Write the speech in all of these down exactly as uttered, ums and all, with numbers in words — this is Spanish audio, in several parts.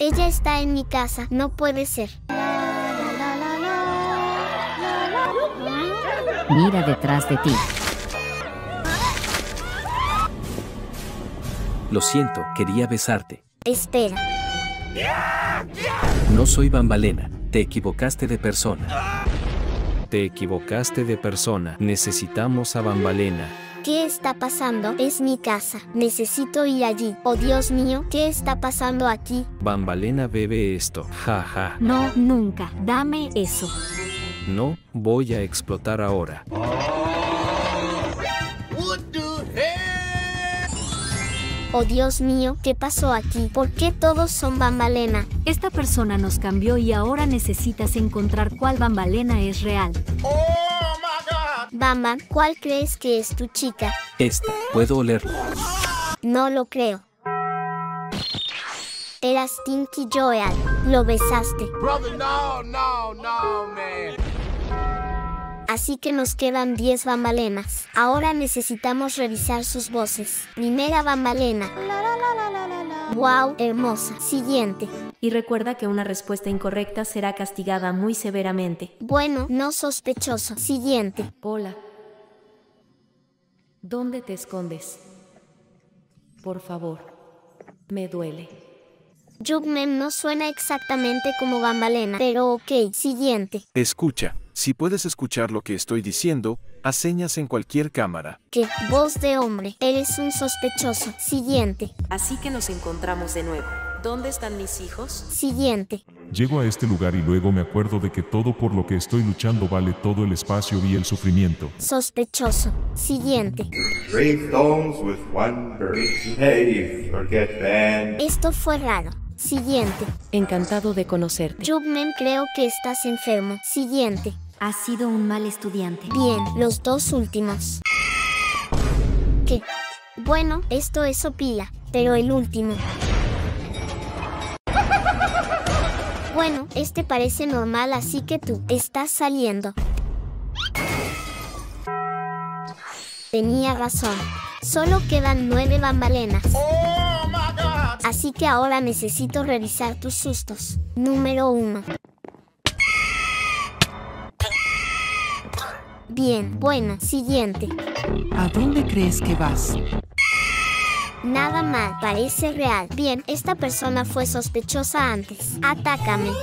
Ella está en mi casa, no puede ser. Mira detrás de ti. Lo siento, quería besarte. Espera. No soy Bambalena, te equivocaste de persona. Te equivocaste de persona. Necesitamos a Bambalena. ¿Qué está pasando? Es mi casa. Necesito ir allí. Oh, Dios mío, ¿qué está pasando aquí? Bambalena bebe esto. Ja, ja. No, nunca. Dame eso. No, voy a explotar ahora. Oh, Dios mío, ¿qué pasó aquí? ¿Por qué todos son Bambalena? Esta persona nos cambió y ahora necesitas encontrar cuál Bambalena es real. Bamba, ¿cuál crees que es tu chica? Esta, puedo olerlo. No lo creo. Era Stinky Joel. Lo besaste. Brother, no, no, no, man. Así que nos quedan diez Bambalenas. Ahora necesitamos revisar sus voces. Primera Bambalena. Wow, hermosa. Siguiente. Y recuerda que una respuesta incorrecta será castigada muy severamente. Bueno, no sospechoso. Siguiente. Hola. ¿Dónde te escondes? Por favor. Me duele. Jugman no suena exactamente como Bambalena, pero ok. Siguiente. Escucha. Si puedes escuchar lo que estoy diciendo, haz señas en cualquier cámara. ¿Qué? Voz de hombre. Eres un sospechoso. Siguiente. Así que nos encontramos de nuevo. ¿Dónde están mis hijos? Siguiente. Llego a este lugar y luego me acuerdo de que todo por lo que estoy luchando vale todo el espacio y el sufrimiento. Sospechoso. Siguiente. Three stones with one bird. Hey, forget band. Esto fue raro. Siguiente. Encantado de conocerte. Jugman, creo que estás enfermo. Siguiente. Has sido un mal estudiante. Bien, los dos últimos. ¿Qué? Bueno, esto es Opila, pero el último. Bueno, este parece normal, así que tú estás saliendo. Tenía razón. Solo quedan nueve Bambalenas. Así que ahora necesito revisar tus sustos. Número uno. Bien, bueno, siguiente. ¿A dónde crees que vas? Nada mal, parece real. Bien, esta persona fue sospechosa antes. Atácame.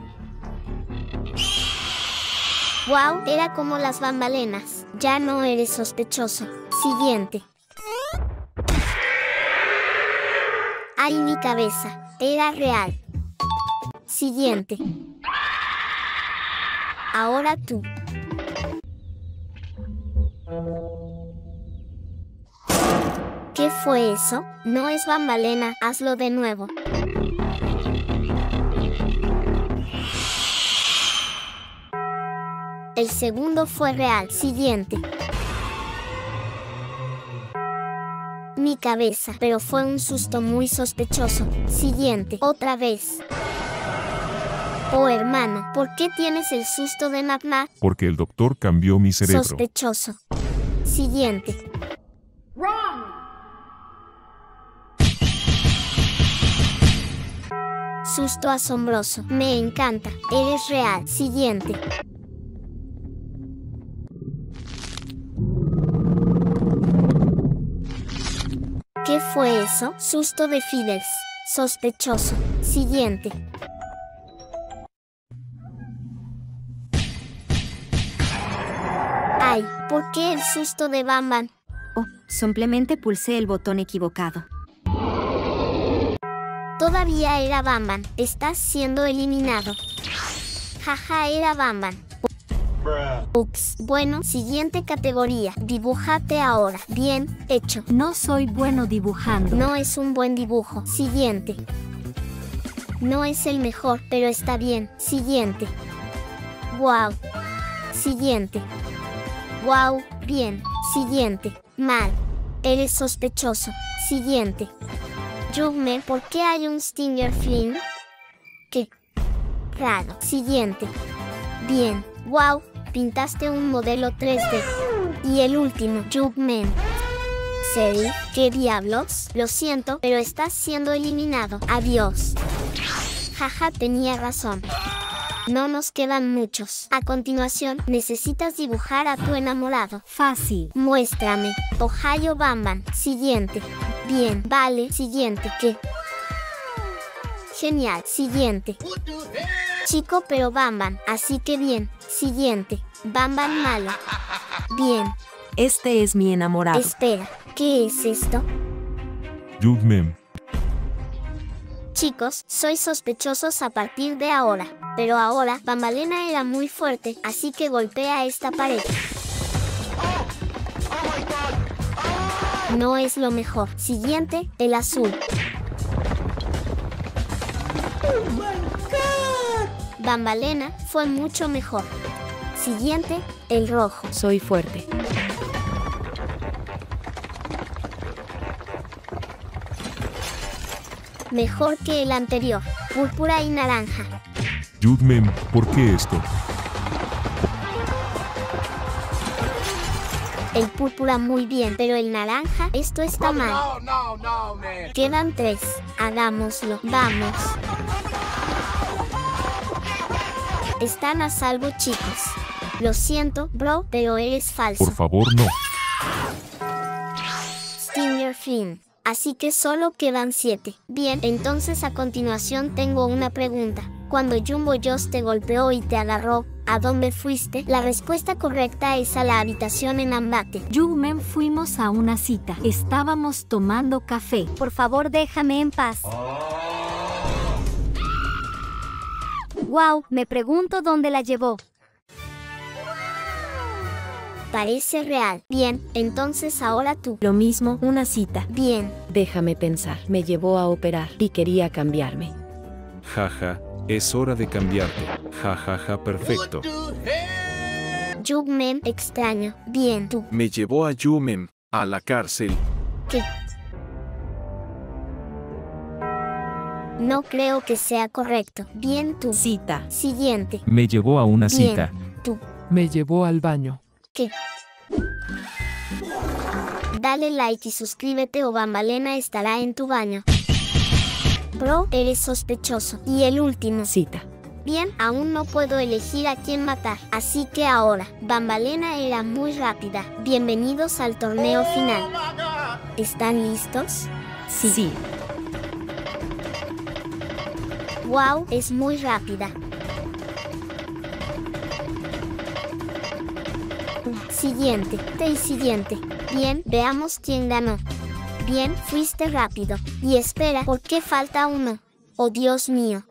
Wow, era como las Bambalenas. Ya no eres sospechoso. Siguiente. ¡Ay, mi cabeza! Era real. Siguiente. Ahora tú. ¿Qué fue eso? No es Bambalena, hazlo de nuevo. El segundo fue real. Siguiente. Mi cabeza, pero fue un susto muy sospechoso. Siguiente. Otra vez. Oh, hermano, ¿por qué tienes el susto de Nap-Nap? Porque el doctor cambió mi cerebro. Sospechoso. Siguiente. Susto asombroso. Me encanta. Eres real. Siguiente. ¿Qué fue eso? Susto de Fiddles. Sospechoso. Siguiente. Ay, ¿por qué el susto de Bamban? Oh, simplemente pulsé el botón equivocado. Todavía era Bamban. Estás siendo eliminado. Jaja, era Bamban. Ups. Bueno, siguiente categoría. Dibújate ahora. Bien, hecho. No soy bueno dibujando. No es un buen dibujo. Siguiente. No es el mejor, pero está bien. Siguiente. Wow. Siguiente. Wow, bien. Siguiente. Mal. Eres sospechoso. Siguiente. Jugman, ¿por qué hay un Stinger Flynn? Qué raro. Siguiente. Bien. Wow, pintaste un modelo tres D. Y el último, Jugman. ¿Serio? ¿Qué diablos? Lo siento, pero estás siendo eliminado. Adiós. Jaja, tenía razón. No nos quedan muchos. A continuación, necesitas dibujar a tu enamorado. Fácil. Muéstrame. Ohio Bamban. Siguiente. Bien, vale. Siguiente. ¿Qué? Genial. Siguiente. Chico pero Bamban. Así que bien. Siguiente. Bamban malo. Bien. Este es mi enamorado. Espera. ¿Qué es esto? Jugmem. Chicos, sois sospechosos a partir de ahora. Pero ahora, Bambalena era muy fuerte, así que golpea esta pared. No es lo mejor. Siguiente, el azul. Bambalena fue mucho mejor. Siguiente, el rojo. Soy fuerte. Mejor que el anterior. Púrpura y naranja. Jugmem, ¿por qué esto? El púrpura muy bien, pero el naranja, esto está mal. No, no, no, man. Quedan tres. Hagámoslo. Vamos. Están a salvo, chicos. Lo siento, bro, pero eres falso. Por favor, no. Stinger Fin. Así que solo quedan siete. Bien, entonces a continuación tengo una pregunta. Cuando Jumbo Joss te golpeó y te agarró, ¿a dónde fuiste? La respuesta correcta es a la habitación en Ambate. Jugmem, fuimos a una cita. Estábamos tomando café. Por favor, déjame en paz. Wow, me pregunto dónde la llevó. Parece real. Bien, entonces ahora tú. Lo mismo, una cita. Bien. Déjame pensar. Me llevó a operar y quería cambiarme. Jaja, es hora de cambiarte. Jajaja, ja, ja, perfecto. Jugmem, extraño. Bien, tú. Me llevó a Jugmem a la cárcel. ¿Qué? No creo que sea correcto. Bien, tú. Cita. Siguiente. Me llevó a una Bien, cita. tú. Me llevó al baño. ¿Qué? Dale like y suscríbete o Bambalena estará en tu baño. Bro, eres sospechoso. Y el último. Cita. Bien, aún no puedo elegir a quién matar. Así que ahora, Bambalena era muy rápida. Bienvenidos al torneo final. ¿Están listos? Sí. sí. Wow, es muy rápida. Siguiente, y siguiente. Bien, veamos quién ganó. Bien, fuiste rápido. Y espera, ¿por qué falta uno? Oh, Dios mío.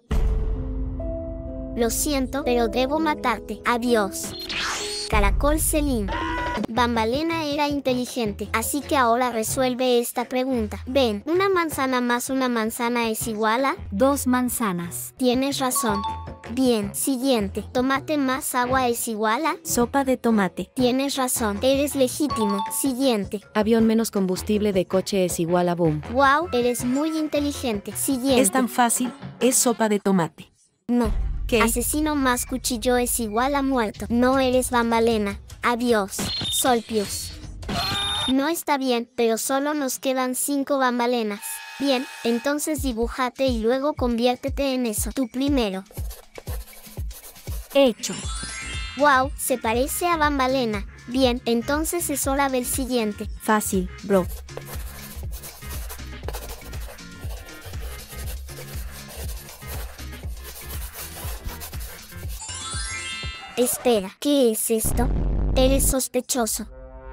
Lo siento, pero debo matarte. Adiós. Caracol Selim. Bambalena era inteligente, así que ahora resuelve esta pregunta. Ven, una manzana más una manzana es igual a... Dos manzanas. Tienes razón. Bien, siguiente. Tomate más agua es igual a... Sopa de tomate. Tienes razón. Eres legítimo. Siguiente. Avión menos combustible de coche es igual a boom. Wow, eres muy inteligente. Siguiente. Es tan fácil. Es sopa de tomate. No. ¿Qué? Asesino más cuchillo es igual a muerto. No eres Bambalena. Adiós. Solpius. No está bien, pero solo nos quedan cinco Bambalenas. Bien, entonces dibújate y luego conviértete en eso. Tú primero. Hecho. Wow, se parece a Bambalena. Bien, entonces es hora del siguiente. Fácil, bro. Espera, ¿qué es esto? Eres sospechoso.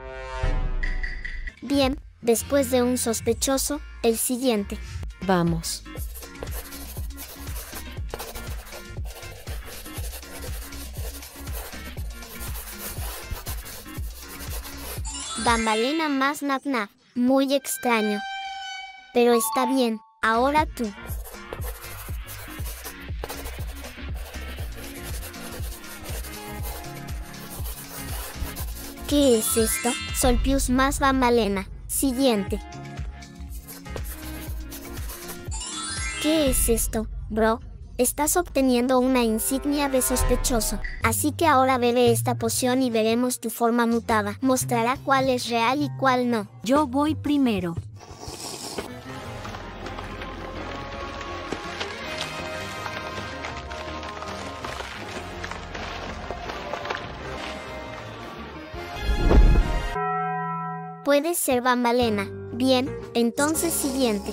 Bien, después de un sospechoso, el siguiente. Vamos. Bambalena más nap nap. Muy extraño. Pero está bien, ahora tú. ¿Qué es esto? Solpius más Bambalena. Siguiente. ¿Qué es esto, bro? Estás obteniendo una insignia de sospechoso. Así que ahora bebe esta poción y veremos tu forma mutada. Mostrará cuál es real y cuál no. Yo voy primero. Puedes ser Bambalena. Bien, entonces siguiente.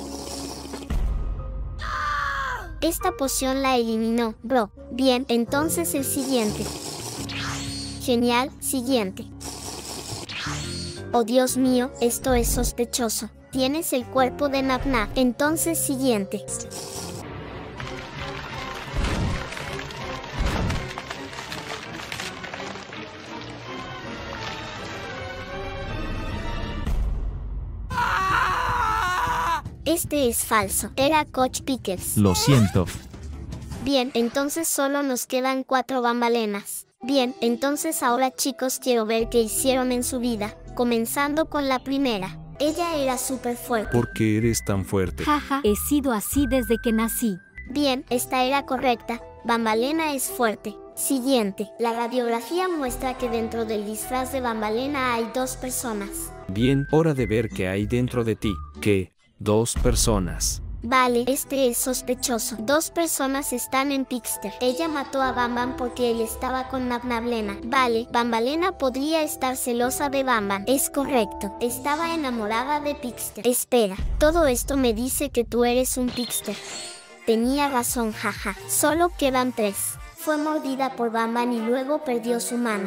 Esta poción la eliminó, bro. Bien, entonces el siguiente. Genial, siguiente. Oh Dios mío, esto es sospechoso. Tienes el cuerpo de Nap Nap. Entonces siguiente. Este es falso. Era Coach Pickles. Lo siento. Bien, entonces solo nos quedan cuatro Bambalenas. Bien, entonces ahora chicos quiero ver qué hicieron en su vida, comenzando con la primera. Ella era súper fuerte. ¿Por qué eres tan fuerte? Jaja, he sido así desde que nací. Bien, esta era correcta. Bambalena es fuerte. Siguiente. La radiografía muestra que dentro del disfraz de Bambalena hay dos personas. Bien, hora de ver qué hay dentro de ti. ¿Qué? Dos personas. Vale, este es sospechoso. Dos personas están en Pixter. Ella mató a Bam Bam porque él estaba con Nabnablena. Vale, Bambalena podría estar celosa de Bam Bam. Es correcto. Estaba enamorada de Pixter. Espera, todo esto me dice que tú eres un Pixter. Tenía razón, jaja. Solo quedan tres. Fue mordida por Bam Bam y luego perdió su mano.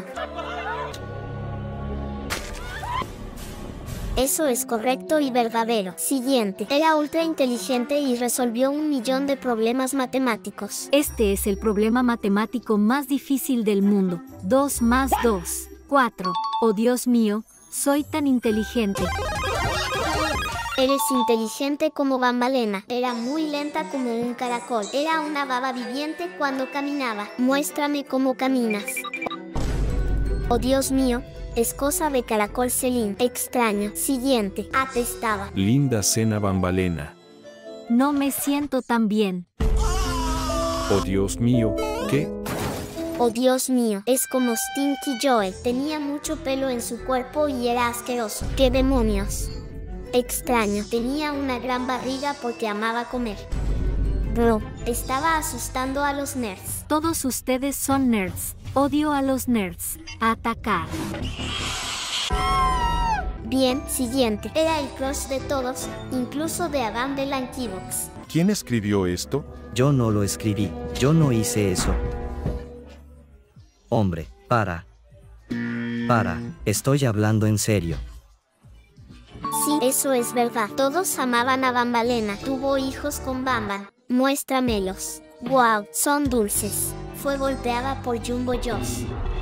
Eso es correcto y verdadero. Siguiente. Era ultra inteligente y resolvió un millón de problemas matemáticos. Este es el problema matemático más difícil del mundo. Dos más dos. Cuatro. Oh Dios mío, soy tan inteligente. Eres inteligente como Bambalena. Era muy lenta como un caracol. Era una baba viviente cuando caminaba. Muéstrame cómo caminas. Oh Dios mío. Es cosa de caracol Celine. Extraño. Siguiente. Atestaba. Linda cena Bambalena. No me siento tan bien. Oh Dios mío, ¿qué? Oh Dios mío, es como Stinky Joel. Tenía mucho pelo en su cuerpo y era asqueroso. ¿Qué demonios? Extraño. Tenía una gran barriga porque amaba comer. Bro, estaba asustando a los nerds. Todos ustedes son nerds. Odio a los nerds. A atacar. Bien, siguiente. Era el crush de todos, incluso de Adam de Lankybox. ¿Quién escribió esto? Yo no lo escribí. Yo no hice eso. Hombre, para. Para. Estoy hablando en serio. Sí, eso es verdad. Todos amaban a Bambalena. Tuvo hijos con Bam Bam. Muéstramelos. Wow, son dulces. Fue golpeada por Jumbo Josh.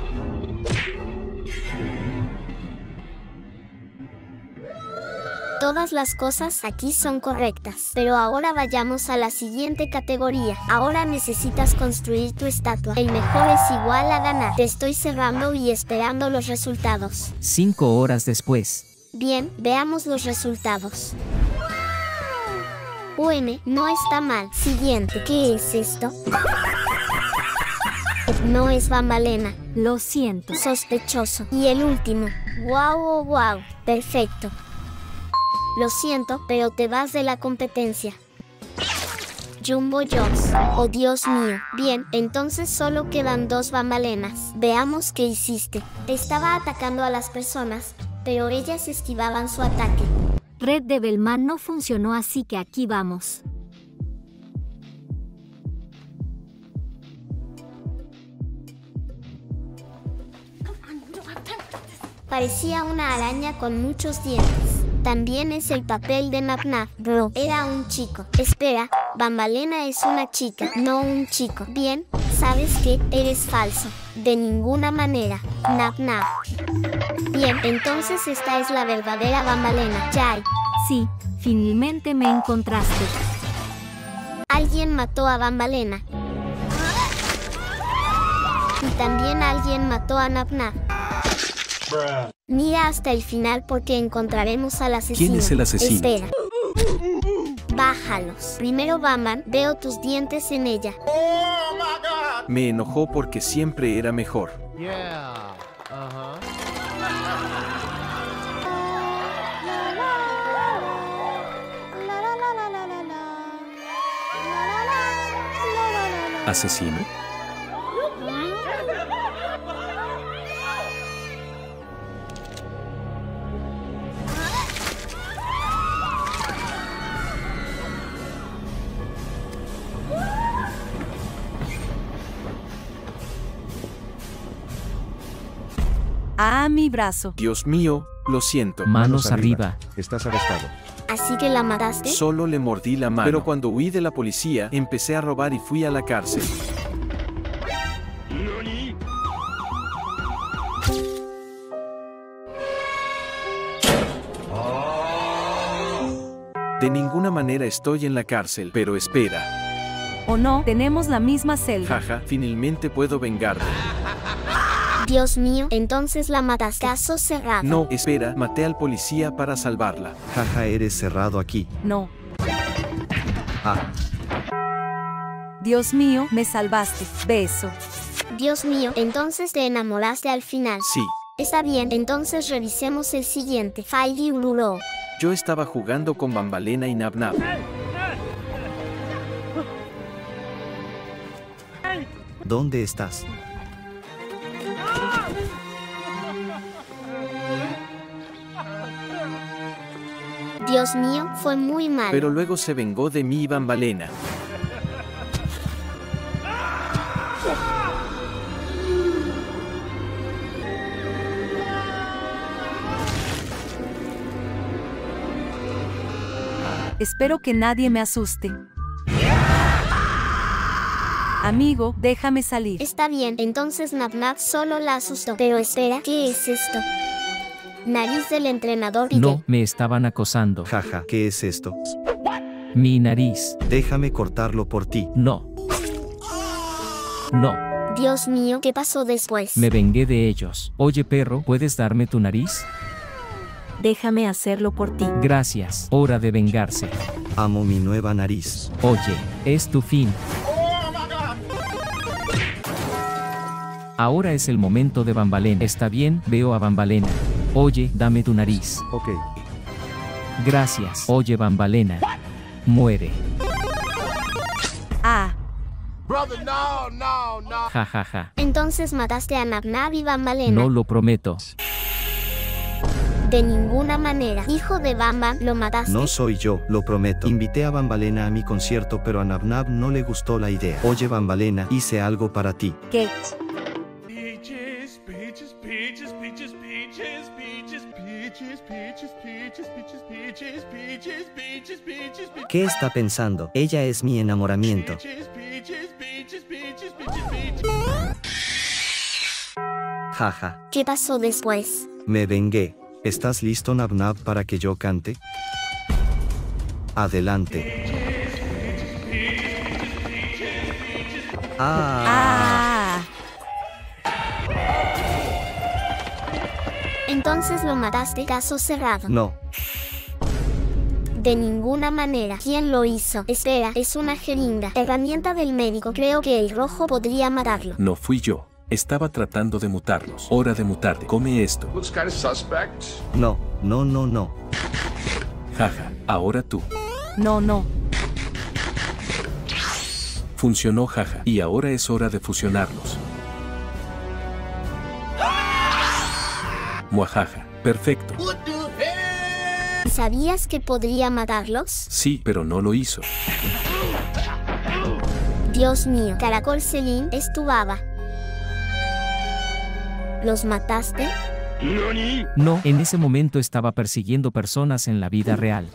Todas las cosas aquí son correctas. Pero ahora vayamos a la siguiente categoría. Ahora necesitas construir tu estatua. El mejor es igual a ganar. Te estoy cerrando y esperando los resultados. Cinco horas después. Bien, veamos los resultados. U M, no está mal. Siguiente. ¿Qué es esto? No es Bambalena. Lo siento. Sospechoso. Y el último. Wow, oh, wow. Perfecto. Lo siento, pero te vas de la competencia. Jumbo Josh. Oh Dios mío. Bien, entonces solo quedan dos Bambalenas. Veamos qué hiciste. Estaba atacando a las personas, pero ellas esquivaban su ataque. Red Devilman no funcionó, así que aquí vamos. Parecía una araña con muchos dientes. También es el papel de Nap Nap. Bro, era un chico. Espera, Bambalena es una chica, no un chico. Bien, ¿sabes qué? Eres falso. De ninguna manera. Nap Nap. Bien, entonces esta es la verdadera Bambalena. Jai. Sí, finalmente me encontraste. Alguien mató a Bambalena. Y también alguien mató a Nap Nap. Mira hasta el final porque encontraremos al asesino. ¿Quién es el asesino? Espera. Bájalos. Primero, Bam Bam, veo tus dientes en ella. Me enojó porque siempre era mejor. Yeah. Uh-huh. ¿Asesino? Ah, mi brazo. Dios mío, lo siento. Manos arriba. Estás arrestado. ¿Así que la mataste? Solo le mordí la mano. Pero cuando huí de la policía, empecé a robar y fui a la cárcel. De ninguna manera estoy en la cárcel, pero espera. ¿O no? Tenemos la misma celda. Jaja, finalmente puedo vengarme. Dios mío, entonces la mataste. Caso cerrado. No, espera, maté al policía para salvarla. Jaja, eres cerrado aquí. No. Ah. Dios mío, me salvaste. Beso. Dios mío, entonces te enamoraste al final. Sí. Está bien, entonces revisemos el siguiente. Five Uluro. Yo estaba jugando con Bambalena y Nab Nab. ¿Dónde estás? Dios mío, fue muy mal. Pero luego se vengó de mí y Bambalena. Espero que nadie me asuste. Amigo, déjame salir. Está bien, entonces Nab Nab solo la asustó. Pero espera, ¿qué es esto? Nariz del entrenador Pide. No, me estaban acosando. Jaja, ¿qué es esto? Mi nariz. Déjame cortarlo por ti. No. No. Dios mío, ¿qué pasó después? Me vengué de ellos. Oye, perro, ¿puedes darme tu nariz? Déjame hacerlo por ti. Gracias. Hora de vengarse. Amo mi nueva nariz. Oye, es tu fin. Ahora es el momento de Bambalena. Está bien, veo a Bambalena. Oye, dame tu nariz. Ok. Gracias. Oye, Bambalena. Muere. Ah. Brother, no, no, no. Ja, ja, ja. Entonces mataste a Nab Nab y Bambalena. No lo prometo. De ninguna manera. Hijo de Bamba, ¿lo mataste? No soy yo, lo prometo. Invité a Bambalena a mi concierto, pero a Nab Nab no le gustó la idea. Oye, Bambalena, hice algo para ti. ¿Qué? Peaches, peaches, peaches, peaches, peaches, peaches, peaches, peaches, peaches, peaches, peaches, peaches, peaches, peaches, peaches. ¿Qué está pensando? Ella es mi enamoramiento. Jaja. ¿Qué pasó después? Me vengué. ¿Estás listo, Nab Nab, para que yo cante? Adelante. Ah. Entonces lo mataste. Caso cerrado. No. De ninguna manera. ¿Quién lo hizo? Espera, es una jeringa. Herramienta del médico. Creo que el rojo podría matarlo. No fui yo. Estaba tratando de mutarlos. Hora de mutarte. Come esto. Looks kind of suspect. No, no, no, no. Jaja, ahora tú. No, no. Funcionó, jaja. Y ahora es hora de fusionarlos. Muajaja. Perfecto. ¿Sabías que podría matarlos? Sí, pero no lo hizo. Dios mío, Caracol Celine, es tu baba. ¿Los mataste? No, en ese momento estaba persiguiendo personas en la vida real.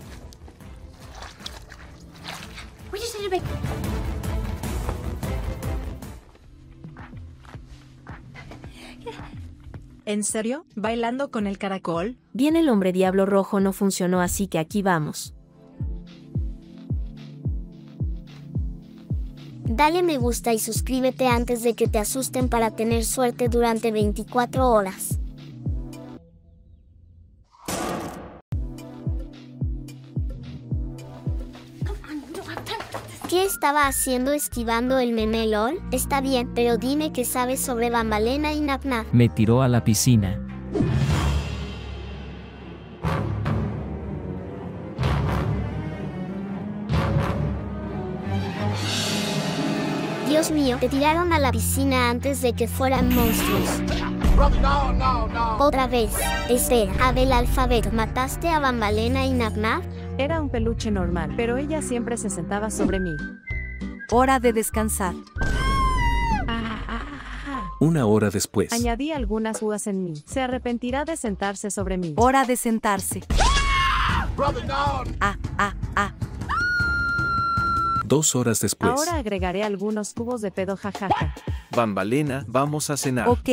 ¿En serio? ¿Bailando con el caracol? Bien, el hombre diablo rojo no funcionó, así que aquí vamos. Dale me gusta y suscríbete antes de que te asusten para tener suerte durante veinticuatro horas. ¿Qué estaba haciendo esquivando el meme LOL? Está bien, pero dime qué sabes sobre Bambalena y Nab Nab. Me tiró a la piscina. Dios mío, te tiraron a la piscina antes de que fueran monstruos. No, no, no. Otra vez. Espera, a ver el alfabeto. ¿Mataste a Bambalena y Nab Nab? Era un peluche normal, pero ella siempre se sentaba sobre mí. Hora de descansar. Ah, ah, ah. Una hora después. Añadí algunas uvas en mí. Se arrepentirá de sentarse sobre mí. Hora de sentarse. Brother, no. Ah, ah, ah. Dos horas después. Ahora agregaré algunos cubos de pedo, jajaja. Bambalena, vamos a cenar. Ok.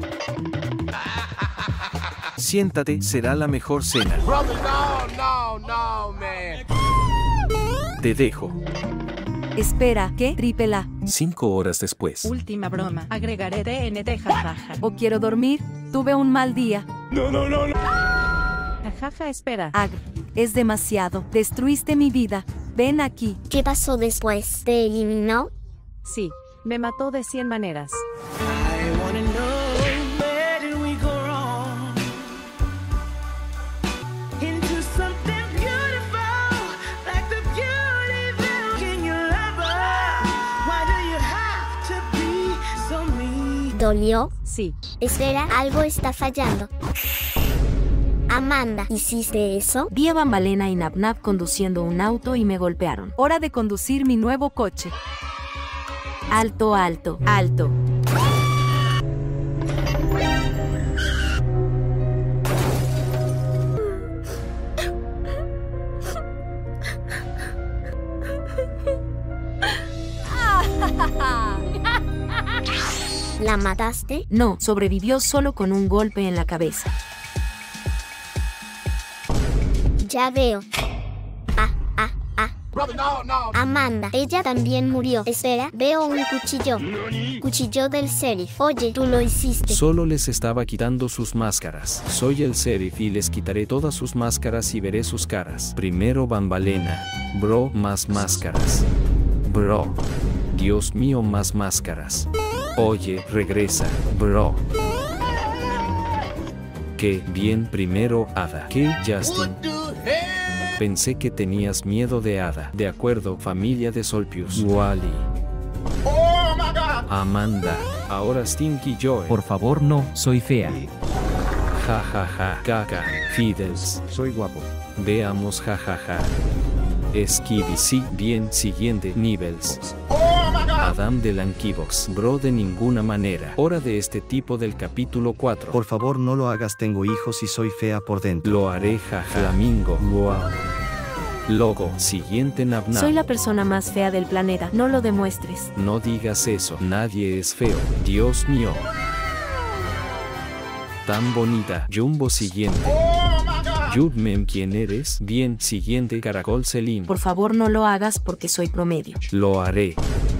Siéntate, será la mejor cena. Brother, no, no, no, man. Te dejo. Espera, ¿qué? Triple A. Cinco horas después. Última broma. Agregaré D N T, jajaja. ¿O quiero dormir? Tuve un mal día. No, no, no, no. Jajaja, espera. Agr. Es demasiado. Destruiste mi vida. Ven aquí. ¿Qué pasó después? ¿Te eliminó? Sí, me mató de cien maneras. ¿Dolió? Sí. Espera, algo está fallando. Amanda, ¿hiciste eso? Vi a Bambalena y Nab Nab conduciendo un auto y me golpearon. Hora de conducir mi nuevo coche. Alto, alto, alto. ¿La mataste? No, sobrevivió solo con un golpe en la cabeza. Ya veo. Ah, ah, ah. Brother, no, no. Amanda, ella también murió. Espera, veo un cuchillo. Cuchillo del sheriff. Oye, tú lo hiciste. Solo les estaba quitando sus máscaras. Soy el sheriff y les quitaré todas sus máscaras y veré sus caras. Primero Bambalena. Bro, más máscaras. Bro. Dios mío, más máscaras. Oye, regresa, bro. Qué bien, primero Ada. ¿Qué, Justin? Pensé que tenías miedo de Ada. De acuerdo, familia de Solpius. Wally. Oh, my God. Amanda. Ahora Stinky Joe. Por favor, no, soy fea. Ja, ja, ja. Caca. Fiddles. Soy guapo. Veamos, ja, ja, ja. Skibby, sí, bien, siguiente, Nibbles. Adam del Ankibox, bro, de ninguna manera. Hora de este tipo del capítulo cuatro. Por favor, no lo hagas, tengo hijos y soy fea por dentro. Lo haré, jaja. Flamingo, wow. Logo, siguiente, Nab Nab. Soy la persona más fea del planeta, no lo demuestres. No digas eso, nadie es feo. Dios mío. Tan bonita. Jumbo, siguiente. Judmem, ¿quién eres? Bien, siguiente, Caracol Celine. Por favor, no lo hagas porque soy promedio. Lo haré.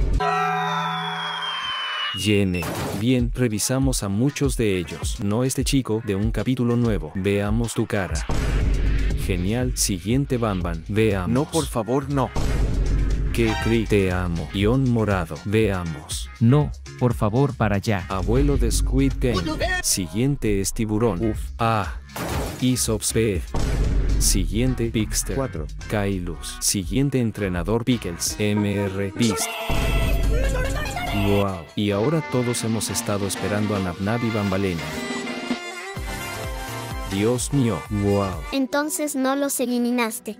Yene. Bien, revisamos a muchos de ellos. No este chico, de un capítulo nuevo. Veamos tu cara. Genial, siguiente Bamban. Veamos. No, por favor, no. Que cri, te amo. Ion morado. Veamos. No, por favor, para allá. Abuelo de Squid Game. Siguiente es Tiburón. Uf. Ah. Isopspe. Siguiente Pixter. cuatro. Kailus. Siguiente entrenador Pickles. M R Beast. Wow. Y ahora todos hemos estado esperando a Nab Nab y Bambalena. Dios mío. Wow. Entonces no los eliminaste.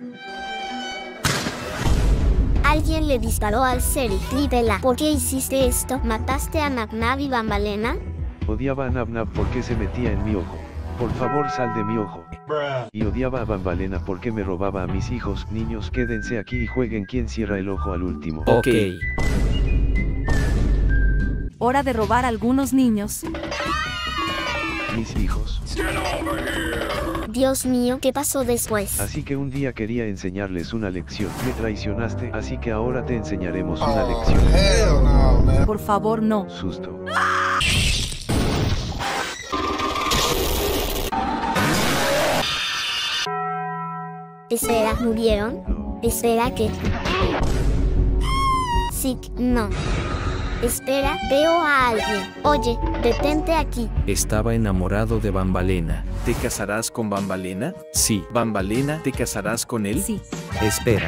Alguien le disparó al sheriff. Lídela. ¿Por qué hiciste esto? ¿Mataste a Nab Nab y Bambalena? Odiaba a Nab Nab porque se metía en mi ojo. Por favor, sal de mi ojo. Y odiaba a Bambalena porque me robaba a mis hijos. Niños, quédense aquí y jueguen quién cierra el ojo al último. Ok. Hora de robar a algunos niños. Mis hijos. Dios mío, ¿qué pasó después? Así que un día quería enseñarles una lección. Me traicionaste, así que ahora te enseñaremos una lección. Por favor, no. Susto. Espera, ¿murieron? No. Espera, ¿qué? Sí, no. Espera, veo a alguien. Oye, detente aquí. Estaba enamorado de Bambalena. ¿Te casarás con Bambalena? Sí. ¿Bambalena, te casarás con él? Sí. Espera.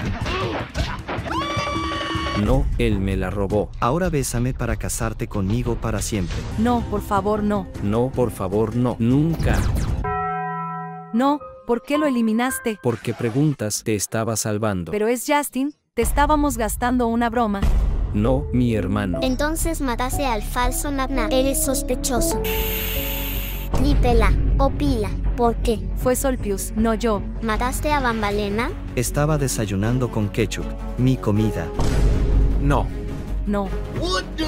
No, él me la robó. Ahora bésame para casarte conmigo para siempre. No, por favor, no. No, por favor, no. Nunca. No, ¿por qué lo eliminaste? Porque preguntas, te estaba salvando. Pero es Justin, te estábamos gastando una broma. No, mi hermano. Entonces mataste al falso Nabnab. Eres sospechoso. Tripela o Pila. ¿Por qué? Fue Solpius, no yo. ¿Mataste a Bambalena? Estaba desayunando con ketchup. Mi comida. No. No. What the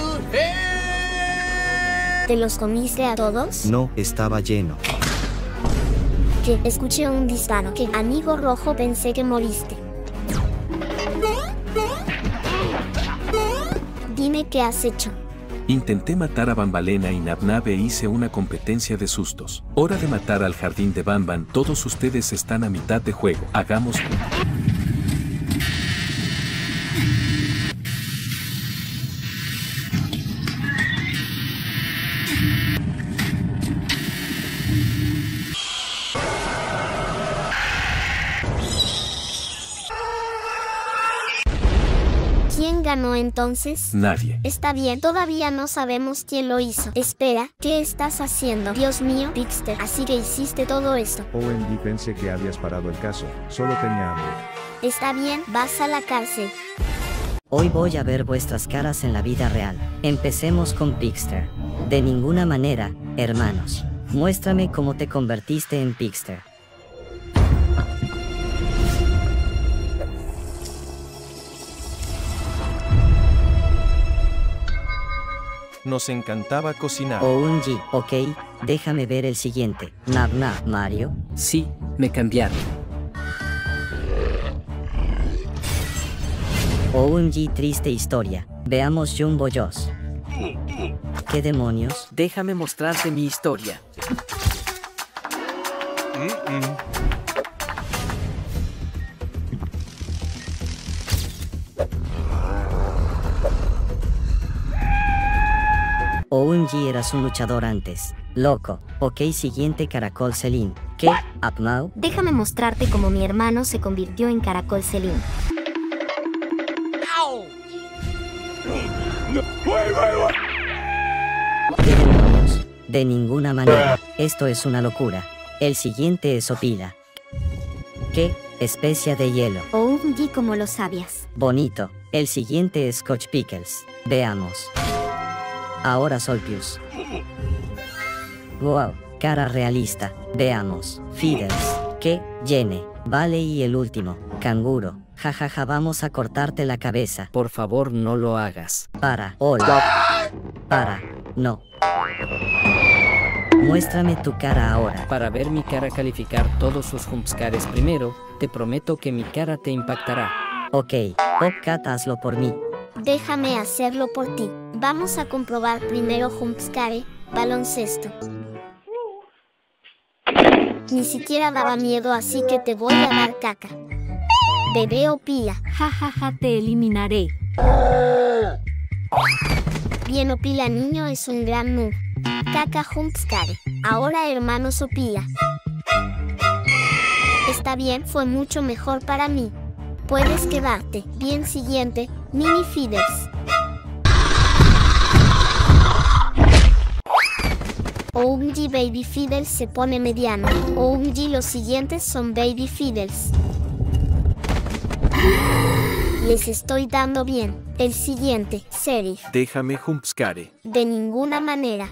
hell? ¿Te los comiste a todos? No, estaba lleno. Que escuché un disparo. Que amigo rojo, pensé que moriste. Dime qué has hecho. Intenté matar a Bambalena y Nabnab e hice una competencia de sustos. Hora de matar al jardín de Bamban. Todos ustedes están a mitad de juego. Hagámoslo. ¿Quién ganó entonces? Nadie. Está bien, todavía no sabemos quién lo hizo. Espera, ¿qué estás haciendo? Dios mío, Pixter, así que hiciste todo esto. O M D, pensé que habías parado el caso, solo tenía hambre. Está bien, vas a la cárcel. Hoy voy a ver vuestras caras en la vida real. Empecemos con Pixter. De ninguna manera, hermanos. Muéstrame cómo te convertiste en Pixter. Nos encantaba cocinar. O un G, ok, déjame ver el siguiente. Nabnab, Mario. Sí, me cambiaron. O un G, triste historia. Veamos Jumbo Joss. ¿Qué demonios? Déjame mostrarte mi historia. Mm-mm. O un G, eras un luchador antes. Loco. Ok, siguiente Caracol Celine. ¿Qué? ¿Upnow? Déjame mostrarte cómo mi hermano se convirtió en Caracol Celine. ¿Qué demonios? De ninguna manera. Esto es una locura. El siguiente es Opila. ¿Qué? Especia de hielo. O un G, como lo sabías. Bonito. El siguiente es Scotch Pickles. Veamos. Ahora Solpius. Wow, cara realista. Veamos. Fiddles. ¿Qué? Yene. Vale, y el último. Canguro. Jajaja, ja, ja, vamos a cortarte la cabeza. Por favor, no lo hagas. Para. Hola. Para. No. Muéstrame tu cara ahora. Para ver mi cara calificar todos sus jumpscares primero, te prometo que mi cara te impactará. Ok, Popcat, hazlo por mí. Déjame hacerlo por ti. Vamos a comprobar primero Jumpscare, baloncesto. Ni siquiera daba miedo, así que te voy a dar caca. Bebé o Pila. Ja, ja, ja, te eliminaré. Bien, Opila niño es un gran noob. Caca Jumpscare. Ahora hermano Sopila. Está bien, fue mucho mejor para mí. Puedes quedarte. Bien, siguiente, Mini Feeders. O M G Baby Feeders se pone mediano. O M G los siguientes son Baby Feeders. Les estoy dando bien. El siguiente, Serif. Déjame Jumpscare. De ninguna manera.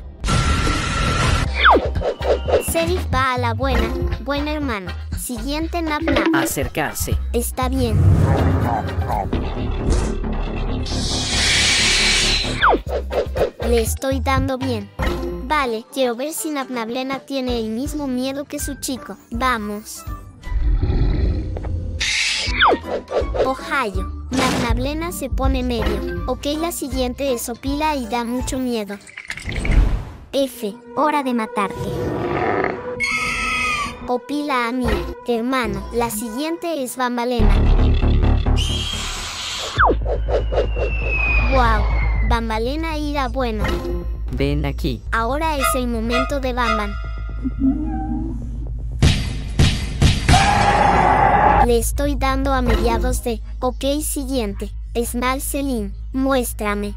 Serif va a la buena, buen hermano. Siguiente, Nabnab. Acercarse. Está bien. Le estoy dando bien. Vale, quiero ver si Nabnablena tiene el mismo miedo que su chico. Vamos. Ohio. Nabnablena se pone medio. Ok, la siguiente es Opila y da mucho miedo. F. Hora de matarte. Opila a mí, hermano. La siguiente es Bambalena. Wow, Bambalena irá bueno. Ven aquí. Ahora es el momento de Bamban. Le estoy dando a mediados de. Ok, siguiente. Small Celine, muéstrame.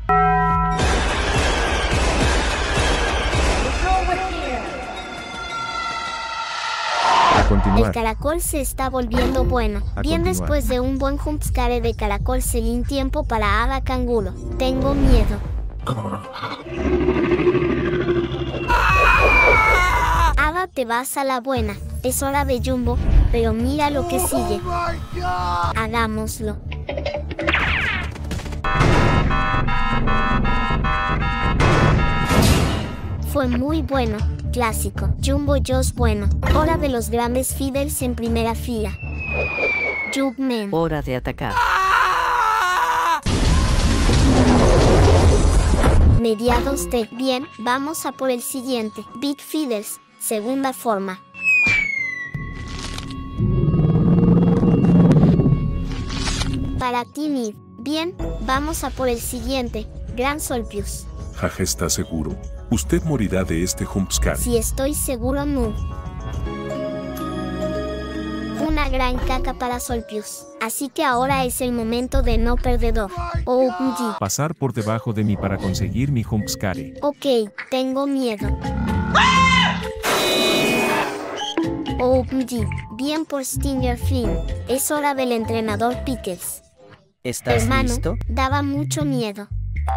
A continuación Continuar. El caracol se está volviendo bueno. A Bien, continuar. después de un buen jumpscare de caracol sin tiempo para Ada Canguro. Tengo miedo. Ada, te vas a la buena. Es hora de Jumbo, pero mira lo que sigue. Hagámoslo. Fue muy bueno. Clásico. Jumbo Joss bueno. Hora de los grandes feeders en primera fila. Jugman. Hora de atacar. Mediados de. Bien, vamos a por el siguiente. Big Feeders. Segunda forma. Para ti, Mid. Bien, vamos a por el siguiente. Gran Solpius. Jaja, ¿está seguro? Usted morirá de este jumpscare. Si estoy seguro, no. Una gran caca para Solpius. Así que ahora es el momento de no perdedor. O U M G. Pasar por debajo de mí para conseguir mi jumpscare. Ok, tengo miedo. O U M G. Bien por Stinger Flynn. Es hora del entrenador Pickles. ¿Estás Hermano, listo? daba mucho miedo.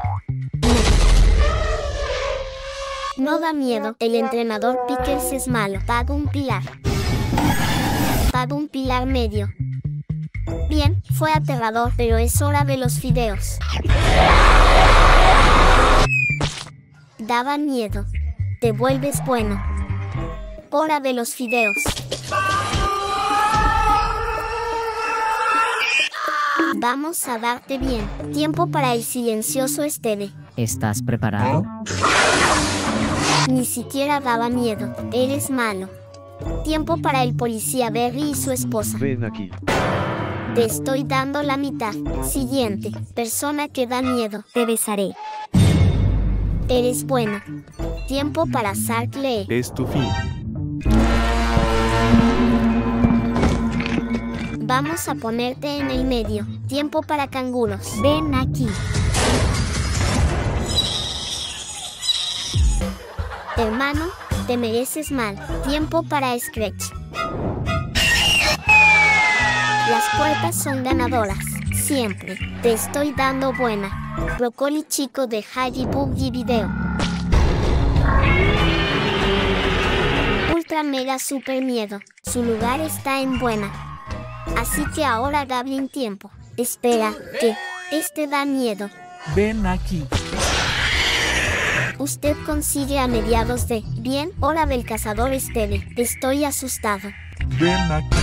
No da miedo, el entrenador Pickles es malo. Paga un pilar. Paga un pilar medio. Bien, fue aterrador, pero es hora de los fideos. Daba miedo. Te vuelves bueno. Hora de los fideos. Vamos a darte bien. Tiempo para el silencioso Esteve. ¿Estás preparado? Ni siquiera daba miedo. Eres malo. Tiempo para el policía Berry y su esposa. Ven aquí. Te estoy dando la mitad. Siguiente. Persona que da miedo. Te besaré. Eres bueno. Tiempo para Sark Lee. Es tu fin. Vamos a ponerte en el medio. Tiempo para canguros. Ven aquí. Hermano, te mereces mal. Tiempo para Scratch. Las puertas son ganadoras. Siempre. Te estoy dando buena. Broccoli chico de Haji Boogie Video. Ultra mega super miedo. Su lugar está en buena. Así que ahora Gablin tiempo. Espera, que este da miedo. Ven aquí. Usted consigue a mediados de. Bien, hora del cazador Esteve. Estoy asustado. Ven aquí.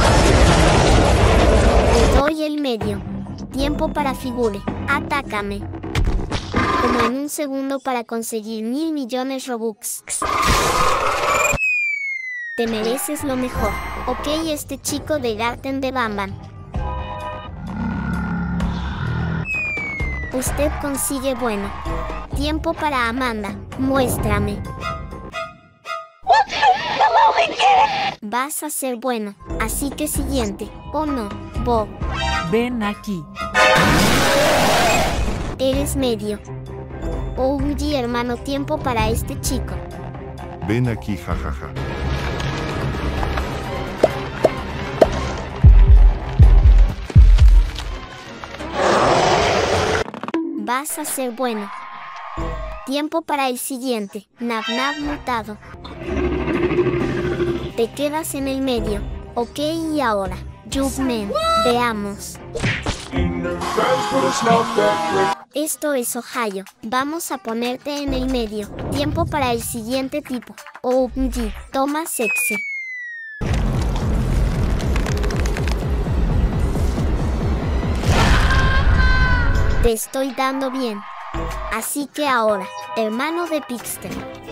Te doy el medio. Tiempo para figure. Atácame. Como en un segundo para conseguir mil millones Robux. Te mereces lo mejor. Ok, este chico de Garten de Bamban. Usted consigue bueno. Tiempo para Amanda. Muéstrame. Vas a ser bueno. Así que siguiente. ¿O no, Bob? Ven aquí. Eres medio. O U M G, hermano, tiempo para este chico. Ven aquí, jajaja. Vas a ser bueno. Tiempo para el siguiente. Nab Nab mutado. Te quedas en el medio. Ok, y ahora. Jugman. Veamos. Esto es Ohio. Vamos a ponerte en el medio. Tiempo para el siguiente tipo. O U M G. Toma sexy. Te estoy dando bien. Así que ahora, hermano de Pixter.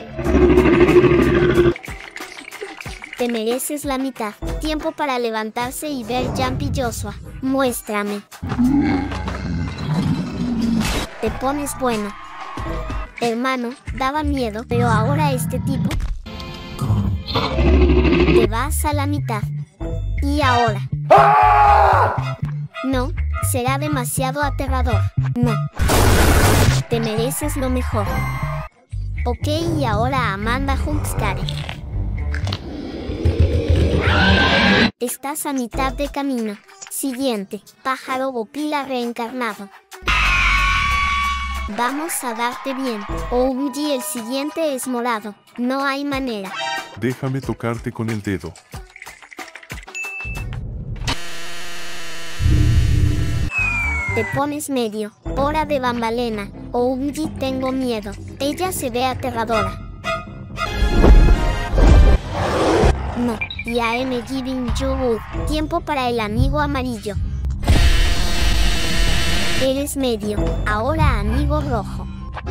Te mereces la mitad. Tiempo para levantarse y ver Jumpy Joshua. Muéstrame. Te pones bueno. Hermano, daba miedo, pero ahora este tipo. Te vas a la mitad. Y ahora. No, será demasiado aterrador. No. Te mereces lo mejor. Ok, y ahora Amanda Jumpscare. Estás a mitad de camino. Siguiente, pájaro o pila reencarnado. Vamos a darte bien. O M G, el siguiente es morado. No hay manera. Déjame tocarte con el dedo. Te pones medio. Hora de Bambalena. O M G, tengo miedo. Ella se ve aterradora. No. Y A M Giving You Wood. Tiempo para el amigo amarillo. Eres medio. Ahora amigo rojo.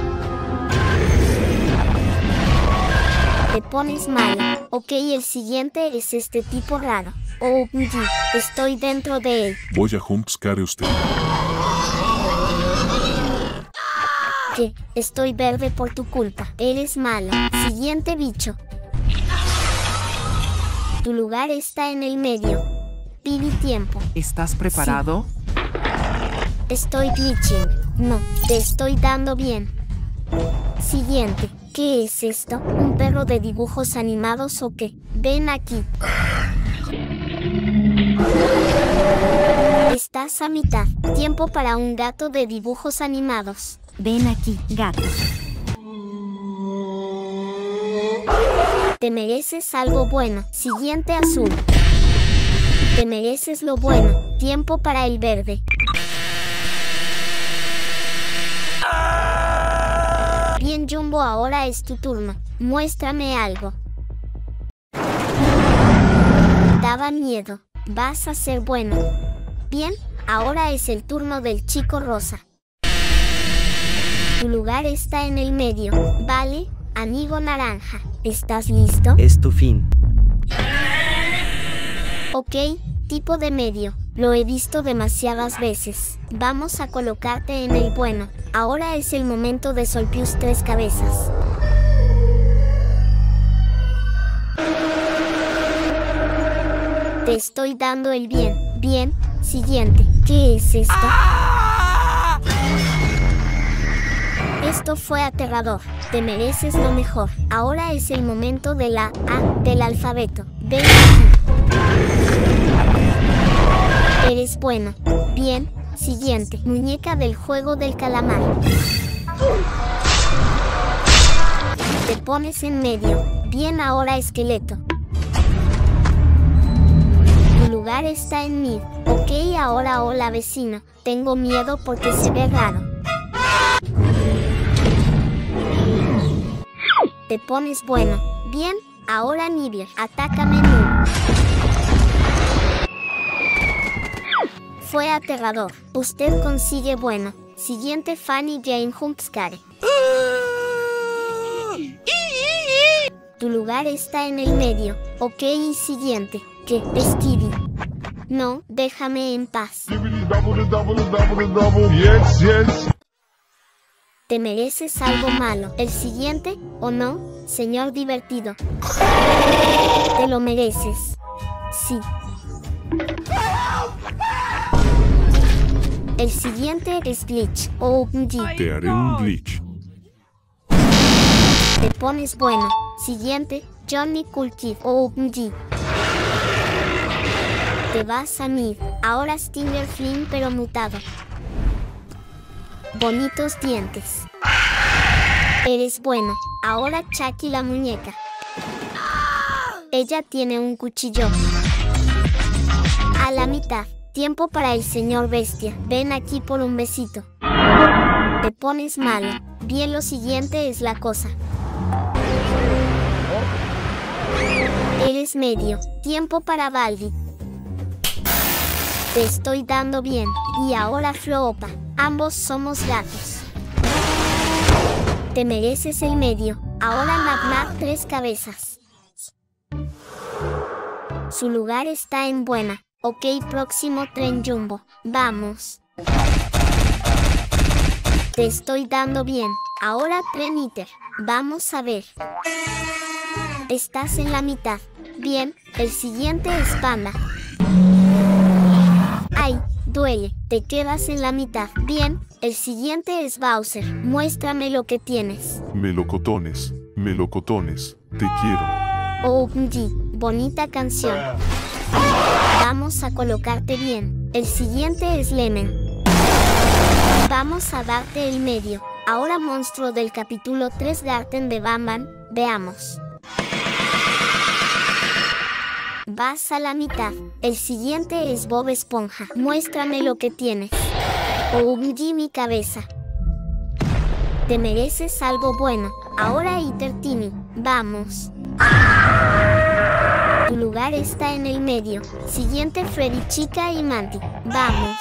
Te pones malo. Ok, el siguiente es este tipo raro. O M G, estoy dentro de él. Voy a jumpscare usted. ¿Qué? Estoy verde por tu culpa. Eres malo. Siguiente bicho. Tu lugar está en el medio. Pide tiempo. ¿Estás preparado? Sí. Estoy glitching. No, te estoy dando bien. Siguiente. ¿Qué es esto? ¿Un perro de dibujos animados o qué? Ven aquí. Estás a mitad. Tiempo para un gato de dibujos animados. Ven aquí, gato. Te mereces algo bueno. Siguiente azul. Te mereces lo bueno. Tiempo para el verde. Bien, Jumbo, ahora es tu turno. Muéstrame algo. Daba miedo. Vas a ser bueno. Bien, ahora es el turno del chico rosa. Tu lugar está en el medio. Vale, amigo naranja. ¿Estás listo? Es tu fin. Ok, tipo de medio. Lo he visto demasiadas veces. Vamos a colocarte en el bueno. Ahora es el momento de Solpius tres cabezas. Te estoy dando el bien. Bien, siguiente. ¿Qué es esto? Esto fue aterrador. Te mereces lo mejor. Ahora es el momento de la A del alfabeto. Ven aquí. Eres bueno. Bien, siguiente. Muñeca del juego del calamar. Te pones en medio. Bien, ahora esqueleto. Tu lugar está en mid. Ok, ahora hola vecino. Tengo miedo porque se ve raro. Te pones bueno. Bien, ahora Nibier. Atácame Noob. Fue aterrador. Usted consigue bueno. Siguiente, Fanny Jane Jumpscare. Tu lugar está en el medio. Ok, y siguiente. ¿Qué? Stevie. No, déjame en paz. Yes, yes. Te mereces algo malo. ¿El siguiente, o no, señor divertido? Te lo mereces. Sí. El siguiente es glitch. O M G. Te haré un glitch. Te pones bueno. Siguiente, Johnny Cool Kid. O M G. Te vas a mid. Ahora Stinger Flynn pero mutado. Bonitos dientes. Eres bueno. Ahora Chucky la muñeca. Ella tiene un cuchillo. A la mitad. Tiempo para el señor bestia. Ven aquí por un besito. Te pones malo. Bien, lo siguiente es la cosa. Eres medio. Tiempo para Baldi. Te estoy dando bien. Y ahora Floopa. Ambos somos gatos. Te mereces el medio. Ahora Nap tres cabezas. Su lugar está en buena. Ok, próximo tren Jumbo. Vamos. Te estoy dando bien. Ahora tren Iter. Vamos a ver. Estás en la mitad. Bien, el siguiente es Panda. Ay, duele. Te quedas en la mitad. Bien, el siguiente es Bowser. Muéstrame lo que tienes. Melocotones, melocotones, te quiero. O M G, bonita canción. Vamos a colocarte bien. El siguiente es Lemon. Vamos a darte el medio. Ahora monstruo del capítulo tres de Arten de Banban, veamos. Vas a la mitad. El siguiente es Bob Esponja. Muéstrame lo que tienes. O M G mi cabeza. Te mereces algo bueno. Ahora Iter Timmy. Vamos. Tu lugar está en el medio. Siguiente Freddy Chica y Mandy. Vamos.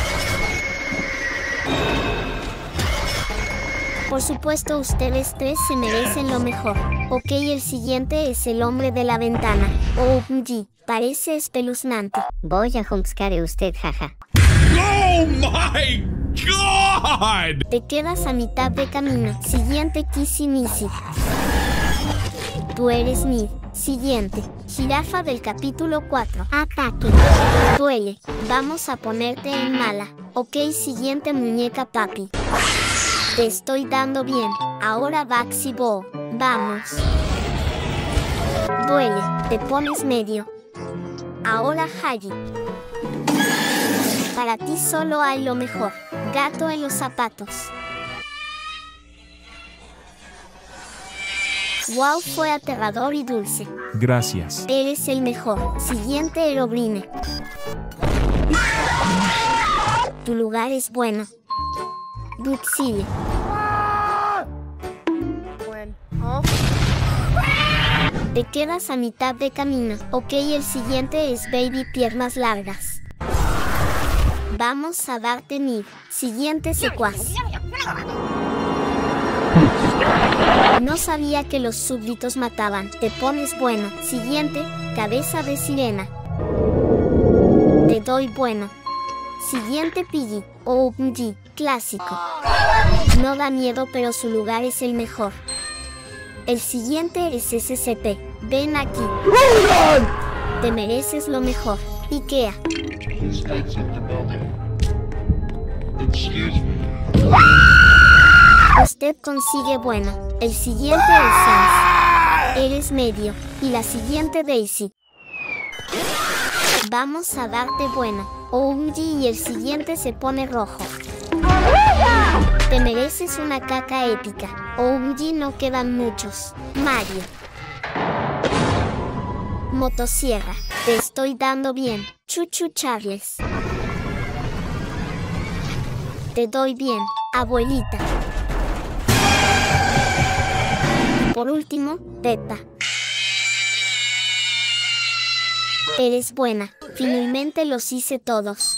Por supuesto ustedes tres se merecen lo mejor. Ok, el siguiente es el hombre de la ventana. O M G. Parece espeluznante. Voy a jumpscare a usted, jaja. Oh my God! Te quedas a mitad de camino. Siguiente Kissy Missy. Tú eres Mid. Siguiente. Jirafa del capítulo cuatro. Ataque. Duele. Vamos a ponerte en mala. Ok, siguiente muñeca Papi. Te estoy dando bien. Ahora Baxi Bo. Vamos. Duele. Te pones medio. Ahora Haji. Para ti solo hay lo mejor. Gato en los zapatos. Wow, fue aterrador y dulce. Gracias. Eres el mejor. Siguiente Herobrine. Tu lugar es bueno. Duxile. Te quedas a mitad de camino. Ok, el siguiente es Baby Piernas Largas. Vamos a darte Mid. Siguiente secuaz. No sabía que los súbditos mataban. Te pones bueno. Siguiente, cabeza de sirena. Te doy bueno. Siguiente Piggy. O M G. Clásico. No da miedo, pero su lugar es el mejor. El siguiente es S C P. Ven aquí. Te mereces lo mejor. Ikea. Usted consigue bueno. El siguiente es Sans. Eres medio. Y la siguiente Daisy. Vamos a darte bueno. O M G y el siguiente se pone rojo. Te mereces una caca épica. O M G no quedan muchos. Mario. Motosierra. Te estoy dando bien. Chuchu Charles. Te doy bien. Abuelita. Por último, Teta. Eres buena. Finalmente los hice todos.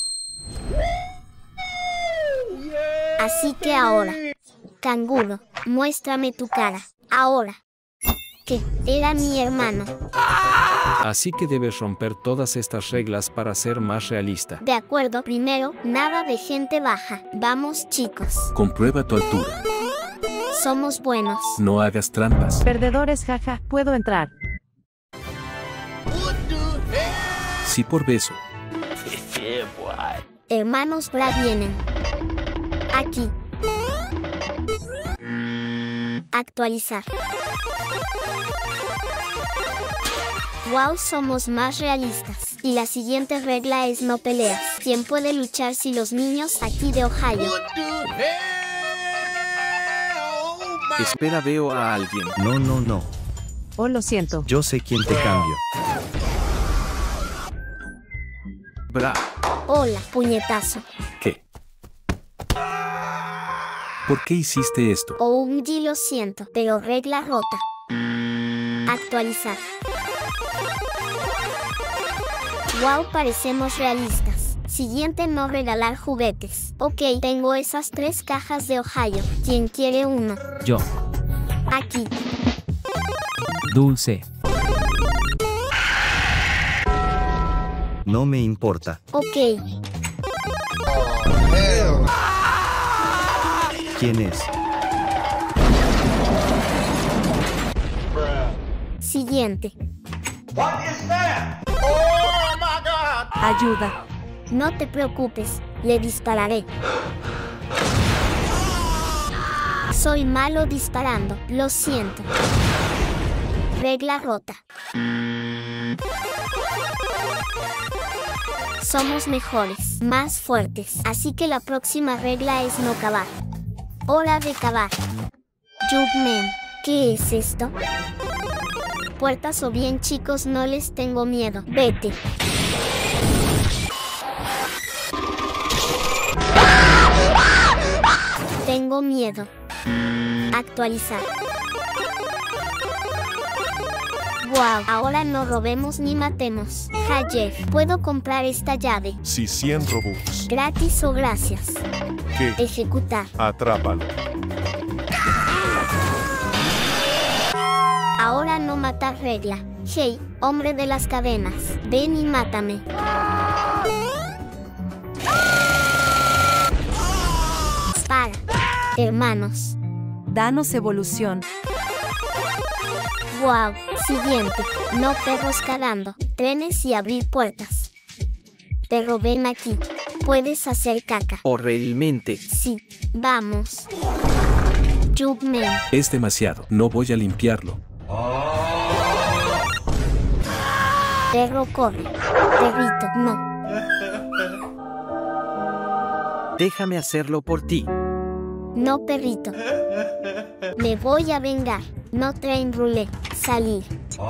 Así que ahora, canguro, muéstrame tu cara. Ahora. Que era mi hermano. Así que debes romper todas estas reglas para ser más realista. De acuerdo, primero, nada de gente baja. Vamos, chicos. Comprueba tu altura. Somos buenos. No hagas trampas. Perdedores, jaja. ¿Puedo entrar? Sí, por beso. Hermanos Bra vienen. Aquí. Actualizar. Wow, somos más realistas. Y la siguiente regla es no peleas. ¿Quién puede luchar si los niños aquí de Ohio? Espera, veo a alguien. No, no, no. Oh, lo siento. Yo sé quién te cambio. Bra. Hola, puñetazo. ¿Qué? ¿Por qué hiciste esto? O M G, lo siento, pero regla rota. Actualizar. Wow, parecemos realistas. Siguiente, no regalar juguetes. Ok, tengo esas tres cajas de Ohio. ¿Quién quiere uno? Yo. Aquí. Dulce. No me importa. Ok. ¿Quién es? Siguiente. Ayuda. No te preocupes, le dispararé. Soy malo disparando, lo siento. Regla rota. Somos mejores, más fuertes, así que la próxima regla es no cavar. Hora de cavar. Jugman, ¿qué es esto? Puertas o bien chicos, no les tengo miedo. Vete. Tengo miedo. Actualizar. Wow, ahora no robemos ni matemos. Ja, Jeff, ¿puedo comprar esta llave? Sí, cien Robux. ¿Gratis o gracias? ¿Qué? Ejecutar. Atrápalo. Ahora no matar regla. Hey, hombre de las cadenas, ven y mátame. Para. Hermanos. Danos evolución. Wow, siguiente. No perros cagando, trenes y abrir puertas. Perro, ven aquí. Puedes hacer caca. Horriblemente. Sí, vamos. Jugman. Es demasiado, no voy a limpiarlo. Perro, corre. Perrito, no. Déjame hacerlo por ti. No, perrito. Me voy a vengar. No train roulette. Salir.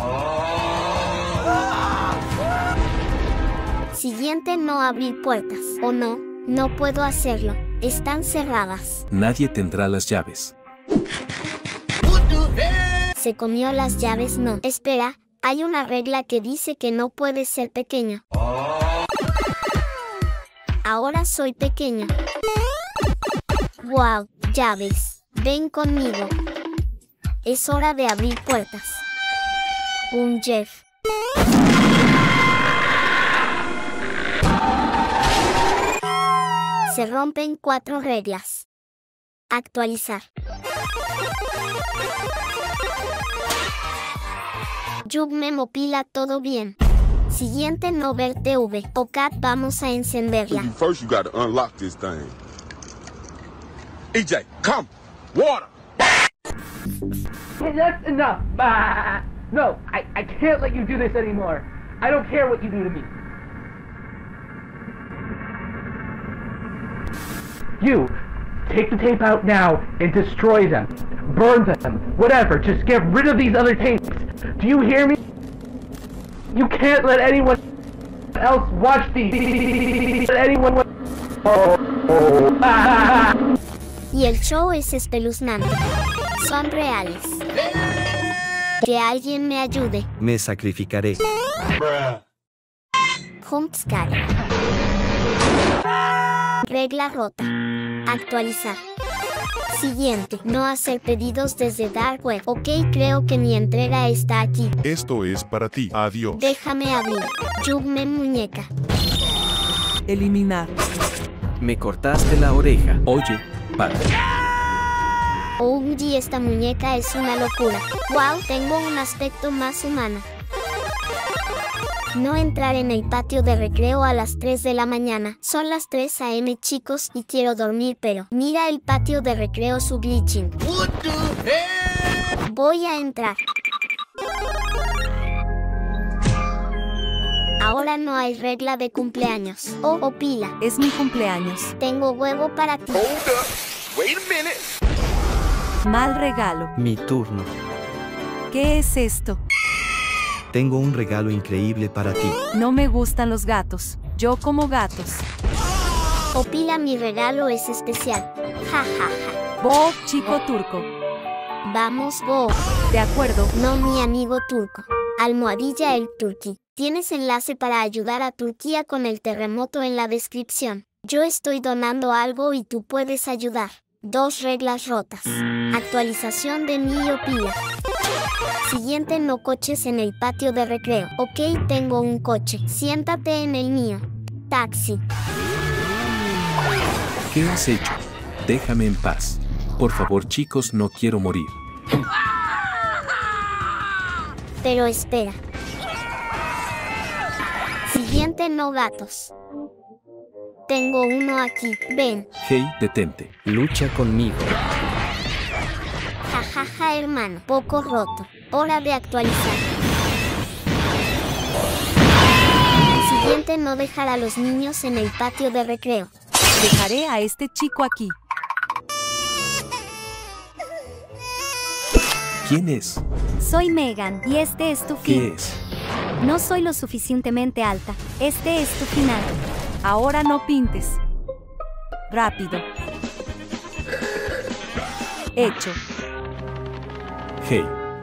Siguiente, no abrir puertas. ¿O no? No puedo hacerlo. Están cerradas. Nadie tendrá las llaves. Se comió las llaves. No. Espera, hay una regla que dice que no puedes ser pequeño. Ahora soy pequeño. Wow, llaves. Ven conmigo. Es hora de abrir puertas. Un Jeff. Se rompen cuatro reglas. Actualizar. Jugman o pila, todo bien. Siguiente, no ver T V. O Cat, vamos a encenderla. First you gotta unlock this thing. E J, come! Water! Hey, that's enough! Ah, no, I, I can't let you do this anymore. I don't care what you do to me. You, take the tape out now and destroy them. Burn them. Whatever, just get rid of these other tapes. Do you hear me? You can't let anyone else watch these. Let anyone... Oh, oh. Ah. Y el show es espeluznante. Son reales. Que alguien me ayude. Me sacrificaré. Jumpscare. Regla rota. Actualizar. Siguiente. No hacer pedidos desde Dark Web. Ok, creo que mi entrega está aquí. Esto es para ti. Adiós. Déjame abrir. Jugman, muñeca. Eliminar. Me cortaste la oreja. Oye, para. O M G, esta muñeca es una locura. Wow, tengo un aspecto más humano. No entrar en el patio de recreo a las tres de la mañana. Son las tres a m chicos y quiero dormir, pero mira el patio de recreo, su glitching. Voy a entrar. Ahora no hay regla de cumpleaños. Oh, oh, pila. Es mi cumpleaños. Tengo huevo para ti. Wait a minute. Mal regalo. Mi turno. ¿Qué es esto? Tengo un regalo increíble para ti. No me gustan los gatos. Yo como gatos. Oh, pila, mi regalo es especial. Ja, ja, ja. Bo, chico turco. Vamos, Bo. De acuerdo. No, mi amigo turco. Almohadilla el Turqui. Tienes enlace para ayudar a Turquía con el terremoto en la descripción. Yo estoy donando algo y tú puedes ayudar. Dos reglas rotas. Actualización de mi Opila. Siguiente, no coches en el patio de recreo. Ok, tengo un coche. Siéntate en el mío. Taxi. ¿Qué has hecho? Déjame en paz. Por favor, chicos, no quiero morir. Pero espera. Siguiente, no gatos. Tengo uno aquí. Ven. Hey, detente. Lucha conmigo. Ja, ja, ja, Jaja, hermano, poco roto. Hora de actualizar. Siguiente, no dejar a los niños en el patio de recreo. Dejaré a este chico aquí. ¿Quién es? Soy Megan y este es tu fin. ¿Qué es? No soy lo suficientemente alta. Este es tu final. Ahora no pintes. Rápido. Hecho. Hey.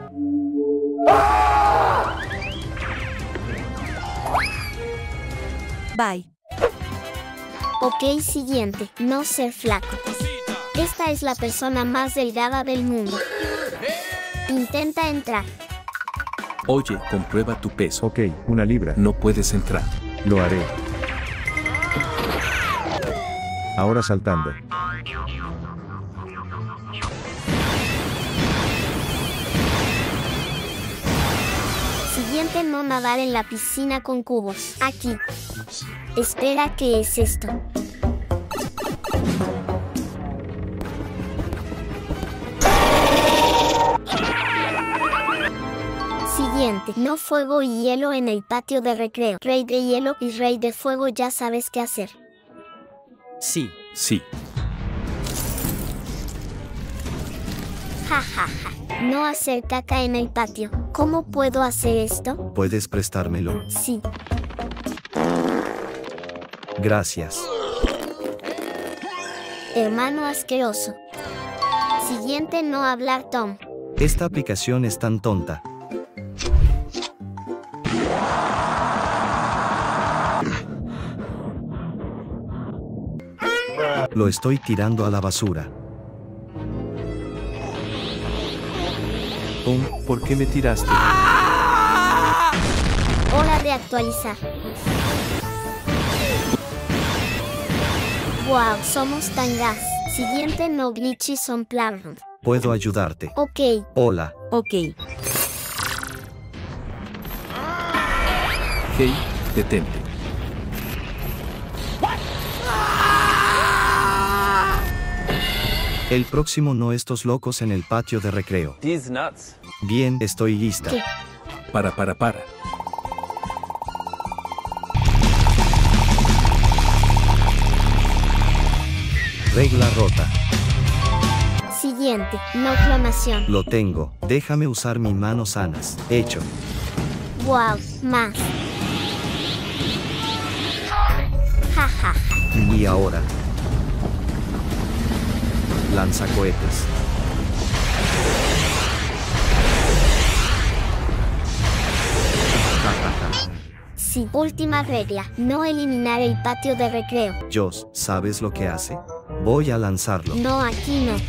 Bye. Ok, siguiente, no ser flaco. Esta es la persona más delgada del mundo. Intenta entrar. Oye, comprueba tu peso. Ok, una libra. No puedes entrar. Lo haré. Ahora saltando. Siguiente, no nadar en la piscina con cubos. Aquí. Espera, ¿qué es esto? Siguiente, no fuego y hielo en el patio de recreo. Rey de hielo y rey de fuego, ya sabes qué hacer. Sí. Sí. Ja, ja, ja. No hacer caca en el patio. ¿Cómo puedo hacer esto? ¿Puedes prestármelo? Sí. Gracias. Hermano asqueroso. Siguiente, no hablar, Tom. Esta aplicación es tan tonta. Lo estoy tirando a la basura. Tom, ¿por qué me tiraste? Hora de actualizar. Wow, somos tan gas. Siguiente, no glitches on playground. Puedo ayudarte. Ok. Hola. Ok. Hey, detente. El próximo, no estos locos en el patio de recreo. These nuts. Bien, estoy lista. ¿Qué? Para, para, para. Regla rota. Siguiente, no clonación. Lo tengo. Déjame usar mis manos sanas. Hecho. Wow, más. Ja, ja, ja. Y ahora. Lanzacohetes. Sí, última regla, no eliminar el patio de recreo. Joss, ¿sabes lo que hace? Voy a lanzarlo. No, aquí no.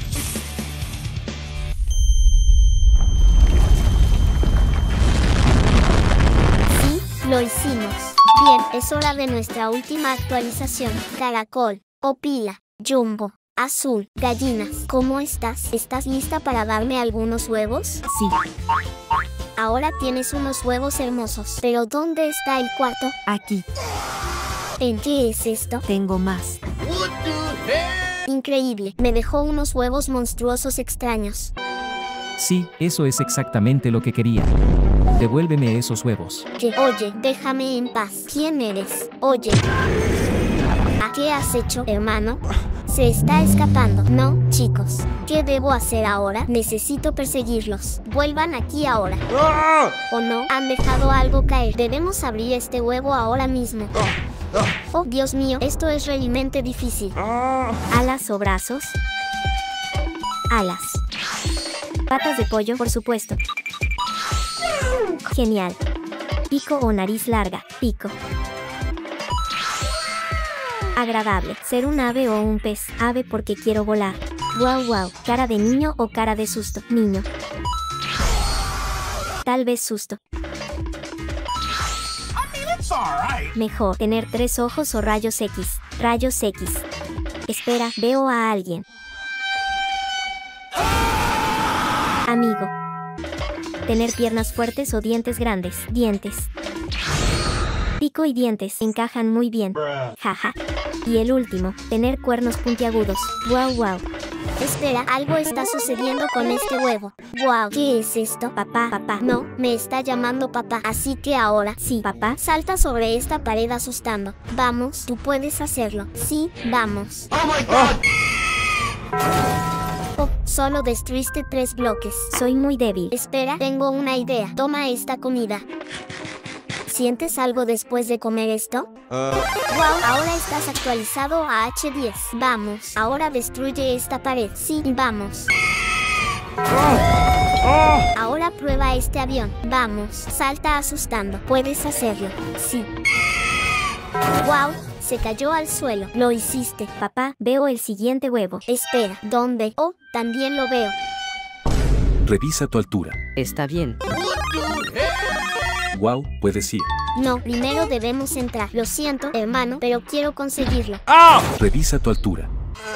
Sí, lo hicimos. Bien, es hora de nuestra última actualización. Caracol, o pila, jumbo, azul, gallinas. ¿Cómo estás? ¿Estás lista para darme algunos huevos? Sí. Ahora tienes unos huevos hermosos. Pero ¿dónde está el cuarto? Aquí. ¿En qué es esto? Tengo más. Increíble. Me dejó unos huevos monstruosos extraños. Sí, eso es exactamente lo que quería. Devuélveme esos huevos. ¿Qué? Oye, déjame en paz. ¿Quién eres? Oye. ¿A qué has hecho, hermano? Se está escapando. No, chicos. ¿Qué debo hacer ahora? Necesito perseguirlos. Vuelvan aquí ahora. ¿O no? Han dejado algo caer. Debemos abrir este huevo ahora mismo. Oh, Dios mío, esto es realmente difícil. ¿Alas o brazos? Alas. Patas de pollo, por supuesto. Genial. Pico o nariz larga. Pico. Agradable. Ser un ave o un pez. Ave porque quiero volar. Wow, wow. Cara de niño o cara de susto. Niño. Tal vez susto. Mejor. Tener tres ojos o rayos X. Rayos X. Espera, veo a alguien. Amigo. Tener piernas fuertes o dientes grandes. Dientes. Pico y dientes encajan muy bien. Jaja. Y el último, tener cuernos puntiagudos. Wow, wow. Espera, algo está sucediendo con este huevo. Wow, ¿qué es esto? Papá, papá. No, me está llamando papá. Así que ahora, sí, papá. Salta sobre esta pared asustando. Vamos, tú puedes hacerlo. Sí, vamos. Oh my God. Oh, solo destruiste tres bloques. Soy muy débil. Espera, tengo una idea. Toma esta comida. ¿Sientes algo después de comer esto? Uh. Wow, ahora estás actualizado a H diez. Vamos, ahora destruye esta pared. Sí, vamos. Oh. Oh. Ahora prueba este avión. Vamos, salta asustando. Puedes hacerlo. Sí. Wow, se cayó al suelo. Lo hiciste. Papá, veo el siguiente huevo. Espera, ¿dónde? Oh, también lo veo. Revisa tu altura. Está bien. Wow, puedes ir. No, primero debemos entrar. Lo siento, hermano, pero quiero conseguirlo. ¡Ah! Revisa tu altura.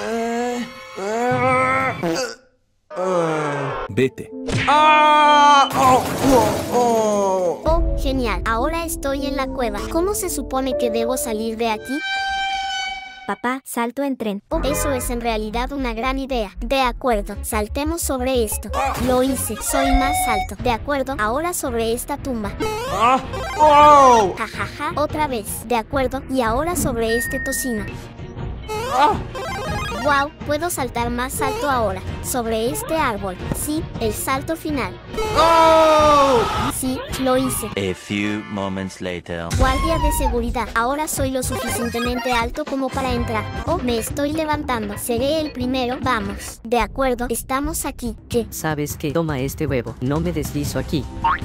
Vete. ¡Ah! Oh, oh, oh. Oh, genial. Ahora estoy en la cueva. ¿Cómo se supone que debo salir de aquí? Papá, salto en tren. Oh, eso es en realidad una gran idea. De acuerdo, saltemos sobre esto. Lo hice, soy más alto. De acuerdo, ahora sobre esta tumba. Ah, oh. Ja, ja, ja, otra vez. De acuerdo, y ahora sobre este tocino. Ah. Wow, puedo saltar más alto ahora. Sobre este árbol. Sí, el salto final. Oh. Sí, lo hice. A few moments later. Guardia de seguridad. Ahora soy lo suficientemente alto como para entrar. Oh, me estoy levantando. Seré el primero. Vamos. De acuerdo, estamos aquí. ¿Qué? ¿Sabes qué? Toma este huevo. No me deslizo aquí.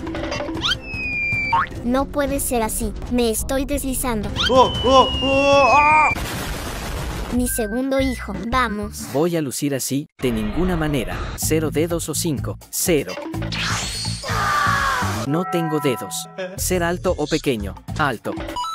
No puede ser así. Me estoy deslizando. Oh, oh, oh, ah. Mi segundo hijo. Vamos. Voy a lucir así, de ninguna manera. Cero dedos o cinco. Cero. No tengo dedos. Ser alto o pequeño. Alto.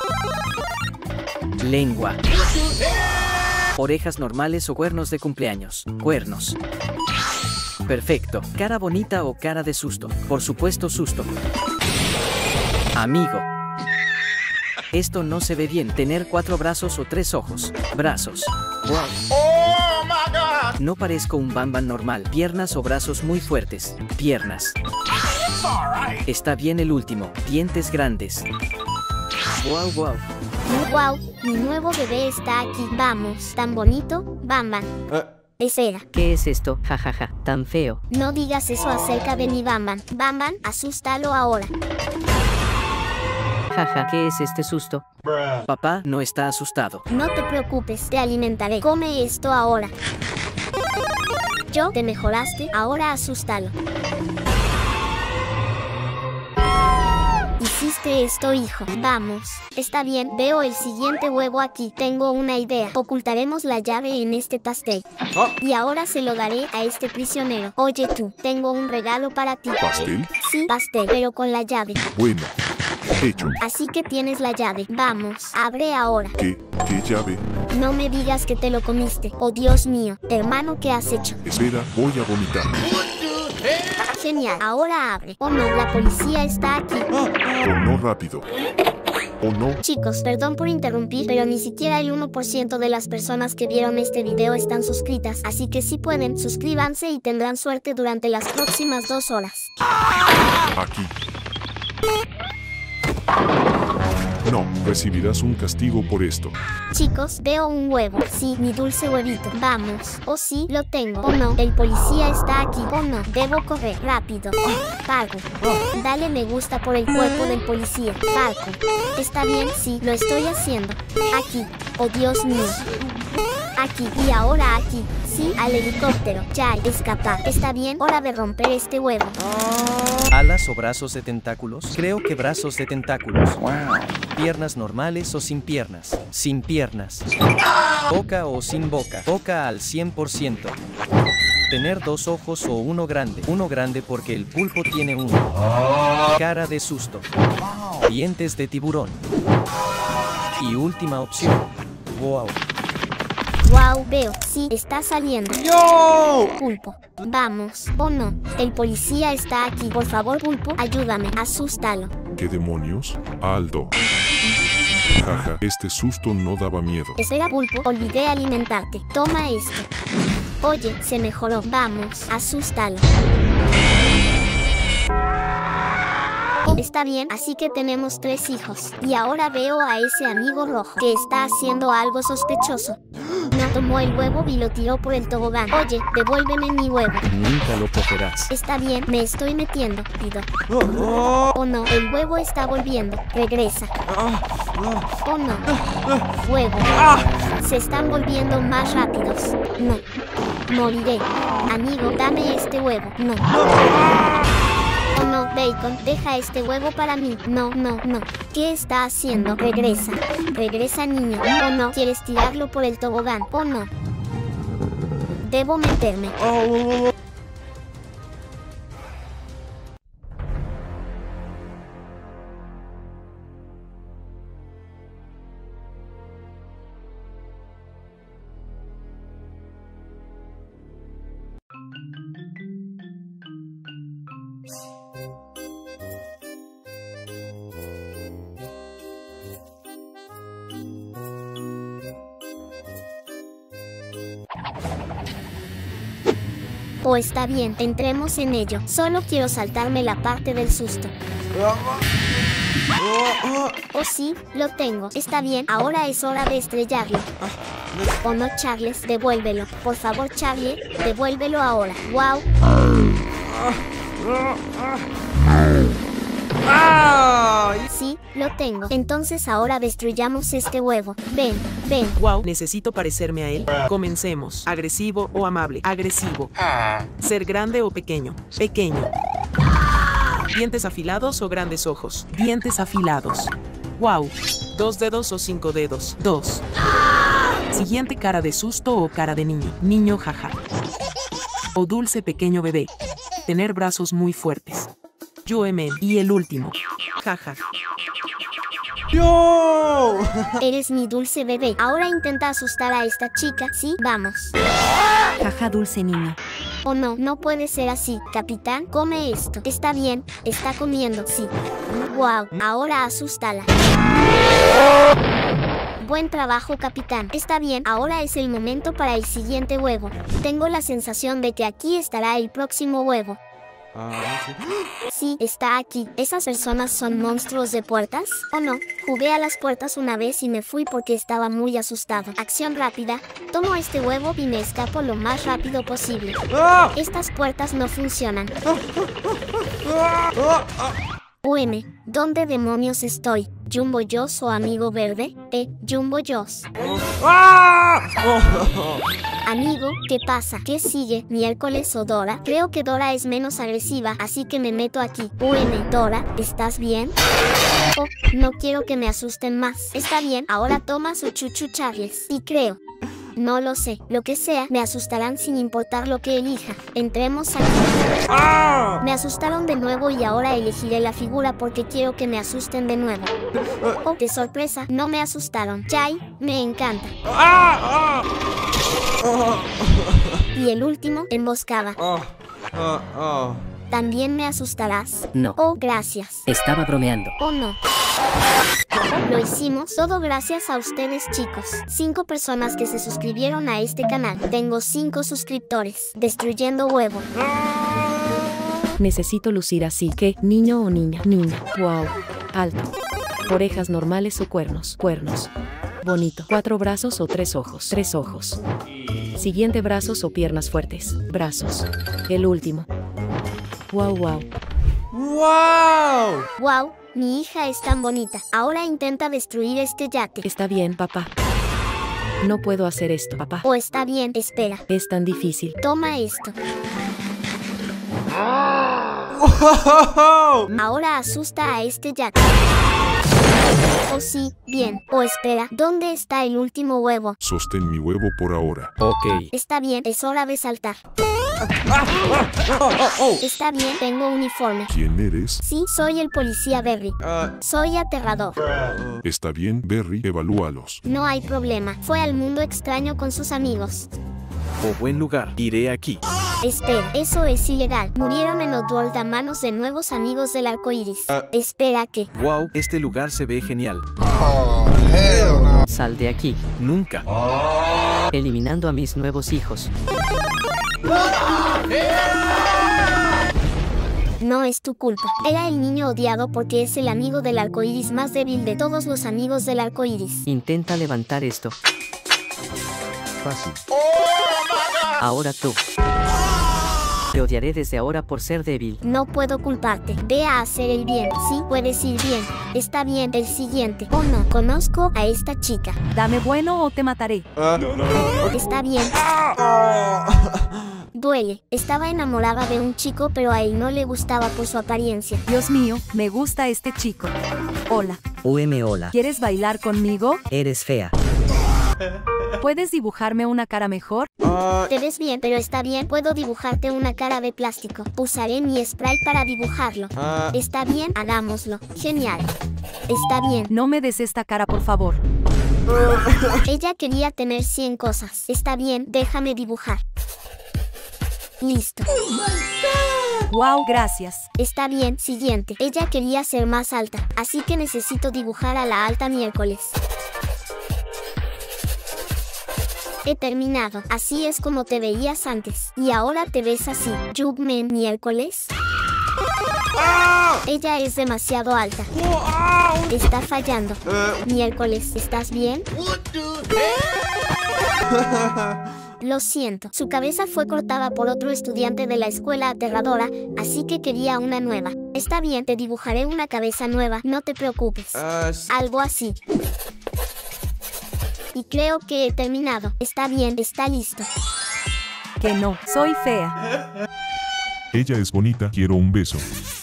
Lengua. Orejas normales o cuernos de cumpleaños. Cuernos. Perfecto. Cara bonita o cara de susto. Por supuesto, susto. Amigo. Esto no se ve bien. Tener cuatro brazos o tres ojos. Brazos. Wow. Oh my God. No parezco un Bamban normal. Piernas o brazos muy fuertes. Piernas. Está bien el último. Dientes grandes. Wow, wow. Wow, mi nuevo bebé está aquí. Vamos, tan bonito. Bamban. Uh. Es era. ¿Qué es esto? Jajaja, ja, ja. Tan feo. No digas eso acerca de mi Bamban. Bamban, asústalo ahora. Jaja, ja, ¿qué es este susto? Bruh. Papá no está asustado. No te preocupes, te alimentaré. Come esto ahora. Yo, te mejoraste, ahora asústalo. Hiciste esto, hijo. Vamos. Está bien, veo el siguiente huevo aquí. Tengo una idea. Ocultaremos la llave en este pastel. Oh. Y ahora se lo daré a este prisionero. Oye tú, tengo un regalo para ti. ¿Pastel? Sí, pastel, pero con la llave. Bueno. Hecho. Así que tienes la llave. Vamos, abre ahora. ¿Qué? ¿Qué llave? No me digas que te lo comiste. Oh, Dios mío. Hermano, ¿qué has hecho? Espera, voy a vomitar. Genial. Ahora abre. Oh, no, la policía está aquí. O no rápido. ¿O no? Chicos, perdón por interrumpir, pero ni siquiera el uno por ciento de las personas que vieron este video están suscritas. Así que si pueden, suscríbanse y tendrán suerte durante las próximas dos horas. Aquí. No, recibirás un castigo por esto. Chicos, veo un huevo. Sí, mi dulce huevito. Vamos. Oh, sí, lo tengo. Oh, no, el policía está aquí. Oh, no, debo correr. Rápido. Oh, pago. Oh, dale me gusta por el cuerpo del policía. Pago. Está bien, sí, lo estoy haciendo. Aquí. Oh, Dios mío. Aquí. Y ahora aquí. Sí, al helicóptero. Ya, escapar. Está bien, hora de romper este huevo. ¿Alas o brazos de tentáculos? Creo que brazos de tentáculos. Wow. Piernas normales o sin piernas. Sin piernas. Boca o sin boca. Boca al cien por ciento. Tener dos ojos o uno grande. Uno grande porque el pulpo tiene uno. Cara de susto. Dientes de tiburón. Y última opción. Wow. Wow, veo. Sí, está saliendo. ¡Yo! Pulpo. Vamos. Oh, no. El policía está aquí. Por favor, Pulpo, ayúdame. Asústalo. ¿Qué demonios? Aldo. Jaja, este susto no daba miedo. Espera, Pulpo, olvidé alimentarte. Toma esto. Oye, se mejoró. Vamos, asústalo. Está bien, así que tenemos tres hijos. Y ahora veo a ese amigo rojo que está haciendo algo sospechoso. No tomó el huevo y lo tiró por el tobogán. Oye, devuélveme mi huevo. Nunca lo cogerás. Está bien, me estoy metiendo, pido. Oh no, el huevo está volviendo. Regresa. Oh no. Huevo. Se están volviendo más rápidos. No. Moriré. Amigo, dame este huevo. No. Oh no, Bacon, deja este huevo para mí. No, no, no. ¿Qué está haciendo? Regresa. Regresa, niño. Oh no, ¿quieres tirarlo por el tobogán? Oh no. Debo meterme. Oh. Oh, está bien, entremos en ello. Solo quiero saltarme la parte del susto. Oh sí, lo tengo. Está bien, ahora es hora de estrellarlo. Oh no, Charles, devuélvelo. Por favor, Charlie, devuélvelo ahora. Wow. Sí, lo tengo. Entonces ahora destruyamos este huevo. Ven, ven. Wow, necesito parecerme a él. Comencemos. Agresivo o amable. Agresivo. Ser grande o pequeño. Pequeño. Dientes afilados o grandes ojos. Dientes afilados. Wow. Dos dedos o cinco dedos. Dos. Siguiente, cara de susto o cara de niño. Niño, jaja. O dulce pequeño bebé. Tener brazos muy fuertes. Yo, Emen. Y el último. Jaja. ¡Yo! Eres mi dulce bebé. Ahora intenta asustar a esta chica. Sí, vamos. Jaja, dulce niño. Oh no, no puede ser así. Capitán, come esto. Está bien, está comiendo, sí. Wow, ahora asústala. Buen trabajo, capitán. Está bien, ahora es el momento para el siguiente huevo. Tengo la sensación de que aquí estará el próximo huevo. Sí, está aquí. ¿Esas personas son monstruos de puertas? ¿O no? Jugué a las puertas una vez y me fui porque estaba muy asustado. Acción rápida. Tomo este huevo y me escapo lo más rápido posible. Estas puertas no funcionan. U M, ¿dónde demonios estoy? ¿Jumbo Joss o amigo verde? Eh, Jumbo Joss. Amigo, ¿qué pasa? ¿Qué sigue? ¿Miércoles o Dora? Creo que Dora es menos agresiva, así que me meto aquí. U M, Dora, ¿estás bien? Oh, no quiero que me asusten más. Está bien, ahora toma su chuchu Charles. Y creo... No lo sé, lo que sea, me asustarán sin importar lo que elija. Entremos aquí. ¡Ah! Me asustaron de nuevo y ahora elegiré la figura porque quiero que me asusten de nuevo. Oh, de sorpresa, no me asustaron. Jai, me encanta. ¡Ah! ¡Ah! Y el último, emboscada. Oh, oh, oh. ¿También me asustarás? No. Oh, gracias. Estaba bromeando. Oh, no. Lo hicimos todo gracias a ustedes, chicos. Cinco personas que se suscribieron a este canal. Tengo cinco suscriptores. Destruyendo huevo. Necesito lucir así. ¿Qué? ¿Niño o niña? Niña. Wow. Alto. Orejas normales o cuernos. Cuernos. Bonito. Cuatro brazos o tres ojos. Tres ojos. Siguiente, brazos o piernas fuertes. Brazos. El último. Wow, wow. ¡Wow! ¡Wow! Mi hija es tan bonita. Ahora intenta destruir este yate. Está bien, papá. No puedo hacer esto, papá. Oh, está bien, espera. Es tan difícil. Toma esto. Ahora asusta a este yate. Oh sí, bien. Oh espera, ¿dónde está el último huevo? Sostén mi huevo por ahora. Ok. Está bien, es hora de saltar. Está bien, tengo uniforme. ¿Quién eres? Sí, soy el policía Berry. Soy aterrador. Está bien, Berry, evalúalos. No hay problema. Fue al mundo extraño con sus amigos. Oh, buen lugar. Iré aquí. Espera, eso es ilegal. Murieron en Oddworld a manos de nuevos amigos del arco iris. Espera, ¿qué? Wow, este lugar se ve genial. Sal de aquí. Nunca. Eliminando a mis nuevos hijos. No es tu culpa. Era el niño odiado porque es el amigo del arco iris más débil de todos los amigos del arco iris. Intenta levantar esto. Fácil. Ahora tú. Te odiaré desde ahora por ser débil. No puedo culparte. Ve a hacer el bien. Sí, puedes ir bien. Está bien, el siguiente. Oh no, conozco a esta chica. Dame bueno o te mataré. Uh, no, no, no. Está bien. Duele. Estaba enamorada de un chico, pero a él no le gustaba por su apariencia. Dios mío, me gusta este chico. Hola. U M hola. ¿Quieres bailar conmigo? Eres fea. ¿Puedes dibujarme una cara mejor? Uh, Te ves bien, pero está bien. Puedo dibujarte una cara de plástico. Usaré mi spray para dibujarlo. Uh, ¿Está bien? Hagámoslo. Genial. Está bien. No me des esta cara, por favor. Ella quería tener cien cosas. Está bien, déjame dibujar. Listo. Wow, gracias. Está bien, siguiente. Ella quería ser más alta, así que necesito dibujar a la alta miércoles. He terminado. Así es como te veías antes. Y ahora te ves así. Jugman miércoles. Ella es demasiado alta. Está fallando. Miércoles, ¿estás bien? Lo siento. Su cabeza fue cortada por otro estudiante de la escuela aterradora, así que quería una nueva. Está bien, te dibujaré una cabeza nueva, no te preocupes. Algo así. Y creo que he terminado. Está bien, está listo. Que no, soy fea. Ella es bonita, quiero un beso.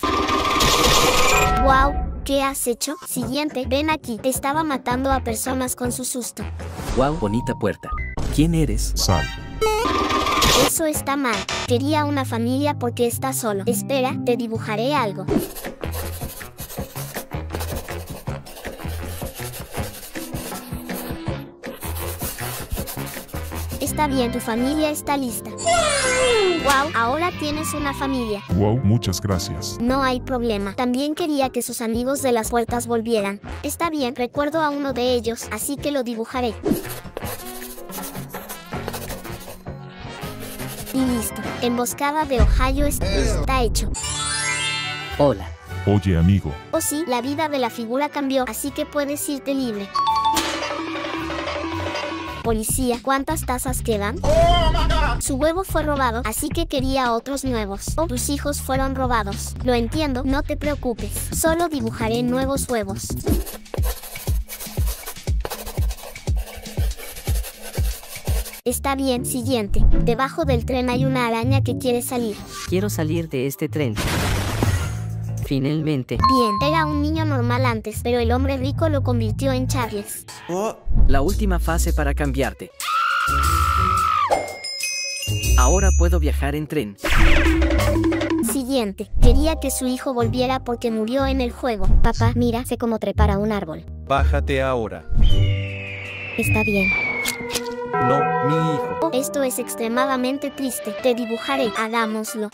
Wow, ¿qué has hecho? Siguiente, ven aquí. Estaba matando a personas con su susto. Wow, bonita puerta. ¿Quién eres? Sal. Eso está mal. Quería una familia porque está solo. Espera, te dibujaré algo. Está bien, tu familia está lista. Wow, ahora tienes una familia. Wow, muchas gracias. No hay problema. También quería que sus amigos de las puertas volvieran. Está bien, recuerdo a uno de ellos, así que lo dibujaré. Y listo. Emboscada de Ohio está hecho. Hola. Oye, amigo. Oh sí, la vida de la figura cambió, así que puedes irte libre. Policía, ¿cuántas tazas quedan? Su huevo fue robado, así que quería otros nuevos. Oh, tus hijos fueron robados. Lo entiendo, no te preocupes. Solo dibujaré nuevos huevos. Está bien, siguiente. Debajo del tren hay una araña que quiere salir. Quiero salir de este tren. Finalmente. Bien, era un niño normal antes, pero el hombre rico lo convirtió en Charles. Oh. La última fase para cambiarte. Ahora puedo viajar en tren. Siguiente. Quería que su hijo volviera porque murió en el juego. Papá, mira, sé cómo trepar a un árbol. Bájate ahora. Está bien. No, mi hijo. Oh, esto es extremadamente triste. Te dibujaré. Hagámoslo.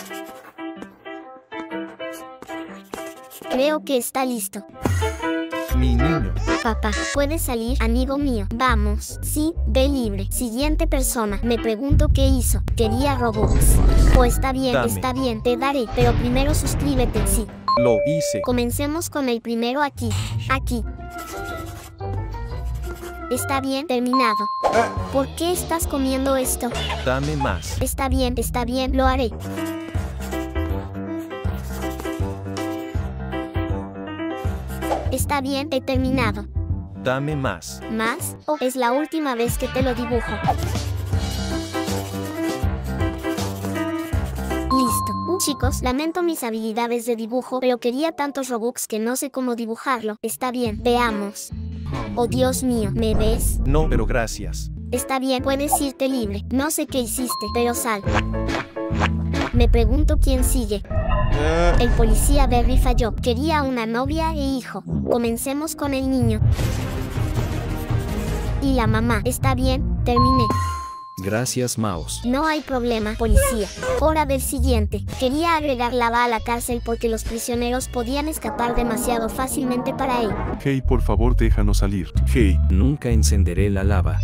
Creo que está listo. Mi niño. Papá, ¿puedes salir, amigo mío? Vamos. Sí, ve libre. Siguiente persona. Me pregunto qué hizo. Quería Robux. Oh, está bien, Dame. está bien. Te daré. Pero primero suscríbete, sí. Lo hice. Comencemos con el primero aquí. Aquí. Está bien, terminado. ¿Por qué estás comiendo esto? Dame más. Está bien, está bien, lo haré. Está bien, he terminado. Dame más. ¿Más? Oh, es la última vez que te lo dibujo. Listo. Uh, chicos, lamento mis habilidades de dibujo, pero quería tantos Robux que no sé cómo dibujarlo. Está bien, veamos. Oh, Dios mío, ¿me ves? No, pero gracias. Está bien, puedes irte libre. No sé qué hiciste, pero sal. Me pregunto quién sigue. El policía Berry falló. Quería una novia e hijo. Comencemos con el niño. Y la mamá. Está bien, terminé. Gracias, Mouse. No hay problema, policía. Hora del siguiente. Quería agregar lava a la cárcel porque los prisioneros podían escapar demasiado fácilmente para él. Hey, por favor, déjanos salir. Hey. Nunca encenderé la lava.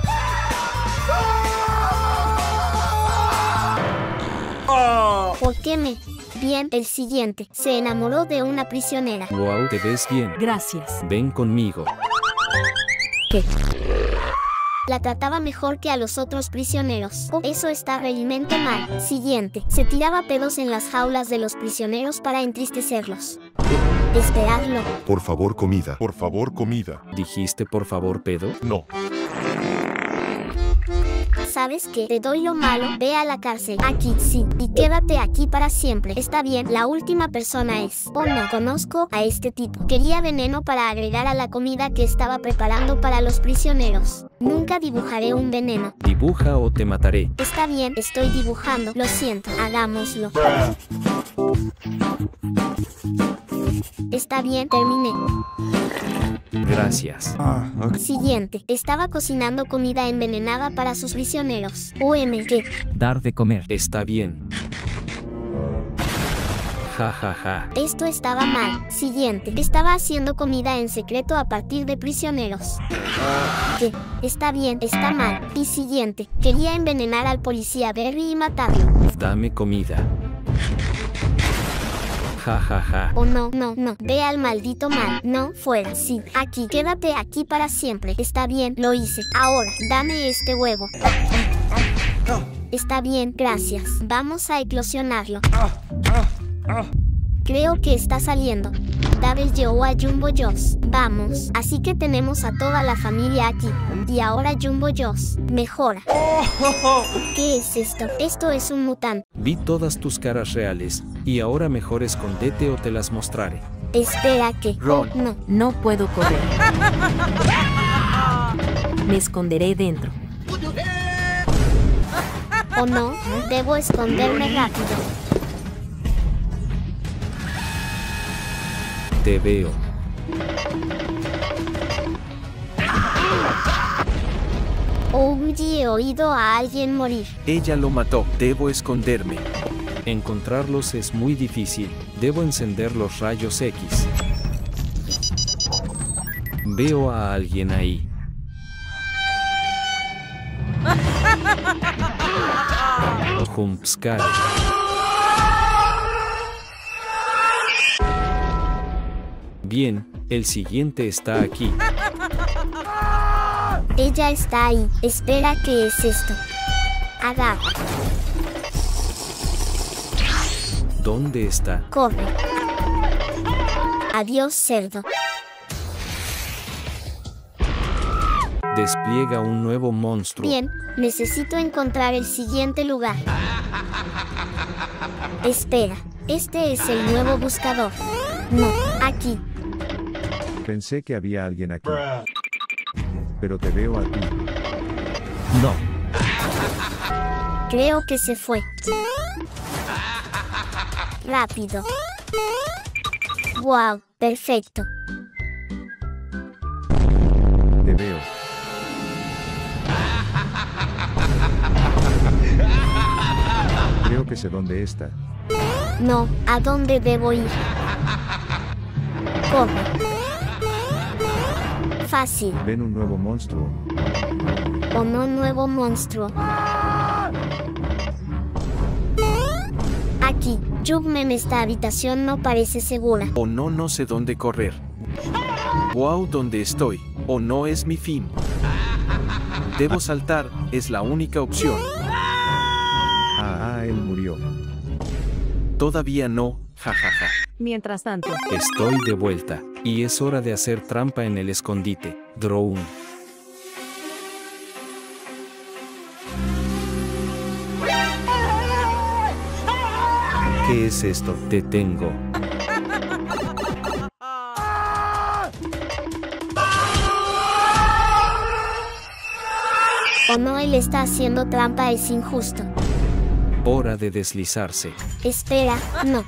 ¿Por qué me? Bien, el siguiente. Se enamoró de una prisionera. Wow, te ves bien. Gracias. Ven conmigo. ¿Qué? La trataba mejor que a los otros prisioneros. Oh, eso está realmente mal. Siguiente. Se tiraba pedos en las jaulas de los prisioneros para entristecerlos. Esperarlo. Por favor, comida. Por favor, comida. ¿Dijiste por favor pedo? No. ¿Sabes qué? Te doy lo malo, ve a la cárcel. Aquí, sí. Y quédate aquí para siempre. Está bien, la última persona es... Oh no, conozco a este tipo. Quería veneno para agregar a la comida que estaba preparando para los prisioneros. Nunca dibujaré un veneno. Dibuja o te mataré. Está bien, estoy dibujando. Lo siento, hagámoslo. Está bien, terminé. Gracias. Ah, okay. Siguiente. Estaba cocinando comida envenenada para sus prisioneros. U M, ¿qué? Dar de comer. Está bien. Ja, ja, ja. Esto estaba mal. Siguiente. Estaba haciendo comida en secreto a partir de prisioneros. ¿Qué? Está bien, está mal. Y siguiente. Quería envenenar al policía Berry y matarlo. Dame comida. Ja, ja, ja. Oh no, no, no. Ve al maldito mal. No, fuera. Sí, aquí. Quédate aquí para siempre. Está bien, lo hice. Ahora, dame este huevo. Está bien, gracias. Vamos a eclosionarlo. Creo que está saliendo. Double Joe a Jumbo Joss. Vamos. Así que tenemos a toda la familia aquí. Y ahora Jumbo Joss. Mejora. ¿Qué es esto? Esto es un mutante. Vi todas tus caras reales. Y ahora mejor escondete o te las mostraré. Espera que... Ron. Oh, no. No puedo correr. Me esconderé dentro. Oh no, debo esconderme rápido. Te veo. Oye, he oído a alguien morir. Ella lo mató. Debo esconderme. Encontrarlos es muy difícil. Debo encender los rayos X. Veo a alguien ahí. Jumpscare. Bien, el siguiente está aquí. Ella está ahí. Espera, ¿qué es esto? Agarra. ¿Dónde está? Corre. Adiós, cerdo. Despliega un nuevo monstruo. Bien, necesito encontrar el siguiente lugar. Espera, este es el nuevo buscador. No, aquí. Pensé que había alguien aquí. Pero te veo a ti. No. Creo que se fue. Rápido. Wow, perfecto. Te veo. Creo que sé dónde está. No, ¿a dónde debo ir? Corre. Fácil. Ven un nuevo monstruo. O no nuevo monstruo. Aquí, Jugman, esta habitación no parece segura. O no, no sé dónde correr. Wow, ¿dónde estoy? O no es mi fin. Debo saltar, es la única opción. Ah, ah, él murió. Todavía no, jajaja. Mientras tanto, Estoy de vuelta, y es hora de hacer trampa en el escondite. Drone. ¿Qué es esto? Te tengo. O no, él está haciendo trampa, es injusto. Hora de deslizarse. Espera, no.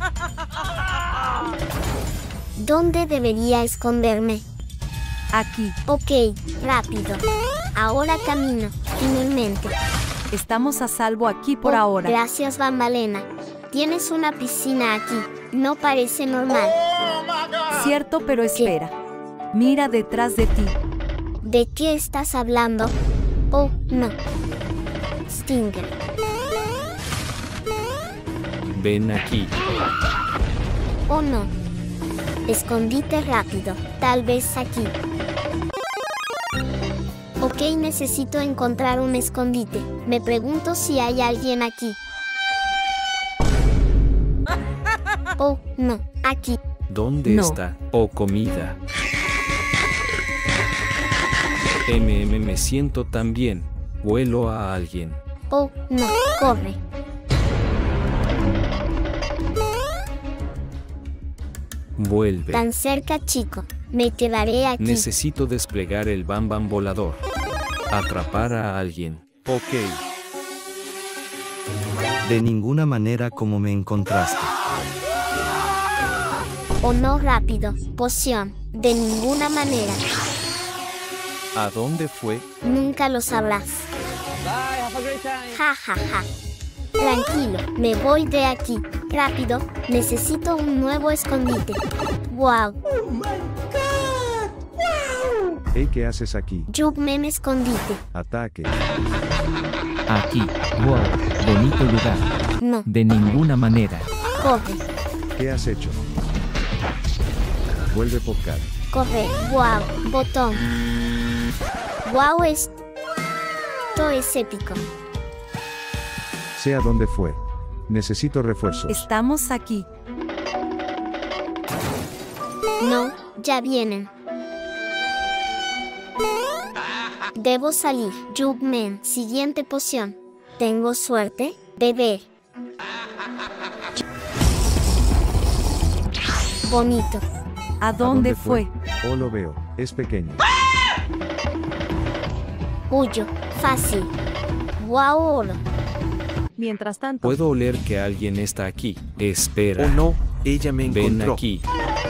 ¿Dónde debería esconderme? aquí. Ok, rápido. Ahora camino, finalmente. Estamos a salvo aquí por Oh, ahora. Gracias, Bambalena. Tienes una piscina aquí. No parece normal. Cierto, pero espera. Mira detrás de ti. ¿De qué estás hablando? Oh, no. Stinger. Ven aquí. Oh, no. Escondite rápido. Tal vez aquí. Ok, necesito encontrar un escondite. Me pregunto si hay alguien aquí. Oh, no. Aquí. ¿Dónde No. está? Oh, comida. M M me siento tan bien. Huelo a alguien. Oh, no. Corre. Vuelve. Tan cerca, chico. Me quedaré aquí. Necesito desplegar el Bam Bam volador. Atrapar a alguien. Ok. De ninguna manera como me encontraste. Oh, no, rápido. Poción. De ninguna manera. ¿A dónde fue? Nunca lo sabrás. Ja, ja, ja. Tranquilo, me voy de aquí. Rápido, necesito un nuevo escondite. Wow. Hey, ¿qué haces aquí? Jugman escondite. Ataque. Aquí. Wow. Bonito lugar. No. De ninguna manera. Corre, ¿Qué has hecho? Vuelve podcast. corre. Wow. Botón. Wow, esto es épico. Sé a dónde fue. Necesito refuerzos. Estamos aquí. No, ya vienen. Debo salir. Jugman, siguiente poción. ¿Tengo suerte? Beber. Bonito. ¿A dónde fue? Oh, lo veo. Es pequeño. Huyo. Fácil. Wow, oro. Mientras tanto. Puedo oler que alguien está aquí. Espera. Oh no, ella me Ven encontró. aquí.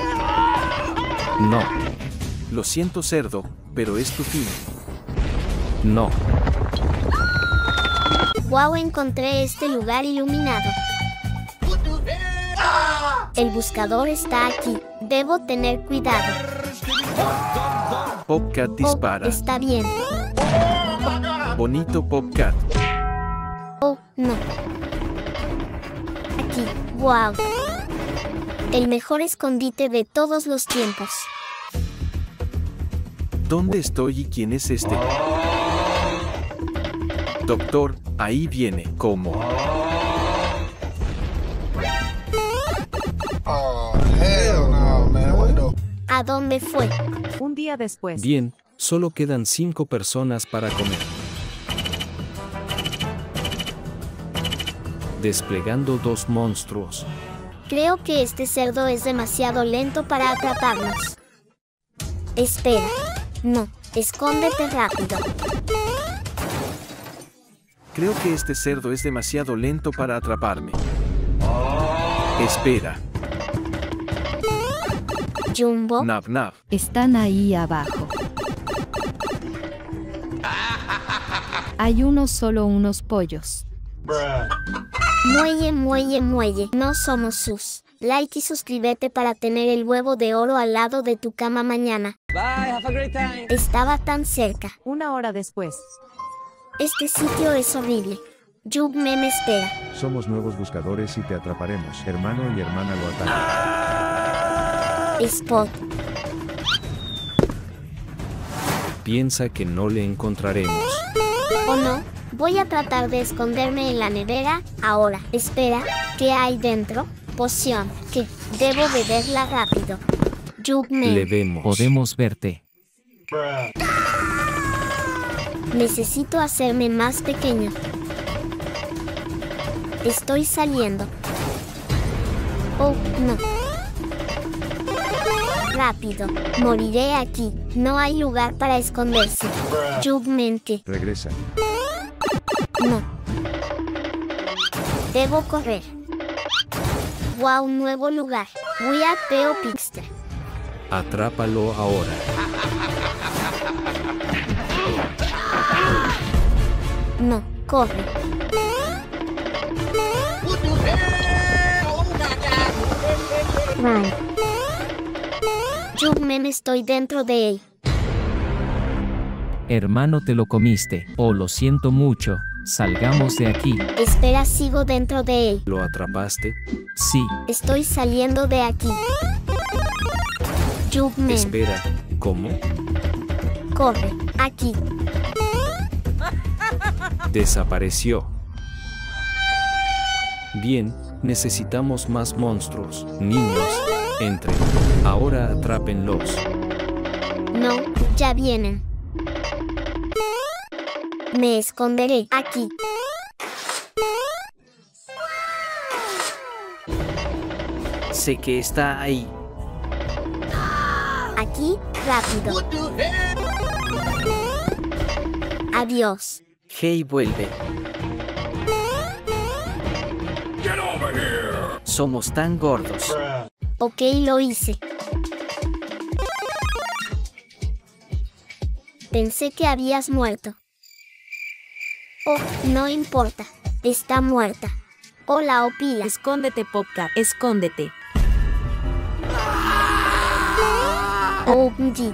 No, Lo siento, cerdo, pero es tu fin. no. Wow, encontré este lugar iluminado. El buscador está aquí. Debo tener cuidado. Popcat dispara. Oh, está bien. Bonito Popcat. Oh, no. Aquí. Wow. El mejor escondite de todos los tiempos. ¿Dónde estoy y quién es este? Doctor, ahí viene. ¿Cómo? ¿A dónde fue? Un día después. Bien, solo quedan cinco personas para comer. Desplegando dos monstruos. Creo que este cerdo es demasiado lento para atraparnos. Espera. No, escóndete rápido. Creo que este cerdo es demasiado lento para atraparme. Espera. Jumbo. Nab Nab. Están ahí abajo. Hay unos solo unos pollos. Muelle, muelle, muelle. No somos sus. Like y suscríbete para tener el huevo de oro al lado de tu cama mañana. Bye, have a great time. Estaba tan cerca. Una hora después. Este sitio es horrible. Jugman me espera. Somos nuevos buscadores y te atraparemos. Hermano y hermana lo atacan. Spot. Piensa que no le encontraremos. ¿O no? Voy a tratar de esconderme en la nevera. Ahora, espera. ¿Qué hay dentro? Poción. ¿Qué? Debo beberla rápido. Jugman. Le vemos. Podemos verte. Necesito hacerme más pequeño. Estoy saliendo. Oh, no. Rápido. Moriré aquí. No hay lugar para esconderse. Jugman, ¿qué? Regresa. No. Debo correr. Wow, nuevo lugar. Voy a Peo Pixter. Atrápalo ahora. No, Corre. Run. Jumpman, estoy dentro de él. Hermano, te lo comiste. Oh, lo siento mucho. Salgamos de aquí. Espera, sigo dentro de él. ¿Lo atrapaste? Sí. Estoy saliendo de aquí. Jumpman. Espera, ¿cómo? Corre, aquí. Desapareció. Bien, necesitamos más monstruos. Niños, entren. Ahora atrápenlos. No, ya vienen. Me esconderé aquí. Sé que está ahí. Aquí, rápido. Adiós. Hey, vuelve. Somos tan gordos. Ok, lo hice. Pensé que habías muerto. Oh, no importa. Está muerta. Hola, Opila. Escóndete, Popcat. Escóndete. O M G.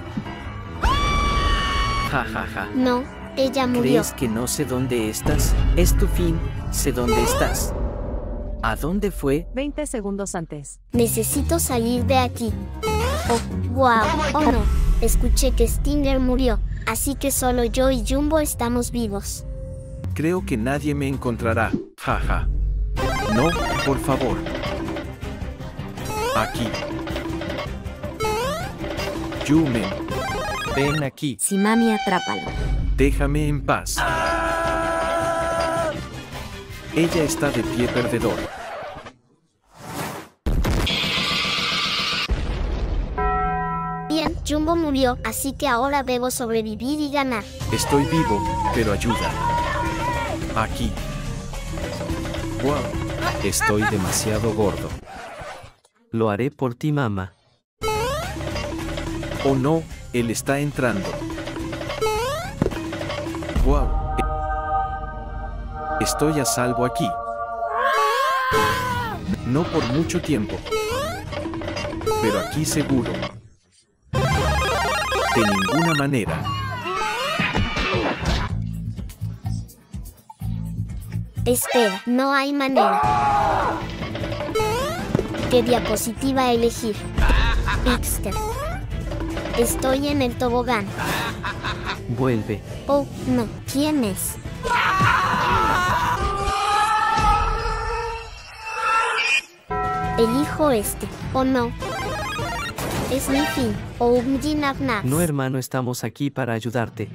Ja, ja, ja. No, ella murió. ¿Crees que no sé dónde estás? Es tu fin. Sé dónde estás. ¿A dónde fue? veinte segundos antes. Necesito salir de aquí. Oh, wow. Oh no. Escuché que Stinger murió. Así que solo yo y Jumbo estamos vivos. Creo que nadie me encontrará. Jaja. No, por favor. Aquí. Jumpman. Ven aquí. Si mami, atrápalo. Déjame en paz. Ella está de pie perdedor. Bien, Jumbo murió, así que ahora debo sobrevivir y ganar. Estoy vivo, pero ayuda. Aquí. Wow, estoy demasiado gordo. Lo haré por ti, mamá. Oh no, él está entrando. Wow. Estoy a salvo aquí. No por mucho tiempo. Pero aquí seguro. De ninguna manera. Espera, no hay manera. ¿Qué diapositiva elegir? Pixter. Estoy en el tobogán. Vuelve. Oh, no. ¿Quién es? Elijo este. Oh, no. Es mi fin. Oh, Mjinavnaf. No, hermano, estamos aquí para ayudarte.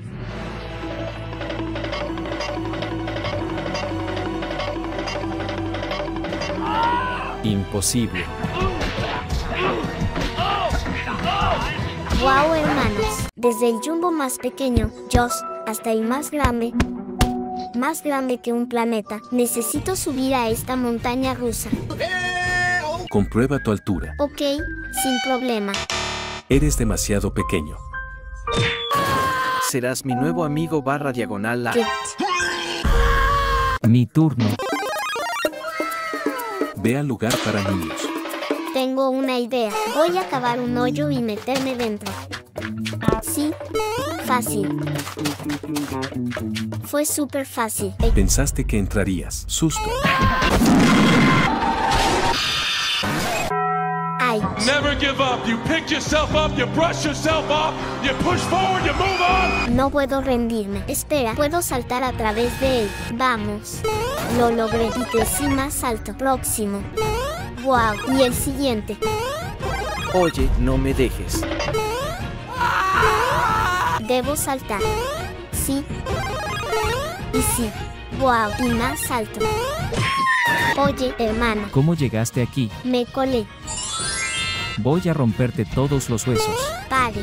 Imposible. Wow, hermanos. Desde el Jumbo más pequeño, Joss, hasta el más grande, más grande que un planeta, necesito subir a esta montaña rusa. Comprueba tu altura. Ok, sin problema. Eres demasiado pequeño. Serás mi nuevo amigo barra diagonal A. Mi turno. Ve al lugar para niños. Tengo una idea. Voy a cavar un hoyo y meterme dentro. Sí, fácil. Fue súper fácil. Eh, Pensaste que entrarías. Susto. Ay. Never give up. You pick yourself up, you brush yourself off, you push forward, you move on. No puedo rendirme. Espera, puedo saltar a través de él. Vamos. Lo logré y crecí más alto. Próximo. Wow, y el siguiente. Oye, no me dejes. Debo saltar. Sí. Y sí. Wow, y más alto. Oye, hermano. ¿Cómo llegaste aquí? Me colé. Voy a romperte todos los huesos. Pare.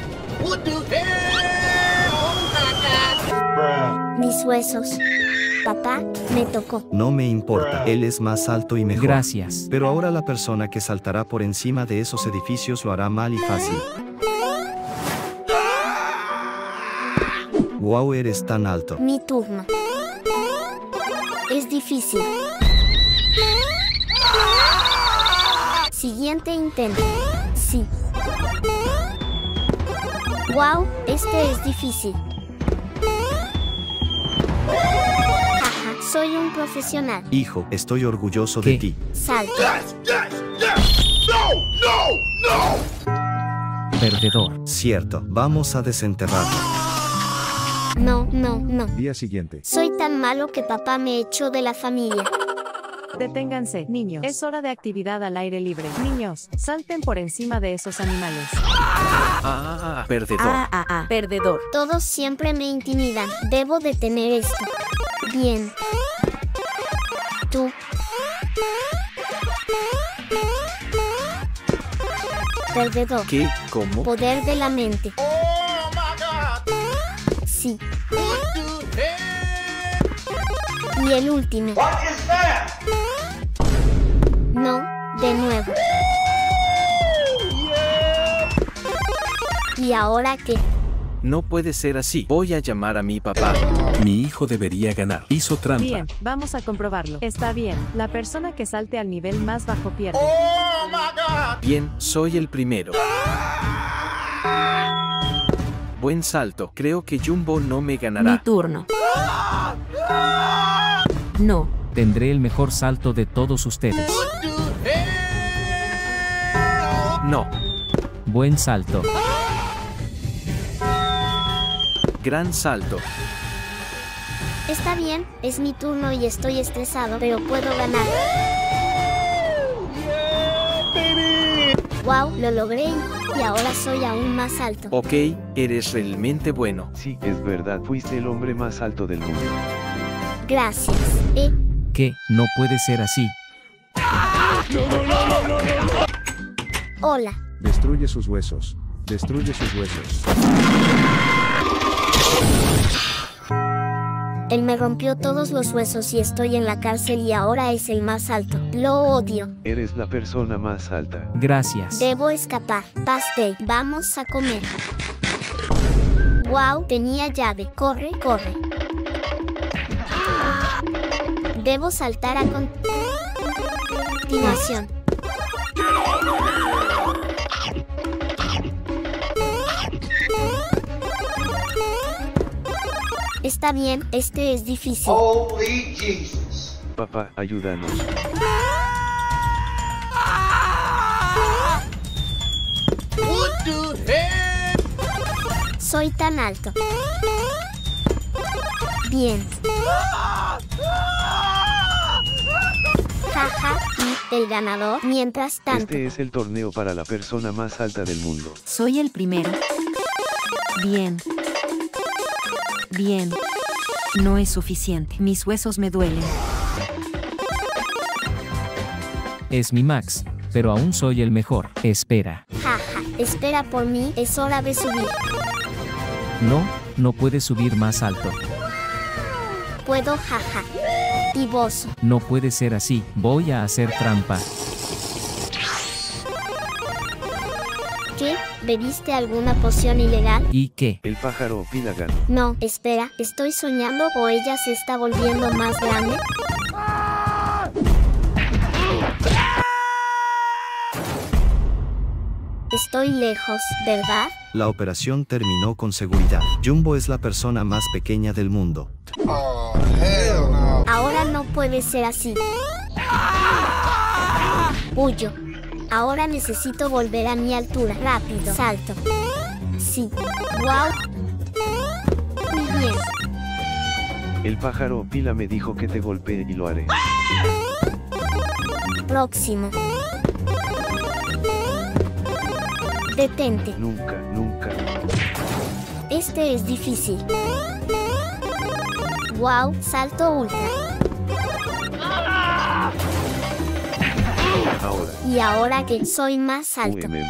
Mis huesos. Papá, me tocó. No me importa, él es más alto y mejor. Gracias. Pero ahora la persona que saltará por encima de esos edificios lo hará mal y fácil. Wow, eres tan alto. Mi turno. es difícil. Siguiente intento. Sí. Wow, este es difícil. Jaja, soy un profesional. Hijo, estoy orgulloso de ti. Salto. Perdedor. Cierto, vamos a desenterrarlo. No, no, no. Día siguiente. Soy tan malo que papá me echó de la familia. Deténganse, niños. Es hora de actividad al aire libre. Niños, salten por encima de esos animales. Ah, perdedor. Ah, ah, ah, perdedor. Todos siempre me intimidan. Debo detener esto. Bien. Tú. Perdedor. ¿Qué? ¿Cómo? Poder de la mente. Sí. Y el último. No, de nuevo. ¿Y ahora qué? No puede ser así. Voy a llamar a mi papá. Mi hijo debería ganar. Hizo trampa. Bien, vamos a comprobarlo. Está bien. La persona que salte al nivel más bajo pierde. Bien, soy el primero. Buen salto. Creo que Jumbo no me ganará. Mi turno. No. Tendré el mejor salto de todos ustedes. No. Buen salto. Gran salto. Está bien, es mi turno y estoy estresado, pero puedo ganar. Wow, lo logré y ahora soy aún más alto. Ok, eres realmente bueno. Sí, es verdad, fuiste el hombre más alto del mundo. Gracias. ¿Eh? ¿Qué? No puede ser así. Hola. Destruye sus huesos. Destruye sus huesos. Él me rompió todos los huesos y estoy en la cárcel y ahora es el más alto. Lo odio. Eres la persona más alta. Gracias. Debo escapar. Pastel. Vamos a comer. Wow, tenía llave. Corre, corre. Debo saltar a continuación. Está bien, este es difícil. Holy Jesus. Papá, ayúdanos. Soy tan alto. Bien. Jaja, y el ganador, mientras tanto. Este es el torneo para la persona más alta del mundo. Soy el primero. Bien. Bien. No es suficiente. Mis huesos me duelen. Es mi Max, pero aún soy el mejor. Espera. Jaja, espera por mí, es hora de subir. No, no puedes subir más alto. Puedo, jaja. Tiboso. No puede ser así. Voy a hacer trampa. ¿Qué? ¿Bebiste alguna poción ilegal? ¿Y qué? El pájaro Pila ganó. No, espera, ¿estoy soñando o ella se está volviendo más grande? Estoy lejos, ¿verdad? La operación terminó con seguridad. Jumbo es la persona más pequeña del mundo. Oh, hell no. Ahora no puede ser así. Huyo. Ahora necesito volver a mi altura. Rápido. Salto. Sí. Wow. Muy bien. El pájaro Pila me dijo que te golpee y lo haré. Próximo. Detente. Nunca, nunca. Este es difícil. Wow, salto ultra. Ahora. Y ahora que soy más alto. U M M.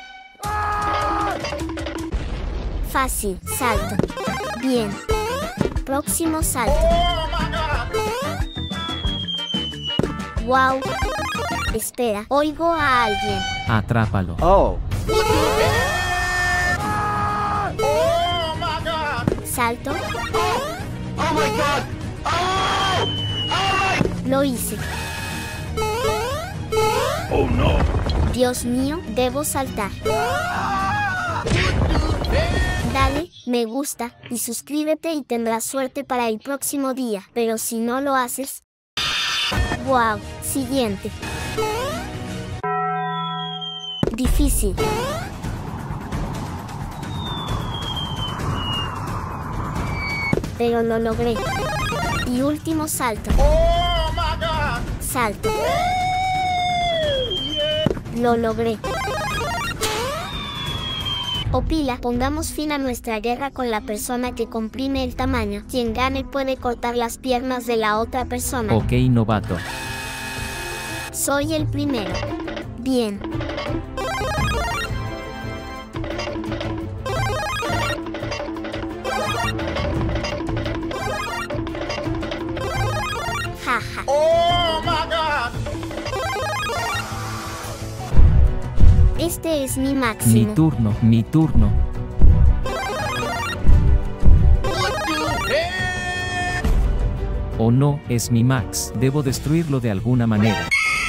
Fácil, salto. Bien. Próximo salto. Wow. Espera, oigo a alguien. Atrápalo. Oh. Salto. Oh my God. Oh! Lo hice. Oh no. Dios mío, debo saltar. Dale, me gusta, y suscríbete y tendrás suerte para el próximo día. Pero si no lo haces... Wow, siguiente. Difícil. Pero lo logré. Y último salto. Oh my God. Salto. Lo logré. Opila, pongamos fin a nuestra guerra con la persona que comprime el tamaño. Quien gane puede cortar las piernas de la otra persona. Ok, novato. Soy el primero. Bien. Jaja. Oh my God. Este es mi Mi máximo. turno, mi turno. Oh no, es mi max. Debo destruirlo de alguna manera.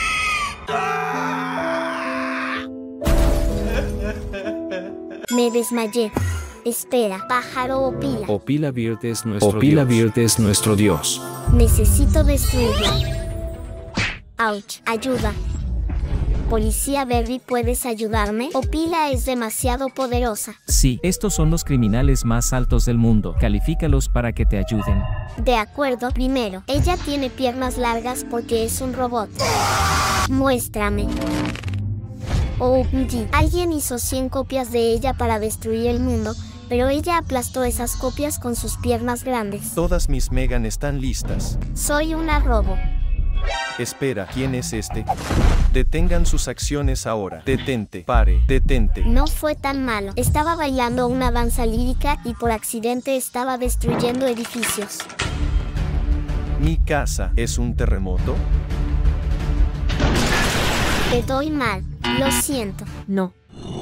Me desmayé. Espera, pájaro Opila. Opila Beard es nuestro Opila dios. Beard es nuestro dios. Necesito destruirlo. Ouch, ayuda. Policía Berry, ¿puedes ayudarme? Opila es demasiado poderosa. Sí, estos son los criminales más altos del mundo. Califícalos para que te ayuden. De acuerdo, primero, ella tiene piernas largas porque es un robot. Muéstrame. O M G, alguien hizo cien copias de ella para destruir el mundo, pero ella aplastó esas copias con sus piernas grandes. Todas mis Megan están listas. Soy una robo. Espera, ¿quién es este? Detengan sus acciones ahora. Detente, pare, detente. No fue tan malo. Estaba bailando una danza lírica y por accidente estaba destruyendo edificios. Mi casa, ¿es un terremoto? Te doy mal. Lo siento. No.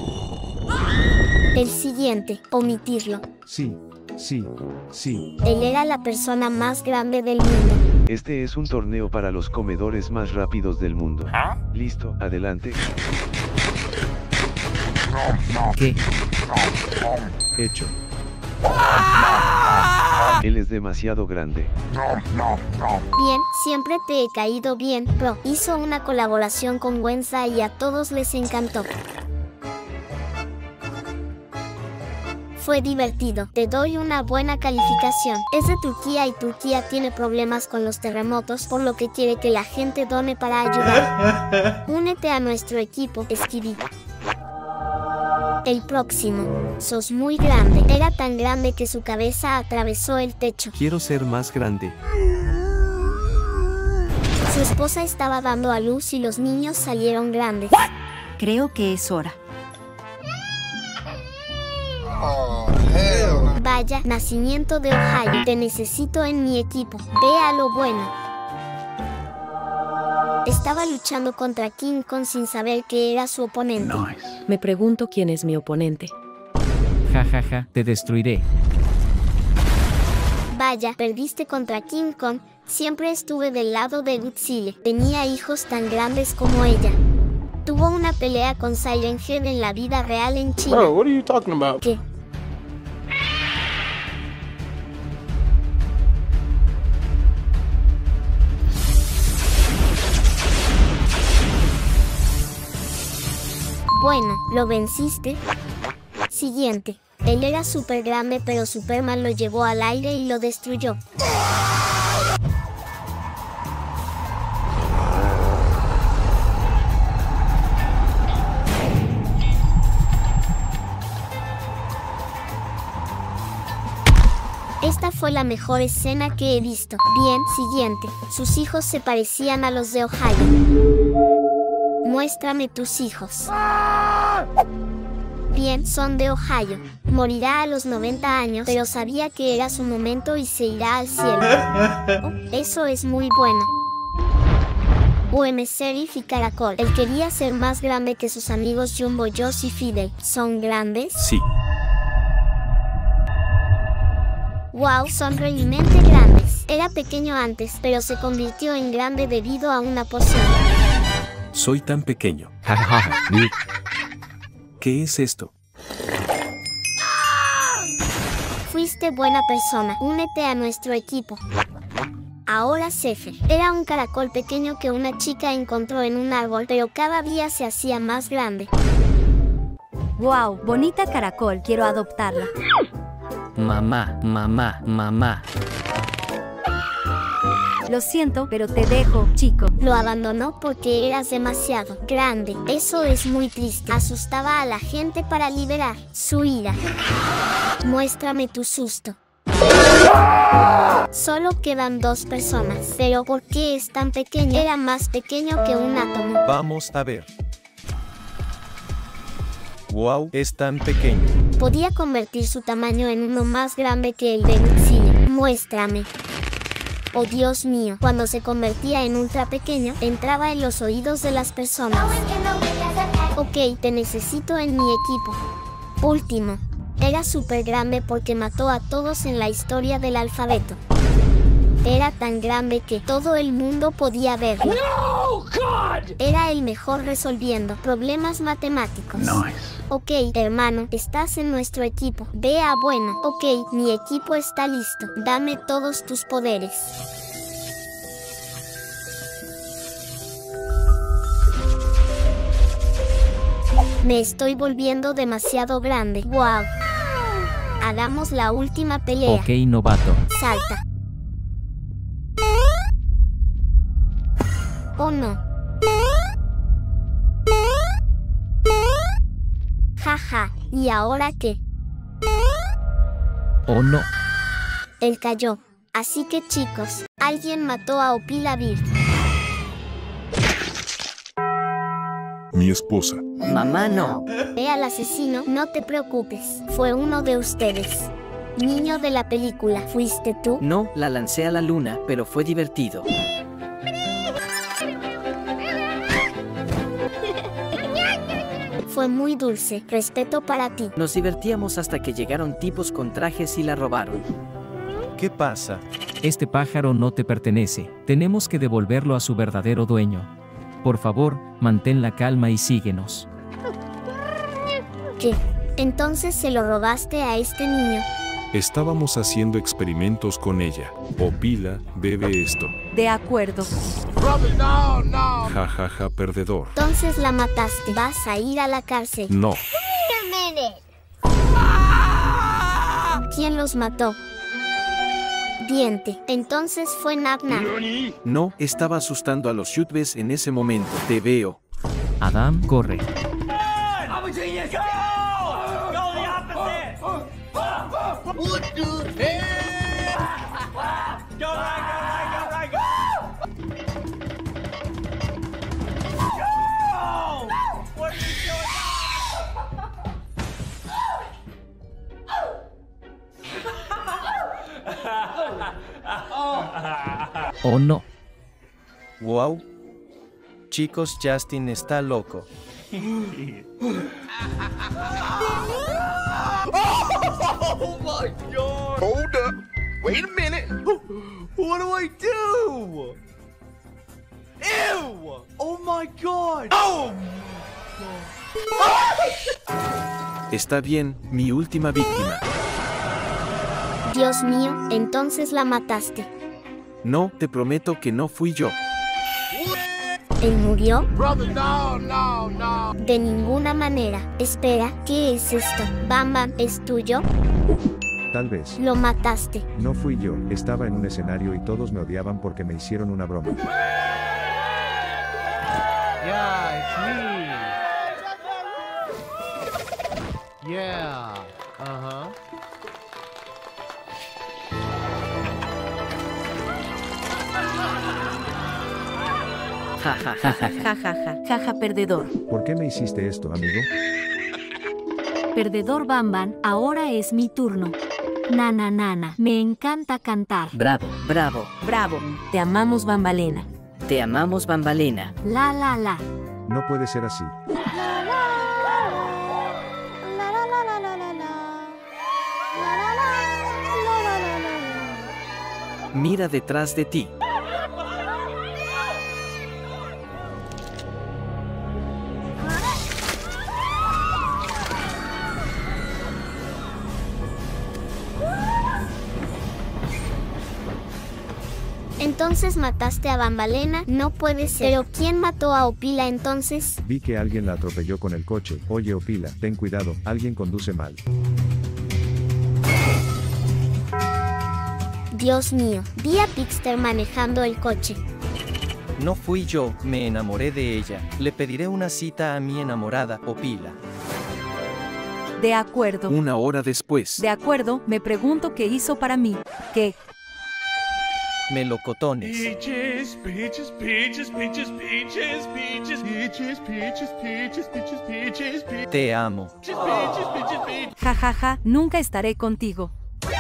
El siguiente, omitirlo. Sí, sí, sí. Él era la persona más grande del mundo. Este es un torneo para los comedores más rápidos del mundo. Listo, adelante. ¿Qué? Hecho. Él es demasiado grande. Bien, siempre te he caído bien, Pro. Hizo una colaboración con Wednesday y a todos les encantó. Fue divertido. Te doy una buena calificación. Es de Turquía y Turquía tiene problemas con los terremotos, por lo que quiere que la gente done para ayudar. Únete a nuestro equipo, Skibidi. El próximo. Sos muy grande. Era tan grande que su cabeza atravesó el techo. Quiero ser más grande. Su esposa estaba dando a luz y los niños salieron grandes. Creo que es hora. Vaya, nacimiento de Ohio. Te necesito en mi equipo. Ve a lo bueno. Estaba luchando contra King Kong sin saber que era su oponente. Me pregunto quién es mi oponente. Ja ja ja, te destruiré. Vaya, perdiste contra King Kong. Siempre estuve del lado de Godzilla. Tenía hijos tan grandes como ella. Tuvo una pelea con Siren Head en la vida real en China. Bro, what are you talking about? ¿Qué? Bueno, lo venciste. Siguiente. Él era súper grande, pero Superman lo llevó al aire y lo destruyó. Esta fue la mejor escena que he visto. Bien, siguiente. Sus hijos se parecían a los de Ohio. Muéstrame tus hijos. Bien, son de Ohio. Morirá a los noventa años, pero sabía que era su momento y se irá al cielo. Oh, eso es muy bueno. U M Serif y Caracol. Él quería ser más grande que sus amigos Jumbo Josh y Fidel. ¿Son grandes? Sí. Wow, son realmente grandes. Era pequeño antes, pero se convirtió en grande debido a una poción. Soy tan pequeño. ¿Qué es esto? Fuiste buena persona. Únete a nuestro equipo. Ahora Sefer era un caracol pequeño que una chica encontró en un árbol, pero cada día se hacía más grande. Wow, bonita caracol, quiero adoptarla. Mamá, mamá, mamá. Lo siento, pero te dejo, chico. Lo abandonó porque eras demasiado grande. Eso es muy triste. Asustaba a la gente para liberar su ira. Muéstrame tu susto. Solo quedan dos personas. Pero ¿por qué es tan pequeño? Era más pequeño que un átomo. Vamos a ver. Wow, es tan pequeño. Podía convertir su tamaño en uno más grande que el de Godzilla. Muéstrame. Oh Dios mío, cuando se convertía en ultra pequeño, entraba en los oídos de las personas. Ok, te necesito en mi equipo. Último. Era súper grande porque mató a todos en la historia del alfabeto. Era tan grande que todo el mundo podía verlo. No, God! Era el mejor resolviendo problemas matemáticos. Nice. Ok, hermano, estás en nuestro equipo. Vea, bueno. Ok, mi equipo está listo. Dame todos tus poderes. Me estoy volviendo demasiado grande. Wow. Hagamos la última pelea. Ok, novato. Salta. Oh no. Jaja, ¿y ahora qué? Oh no. Él cayó. Así que chicos, alguien mató a Opila Bird. Mi esposa. Mamá no. Ve al asesino, no te preocupes. Fue uno de ustedes. Niño de la película, ¿fuiste tú? No, la lancé a la luna, pero fue divertido. Fue muy dulce. Respeto para ti. Nos divertíamos hasta que llegaron tipos con trajes y la robaron. ¿Qué pasa? Este pájaro no te pertenece. Tenemos que devolverlo a su verdadero dueño. Por favor, mantén la calma y síguenos. ¿Qué? ¿Entonces se lo robaste a este niño? Estábamos haciendo experimentos con ella. Opila, bebe esto. De acuerdo. Brother, no, no. Ja, ja, ja, perdedor. Entonces la mataste. Vas a ir a la cárcel. No. ¿Quién los mató? Diente. Entonces fue Nap-Nap. No, estaba asustando a los Shutbes en ese momento. Te veo. Adam, corre. Oh no. Wow. Chicos, Justin está loco. Oh my God! Hold up. Wait a minute. What do I do? Ew! Oh my God! Oh! Está bien, mi última víctima. Dios mío, entonces la mataste. No, te prometo que no fui yo. ¿Él murió? Brother, no, no, no. De ninguna manera. Espera, ¿qué es esto? Bam Bam, ¿es tuyo? Tal vez. Lo mataste. No fui yo, estaba en un escenario y todos me odiaban porque me hicieron una broma. Yeah, it's me. Yeah. Uh-huh. Ja, ja, ja, ja, Ja, ja, ja, ja, ja, perdedor. ¿Por qué me hiciste esto, amigo? Perdedor Bamban, ahora es mi turno. Nana, nana, me encanta cantar. Bravo, bravo. Bravo, te amamos Bambalena. Te amamos, Bambalena. La, la, la. No puede ser así. Mira detrás de ti. Entonces mataste a Bambalena, no puede ser. Pero ¿quién mató a Opila entonces? Vi que alguien la atropelló con el coche. Oye Opila, ten cuidado, alguien conduce mal. Dios mío, vi a Pixter manejando el coche. No fui yo, me enamoré de ella. Le pediré una cita a mi enamorada, Opila. De acuerdo. Una hora después. De acuerdo, me pregunto qué hizo para mí. ¿Qué? Melocotones. Peaches, peaches, peaches, peaches, peaches, peaches, peaches, peaches, peaches, peaches, peaches, peaches. Te amo. Peaches, peaches, peaches, peaches. Ja, ja, ja, nunca estaré contigo.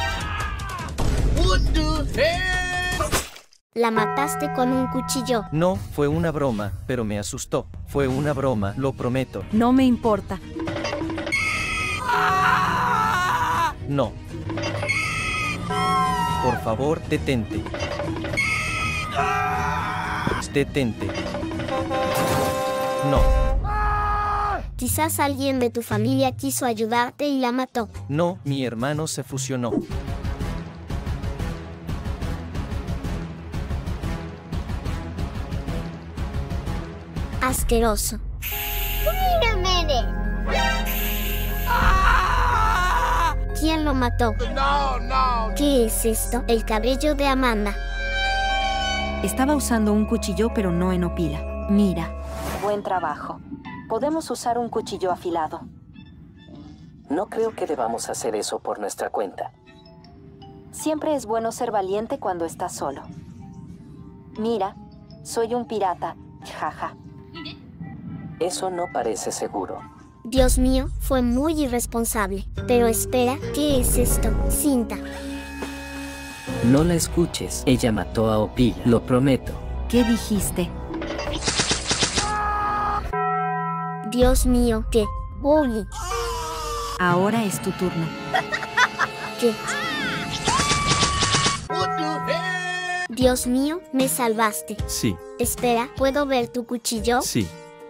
What the hell? La mataste con un cuchillo. No, fue una broma, pero me asustó. Fue una broma, lo prometo. No me importa. No. Por favor, detente. Detente. No. Quizás alguien de tu familia quiso ayudarte y la mató. No, mi hermano se fusionó. Asqueroso. Wait a minute. ¿Quién lo mató? No, no. ¿Qué es esto? El cabello de Amanda. Estaba usando un cuchillo, pero no en Opila. Mira. Buen trabajo. Podemos usar un cuchillo afilado. No creo que debamos hacer eso por nuestra cuenta. Siempre es bueno ser valiente cuando estás solo. Mira, soy un pirata. Jaja. Eso no parece seguro. Dios mío, fue muy irresponsable. Pero espera, ¿qué es esto? Cinta. No la escuches. Ella mató a Opila, lo prometo. ¿Qué dijiste? Dios mío, ¿qué? Bully. Ahora es tu turno. ¿Qué? Dios mío, me salvaste. Sí. Espera, ¿puedo ver tu cuchillo? Sí.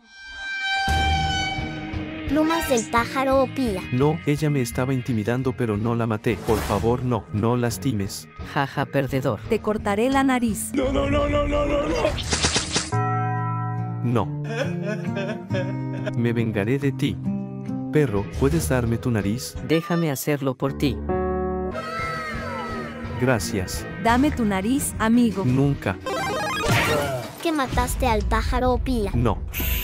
Plumas del pájaro Opila. No, ella me estaba intimidando, pero no la maté. Por favor, no, no lastimes. Jaja, perdedor. Te cortaré la nariz. No, no, no, no, no, no, No. no. Me vengaré de ti. Perro, ¿puedes darme tu nariz? Déjame hacerlo por ti. Gracias. Dame tu nariz, amigo. Nunca. ¿Que mataste al pájaro Opila? No.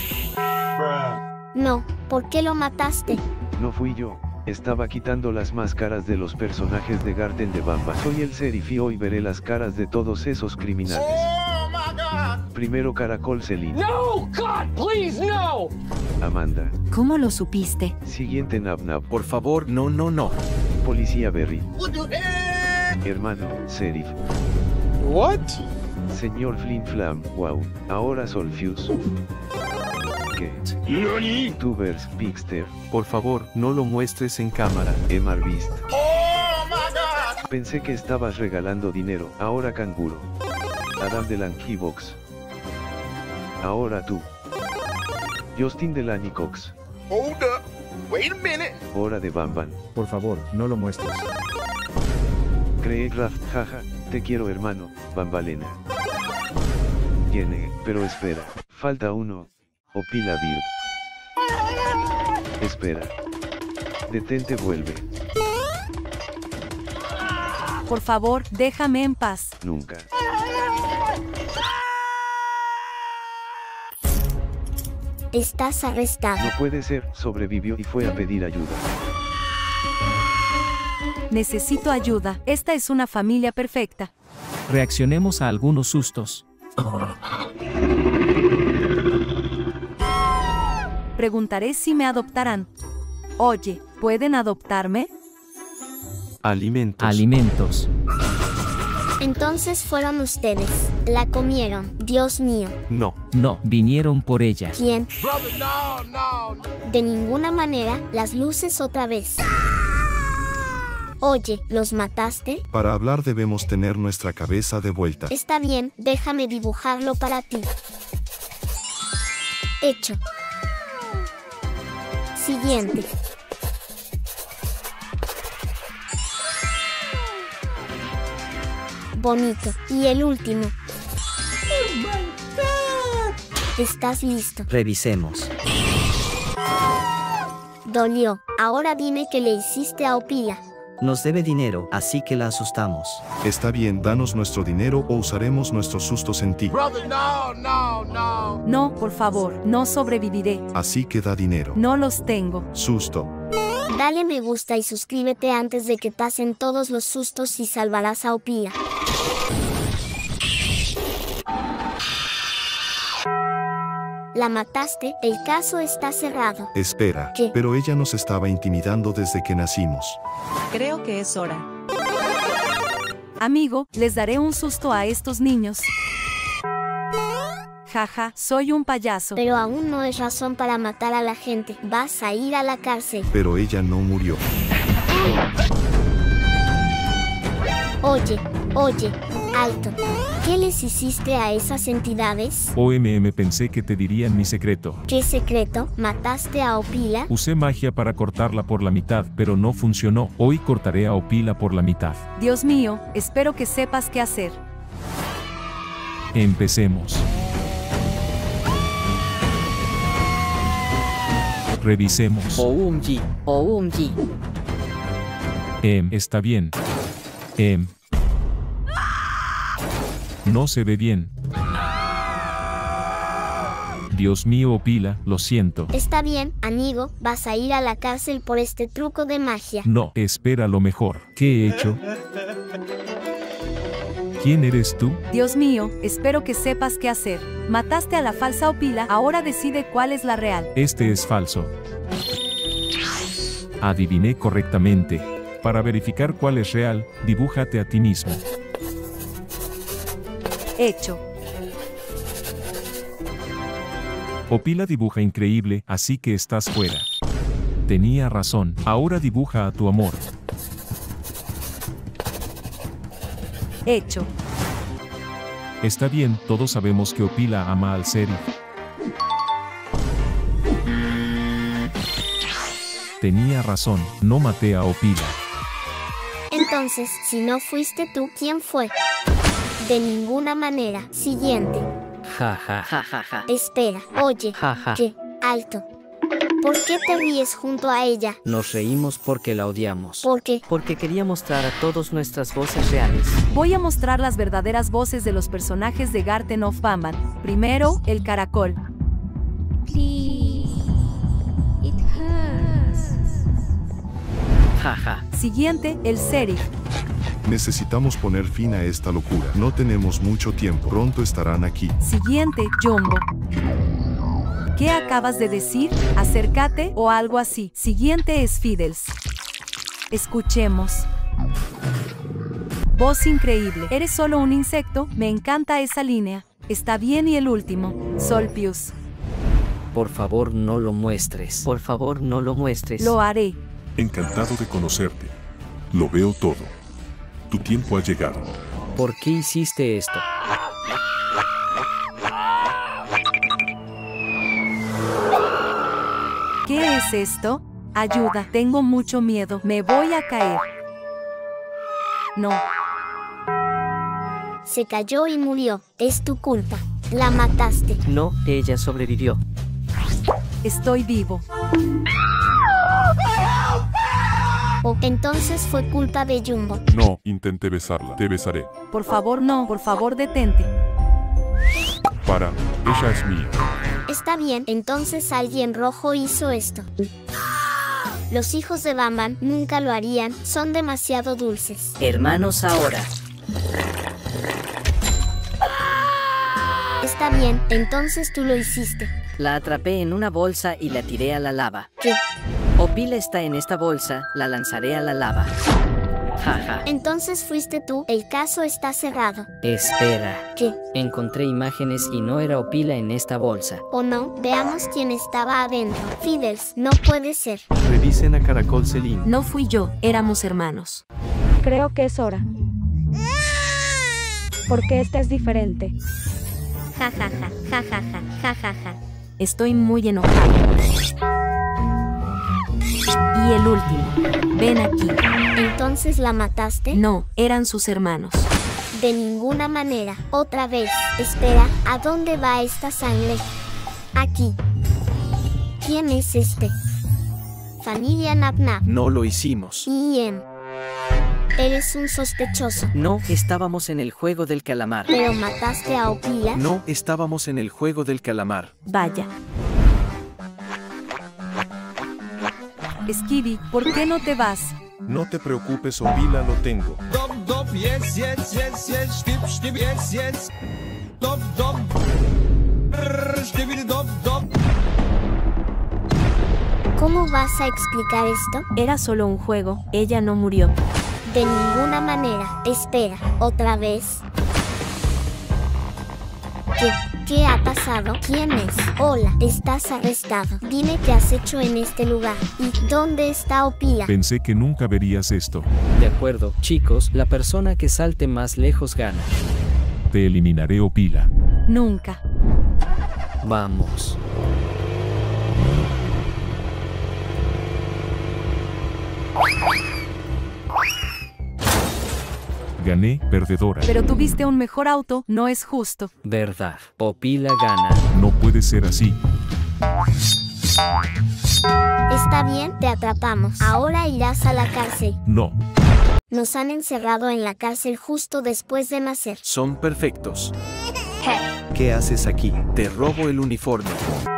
No, ¿por qué lo mataste? No fui yo. Estaba quitando las máscaras de los personajes de Garden de Bamba. Soy el sheriff y hoy veré las caras de todos esos criminales. Oh my God. Primero Caracol Celine. No, God, please, no. Amanda. ¿Cómo lo supiste? Siguiente Nabnab. Por favor, no, no, no. Policía Berry. What the hell? Hermano, sheriff. What? Señor Flin Flam. Wow. Ahora Solfuse. ¿Qué? ¿Nani? Tubers, Pixter. Por favor, no lo muestres en cámara. Emar Beast. Oh my God. Pensé que estabas regalando dinero. Ahora Canguro. Adam de Langibox. Ahora tú. Justin de Lanicox. Hold up. Wait a minute. Hora de Bamban. Por favor, no lo muestres. Craig Raft, jaja. Te quiero, hermano. Bambalena. Tiene, pero espera. Falta uno. Opila Beard. Espera. Detente, vuelve. Por favor, déjame en paz. Nunca. Estás arrestado. No puede ser, sobrevivió y fue a pedir ayuda. Necesito ayuda. Esta es una familia perfecta. Reaccionemos a algunos sustos. Preguntaré si me adoptarán. Oye, ¿pueden adoptarme? Alimentos. Alimentos. Entonces fueron ustedes. La comieron. Dios mío. No. No, vinieron por ella. ¿Quién? Brother, no, no. De ninguna manera, las luces otra vez. Oye, ¿los mataste? Para hablar debemos tener nuestra cabeza de vuelta. Está bien, déjame dibujarlo para ti. Hecho. Siguiente. Bonito. Y el último. ¿Estás listo? Revisemos. Dolió. Ahora dime qué le hiciste a Opila. Nos debe dinero, así que la asustamos. Está bien, danos nuestro dinero o usaremos nuestros sustos en ti. Brother, no, no, no. No, por favor, no sobreviviré. Así que da dinero. No los tengo. Susto. Dale me gusta y suscríbete antes de que pasen todos los sustos y salvarás a Opila. La mataste, el caso está cerrado. Espera, ¿Qué? Pero ella nos estaba intimidando desde que nacimos. Creo que es hora. Amigo, les daré un susto a estos niños. Jaja, soy un payaso. Pero aún no es razón para matar a la gente. Vas a ir a la cárcel. Pero ella no murió. Oye, oye, alto. ¿Qué les hiciste a esas entidades? O M M pensé que te dirían mi secreto. ¿Qué secreto? ¿Mataste a Opila? Usé magia para cortarla por la mitad, pero no funcionó. Hoy cortaré a Opila por la mitad. Dios mío, espero que sepas qué hacer. Empecemos. Revisemos. Oumji, Oumji. Em, está bien. Em. No se ve bien. Dios mío, Opila, lo siento. Está bien, amigo, vas a ir a la cárcel por este truco de magia. No, espera lo mejor. ¿Qué he hecho? ¿Quién eres tú? Dios mío, espero que sepas qué hacer. Mataste a la falsa Opila, ahora decide cuál es la real. Este es falso. Adiviné correctamente. Para verificar cuál es real, dibújate a ti mismo. Hecho. Opila dibuja increíble, así que estás fuera. Tenía razón, ahora dibuja a tu amor. Hecho. Está bien, todos sabemos que Opila ama al Serif. Tenía razón, no maté a Opila. Entonces, si no fuiste tú, ¿quién fue? De ninguna manera. Siguiente. Ja, ja, ja, ja, ja. Espera, oye, Ja, ja. ¿qué? Alto. ¿Por qué te ríes junto a ella? Nos reímos porque la odiamos. ¿Por qué? Porque quería mostrar a todos nuestras voces reales. Voy a mostrar las verdaderas voces de los personajes de Garten of Banban. Primero, el caracol. Please. It hurts. Jaja. Siguiente, el Serif. Necesitamos poner fin a esta locura. No tenemos mucho tiempo. Pronto estarán aquí. Siguiente, Jumbo. ¿Qué acabas de decir? Acércate o algo así. Siguiente es Fiddles. Escuchemos. Voz increíble. Eres solo un insecto. Me encanta esa línea. Está bien. Y el último, Solpius. Por favor, no lo muestres. Por favor, no lo muestres. Lo haré. Encantado de conocerte. Lo veo todo. Tu tiempo ha llegado. ¿Por qué hiciste esto? ¿Qué es esto? Ayuda, tengo mucho miedo. Me voy a caer. No. Se cayó y murió. Es tu culpa. La mataste. No, ella sobrevivió. Estoy vivo. Oh, entonces fue culpa de Jumbo. No, intenté besarla. Te besaré. Por favor, no. Por favor, detente. Para, ella es mía. Está bien, entonces alguien rojo hizo esto. Los hijos de Banban nunca lo harían, son demasiado dulces. Hermanos ahora. Está bien, entonces tú lo hiciste. La atrapé en una bolsa y la tiré a la lava. ¿Qué? Opila está en esta bolsa, la lanzaré a la lava. Jaja. Entonces fuiste tú, el caso está cerrado. Espera. ¿Qué? Encontré imágenes y no era Opila en esta bolsa. ¿O no? Veamos quién estaba adentro. Fiddles, no puede ser. Revisen a Caracol Celine. No fui yo, éramos hermanos. Creo que es hora. Porque esta es diferente. Ja ja ja, ja ja ja, ja ja ja. Estoy muy enojado. Y el último. Ven aquí. ¿Entonces la mataste? No, eran sus hermanos. De ninguna manera. Otra vez. Espera, ¿a dónde va esta sangre? Aquí. ¿Quién es este? Familia Nap-Nap. No lo hicimos. Ian. Eres un sospechoso. No, estábamos en el juego del calamar. ¿Pero mataste a Opila? No, estábamos en el juego del calamar. Vaya. Skibby, ¿por qué no te vas? No te preocupes, Opila, lo tengo. ¿Cómo vas a explicar esto? Era solo un juego, ella no murió. De ninguna manera. Espera, ¿otra vez? ¿Qué? ¿Qué ha pasado? ¿Quién es? Hola, estás arrestado. Dime qué has hecho en este lugar. ¿Y dónde está Opila? Pensé que nunca verías esto. De acuerdo, chicos, la persona que salte más lejos gana. Te eliminaré, Opila. Nunca. Vamos. Gané, perdedora. Pero tuviste un mejor auto, no es justo. Verdad. Opila gana. No puede ser así. Está bien, te atrapamos. Ahora irás a la cárcel. No. Nos han encerrado en la cárcel justo después de nacer. Son perfectos. ¿Qué haces aquí? Te robo el uniforme.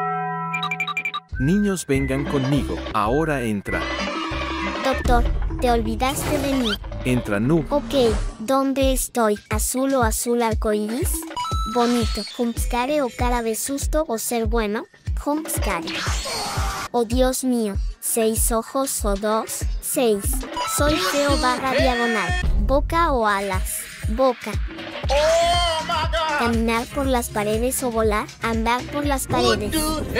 Niños, vengan conmigo. Ahora entra. Doctor, te olvidaste de mí. Entra, Noob. Ok, ¿dónde estoy? ¿Azul o azul arcoíris? Bonito. Jumpscare o cara de susto o ser bueno. Jumpscare. Oh Dios mío. ¿Seis ojos o dos? Seis. Soy feo barra diagonal. Boca o alas. Boca. Caminar por las paredes o volar. Andar por las paredes.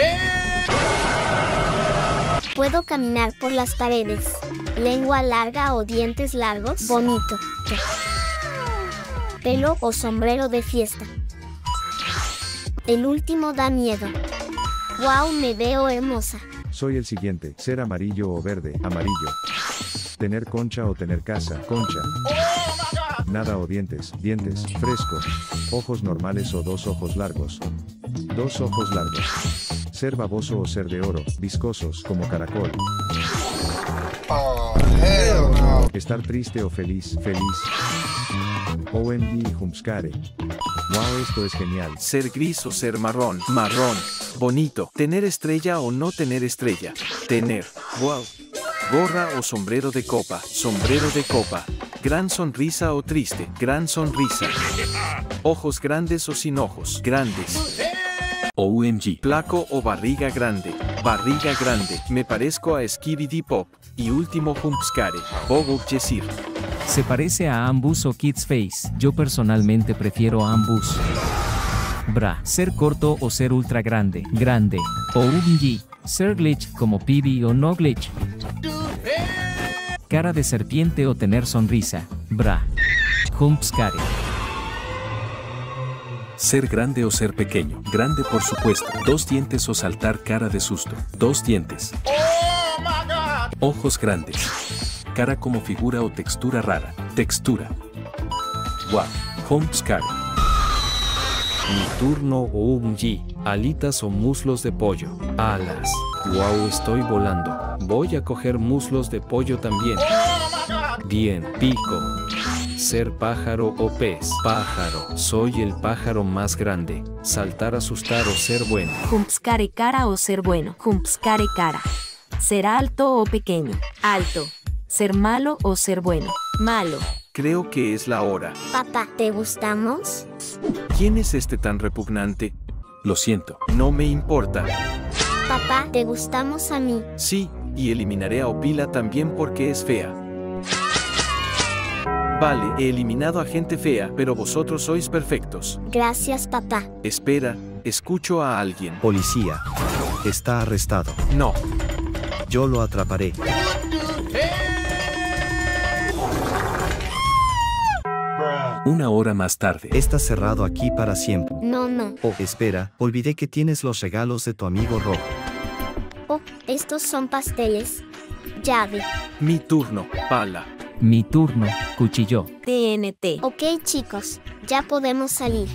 Puedo caminar por las paredes. Lengua larga o dientes largos. Bonito. Pelo o sombrero de fiesta. El último da miedo. Wow, me veo hermosa. Soy el siguiente. Ser amarillo o verde. Amarillo. Tener concha o tener casa. Concha. Nada o dientes. Dientes. Fresco. Ojos normales o dos ojos largos. Dos ojos largos. Ser baboso o ser de oro. Viscosos como caracol. Oh, hell no. Estar triste o feliz. Feliz. O M G y Jumpscare. Wow, esto es genial. Ser gris o ser marrón. Marrón. Bonito. Tener estrella o no tener estrella. Tener. Wow. Gorra o sombrero de copa. Sombrero de copa. Gran sonrisa o triste. Gran sonrisa. Ojos grandes o sin ojos. Grandes. O M G. Flaco o barriga grande. Barriga grande. Me parezco a Skibidi Pop. Y último Jumpscare. Bobo Yesir. Se parece a Ambus o Kid's Face. Yo personalmente prefiero a Ambus. Bra. Ser corto o ser ultra grande. Grande. O U M G. Ser glitch como Pibi o no glitch. Cara de serpiente o tener sonrisa. Bra. Jumpscare. Ser grande o ser pequeño. Grande, por supuesto. Dos dientes o saltar cara de susto. Dos dientes. Ojos grandes. Cara como figura o textura rara. Textura. Wow. Jumpscare. Mi turno o U M G. Alitas o muslos de pollo. Alas. Wow, estoy volando. Voy a coger muslos de pollo también. Bien, pico. Ser pájaro o pez. Pájaro. Soy el pájaro más grande. Saltar, asustar o ser bueno. Jumpscare cara o ser bueno. Jumpscare cara. Ser alto o pequeño. Alto. Ser malo o ser bueno. Malo. Creo que es la hora. Papá, ¿te gustamos? ¿Quién es este tan repugnante? Lo siento. No me importa. Papá, ¿te gustamos a mí? Sí, y eliminaré a Opila también porque es fea. Vale, he eliminado a gente fea, pero vosotros sois perfectos. Gracias, papá. Espera, escucho a alguien. Policía. Está arrestado. No. Yo lo atraparé. Una hora más tarde. Está cerrado aquí para siempre. No, no. Oh, espera, olvidé que tienes los regalos de tu amigo rojo. Oh, estos son pasteles. Llave. Mi turno, pala. Mi turno, cuchillo. T N T. Ok, chicos, ya podemos salir.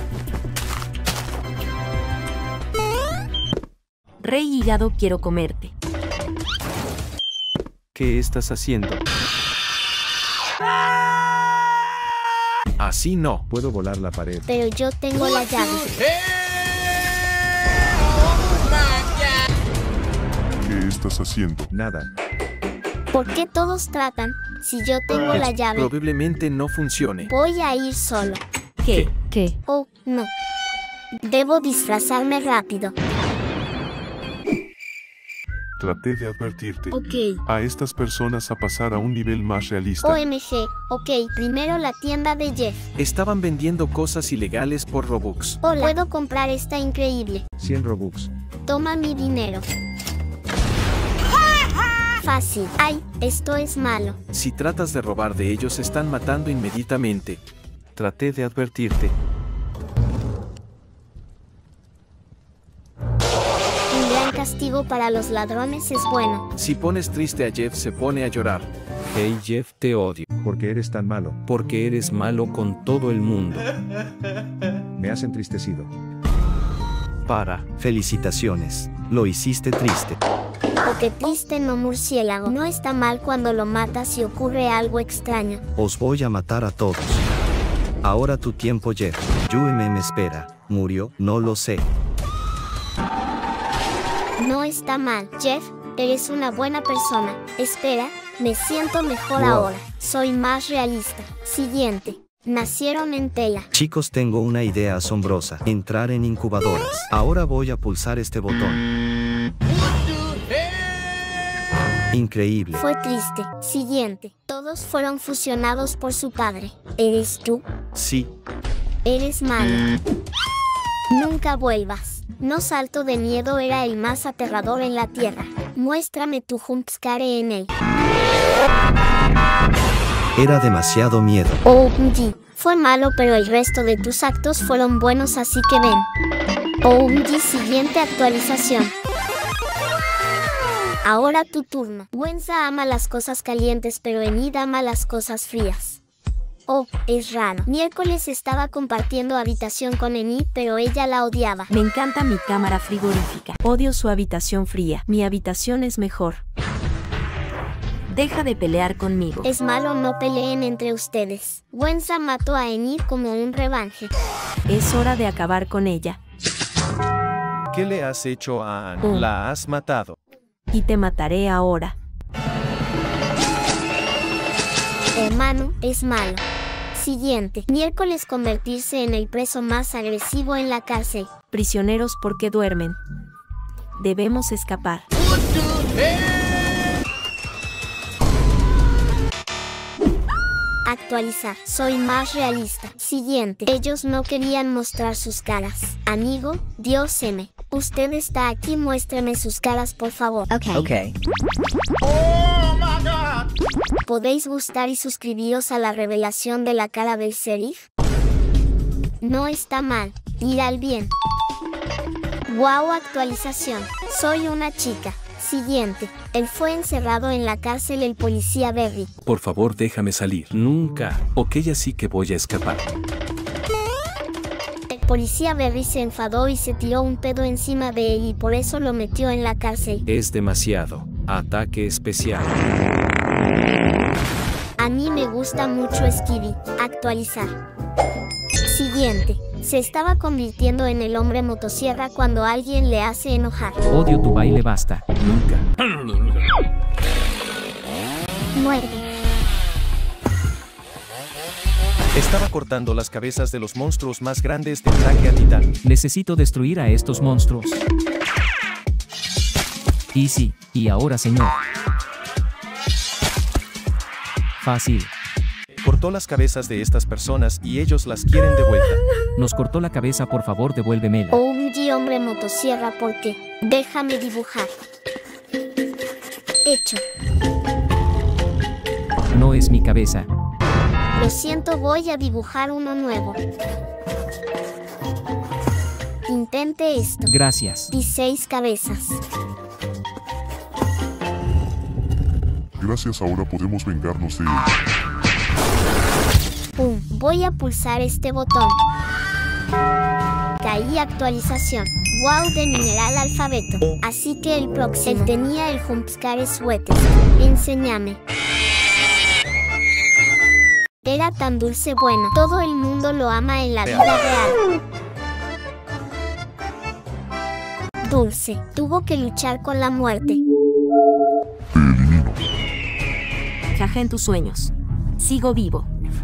Rey hígado, quiero comerte. ¿Qué estás haciendo? Así no. Puedo volar la pared. Pero yo tengo la llave. ¿Qué estás haciendo? Nada. ¿Por qué todos tratan si yo tengo la llave? Probablemente no funcione. Voy a ir solo. ¿Qué? ¿Qué? Oh, no. Debo disfrazarme rápido. Traté de advertirte. Ok. A estas personas a pasar a un nivel más realista. O M G. Ok, primero la tienda de Jeff. Estaban vendiendo cosas ilegales por Robux. Hola. Puedo comprar esta increíble. cien Robux. Toma mi dinero. Fácil. Ay, esto es malo. Si tratas de robar de ellos, se están matando inmediatamente. Traté de advertirte. Un gran castigo para los ladrones es bueno. Si pones triste a Jeff, se pone a llorar. Hey Jeff, te odio. ¿Por qué eres tan malo? Porque eres malo con todo el mundo. Me has entristecido. Para. Felicitaciones. Lo hiciste triste. O que triste no, murciélago. No está mal cuando lo matas y ocurre algo extraño. Os voy a matar a todos. Ahora tu tiempo, Jeff. Yueme me espera. ¿Murió? No lo sé. No está mal, Jeff. Eres una buena persona. Espera, me siento mejor Wow. ahora. Soy más realista. Siguiente. Nacieron en tela. Chicos, tengo una idea asombrosa. Entrar en incubadoras. Ahora voy a pulsar este botón. Increíble. Fue triste. Siguiente. Todos fueron fusionados por su padre. ¿Eres tú? Sí. Eres malo. Nunca vuelvas. No salto de miedo era el más aterrador en la tierra. Muéstrame tu jumpscare en él. Era demasiado miedo. O M G. Fue malo, pero el resto de tus actos fueron buenos, así que ven. O M G. Siguiente actualización. Ahora tu turno. Wenza ama las cosas calientes, pero Enid ama las cosas frías. Oh, es raro. Miércoles estaba compartiendo habitación con Enid, pero ella la odiaba. Me encanta mi cámara frigorífica. Odio su habitación fría. Mi habitación es mejor. Deja de pelear conmigo. Es malo, no peleen entre ustedes. Wenza mató a Enid como un revanche. Es hora de acabar con ella. ¿Qué le has hecho a Anne? Oh. La has matado. Y te mataré ahora. Hermano, es malo. Siguiente. Miércoles convertirse en el preso más agresivo en la cárcel. Prisioneros porque duermen. Debemos escapar. Actualizar. Soy más realista. Siguiente. Ellos no querían mostrar sus caras. Amigo, Dios M. Usted está aquí, muéstreme sus caras, por favor. Ok. Ok. Oh my God. ¿Podéis gustar y suscribiros a la revelación de la cara del sheriff? No está mal. Ir al bien. Wow, actualización. Soy una chica. Siguiente. Él fue encerrado en la cárcel, el policía Berry. Por favor, déjame salir. Nunca. Ok, así que voy a escapar. El policía Berry se enfadó y se tiró un pedo encima de él y por eso lo metió en la cárcel. Es demasiado. Ataque especial. A mí me gusta mucho Skibby. Actualizar. Siguiente. Se estaba convirtiendo en el hombre motosierra cuando alguien le hace enojar. Odio tu baile, basta. Nunca. Muerde. Estaba cortando las cabezas de los monstruos más grandes de Ataque a Titán. Necesito destruir a estos monstruos. Y sí, y ahora, señor. Fácil. ¿Por cortó las cabezas de estas personas y ellos las quieren de vuelta. Nos cortó la cabeza, por favor, devuélvemela. O M G, hombre motosierra, ¿por qué? Déjame dibujar. Hecho. No es mi cabeza. Lo siento, voy a dibujar uno nuevo. Intente esto. Gracias. Y seis cabezas. Gracias, ahora podemos vengarnos de él. Pum, voy a pulsar este botón. Caí actualización. Wow, de mineral alfabeto. Así que el próximo. Él tenía el jumpscare suéter. Enséñame. Era tan dulce, bueno. Todo el mundo lo ama en la vida real. Dulce. Tuvo que luchar con la muerte. Jaja en tus sueños. Sigo vivo.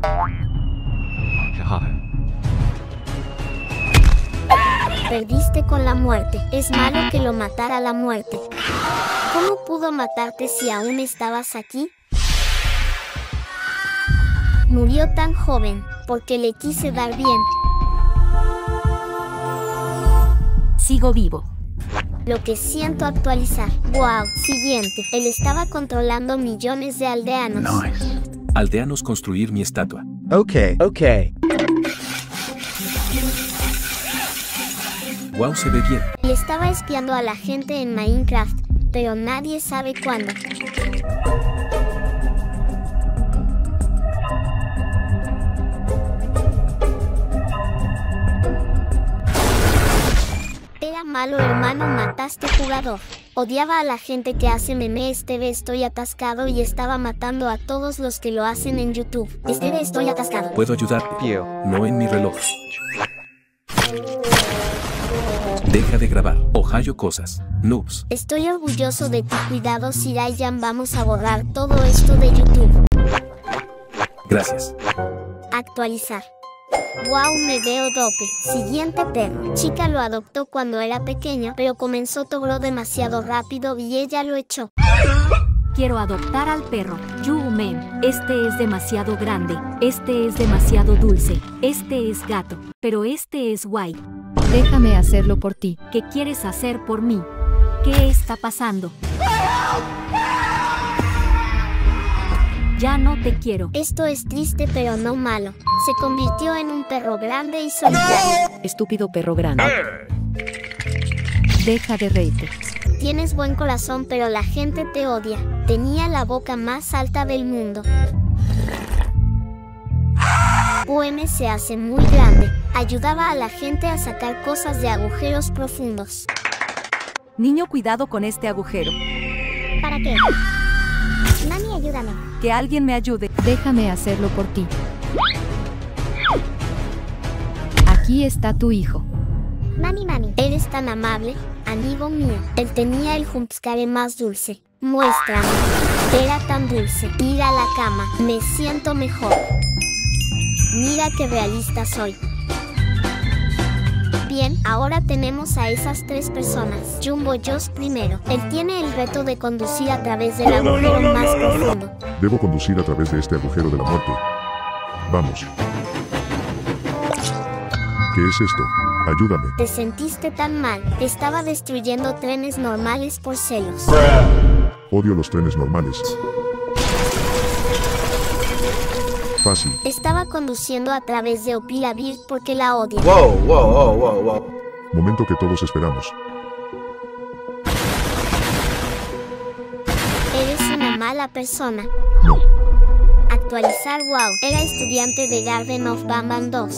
Perdiste con la muerte. Es malo que lo matara la muerte. ¿Cómo pudo matarte si aún estabas aquí? Murió tan joven, porque le quise dar bien. Sigo vivo. Lo que siento actualizar. Wow, siguiente. Él estaba controlando millones de aldeanos. Nice. Aldeanos construir mi estatua. Ok, ok. Wow, se ve bien. Y estaba espiando a la gente en Minecraft, pero nadie sabe cuándo. Era malo, hermano, mataste jugador. Odiaba a la gente que hace memes. Este ve estoy atascado y estaba matando a todos los que lo hacen en YouTube. Este ve estoy atascado. ¿Puedo ayudarte? No en mi reloj. Deja de grabar. Ohio cosas. Noobs. Estoy orgulloso de ti. Cuidado, Sirayan, vamos a borrar todo esto de YouTube. Gracias. Actualizar. Wow, me veo dope. Siguiente perro. Chica lo adoptó cuando era pequeña, pero comenzó todo demasiado rápido y ella lo echó. Quiero adoptar al perro. Yumen, este es demasiado grande, este es demasiado dulce, este es gato, pero este es guay. Déjame hacerlo por ti. ¿Qué quieres hacer por mí? ¿Qué está pasando? Ya no te quiero. Esto es triste pero no malo. Se convirtió en un perro grande y solitario. Estúpido perro grande. Deja de reírte. Tienes buen corazón pero la gente te odia. Tenía la boca más alta del mundo. U M se hace muy grande. Ayudaba a la gente a sacar cosas de agujeros profundos. Niño, cuidado con este agujero. ¿Para qué? Mami, ayúdame. Que alguien me ayude. Déjame hacerlo por ti. Aquí está tu hijo. Mami, mami. Eres tan amable, amigo mío. Él tenía el jumpscare más dulce. Muéstrame. Era tan dulce. Ir a la cama. Me siento mejor. Mira qué realista soy. Bien, ahora tenemos a esas tres personas. Jumbo Josh primero. Él tiene el reto de conducir a través del agujero más profundo. Debo conducir a través de este agujero de la muerte. Vamos. ¿Qué es esto? Ayúdame. Te sentiste tan mal. Estaba destruyendo trenes normales por celos. Odio los trenes normales. Fácil. Estaba conduciendo a través de Opila Bird porque la odia. Wow, wow, wow, wow, wow. Momento que todos esperamos. Eres una mala persona. No. Actualizar. Wow. Era estudiante de Garden of Banban dos.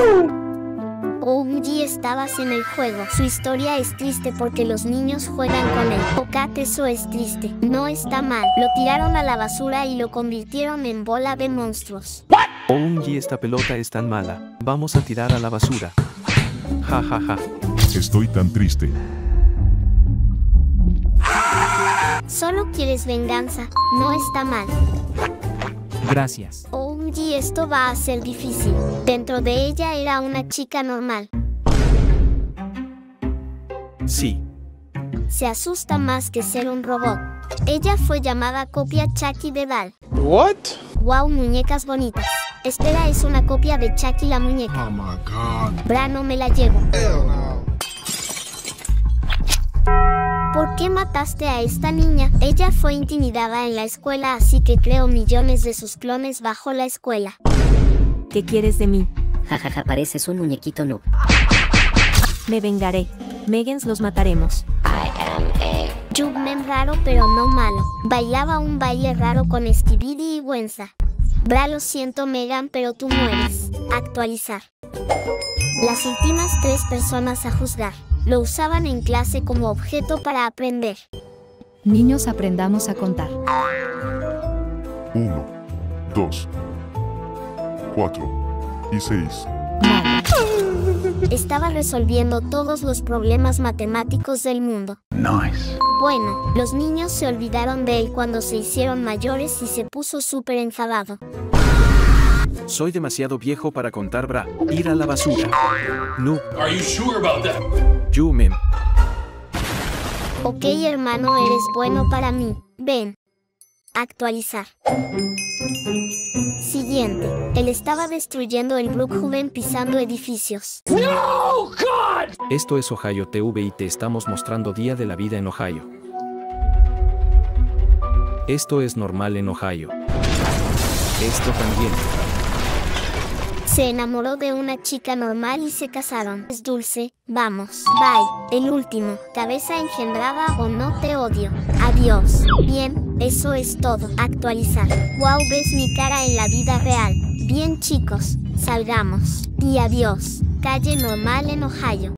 O M G, estabas en el juego. Su historia es triste porque los niños juegan con él. Ok, eso es triste. No está mal. Lo tiraron a la basura y lo convirtieron en bola de monstruos. O M G, esta pelota es tan mala. Vamos a tirar a la basura. Ja, ja, ja. Estoy tan triste. Solo quieres venganza. No está mal. Gracias. O M G, esto va a ser difícil. Dentro de ella era una chica normal. Sí. Se asusta más que ser un robot. Ella fue llamada copia Chucky de Dal. What? Wow, muñecas bonitas. Espera, es una copia de Chucky la muñeca. Oh my god. Bra, no me la llevo. ¿Por qué mataste a esta niña? Ella fue intimidada en la escuela, así que creo millones de sus clones bajo la escuela. ¿Qué quieres de mí? Jajaja, pareces un muñequito noob. Me vengaré. Megens los mataremos. Jugman raro pero no malo. Bailaba un baile raro con Skibidi y Wenza. Bra, lo siento Megan, pero tú mueres. Actualizar. Las últimas tres personas a juzgar. Lo usaban en clase como objeto para aprender. Niños, aprendamos a contar. Uno, dos, cuatro y seis. Estaba resolviendo todos los problemas matemáticos del mundo. Nice. Bueno, los niños se olvidaron de él cuando se hicieron mayores y se puso súper enfadado. Soy demasiado viejo para contar, bra. Ir a la basura. No. Are you sure about that? You, mem. Ok, hermano, eres bueno para mí. Ven. Actualizar. Siguiente. Él estaba destruyendo el Brookhaven pisando edificios. No, God! Esto es Ohio T V y te estamos mostrando Día de la Vida en Ohio. Esto es normal en Ohio. Esto también. Se enamoró de una chica normal y se casaron. Es dulce. Vamos. Bye. El último. Cabeza engendrada o no te odio. Adiós. Bien, eso es todo. Actualizar. Wow, ves mi cara en la vida real. Bien chicos, salgamos. Y adiós. Calle normal en Ohio.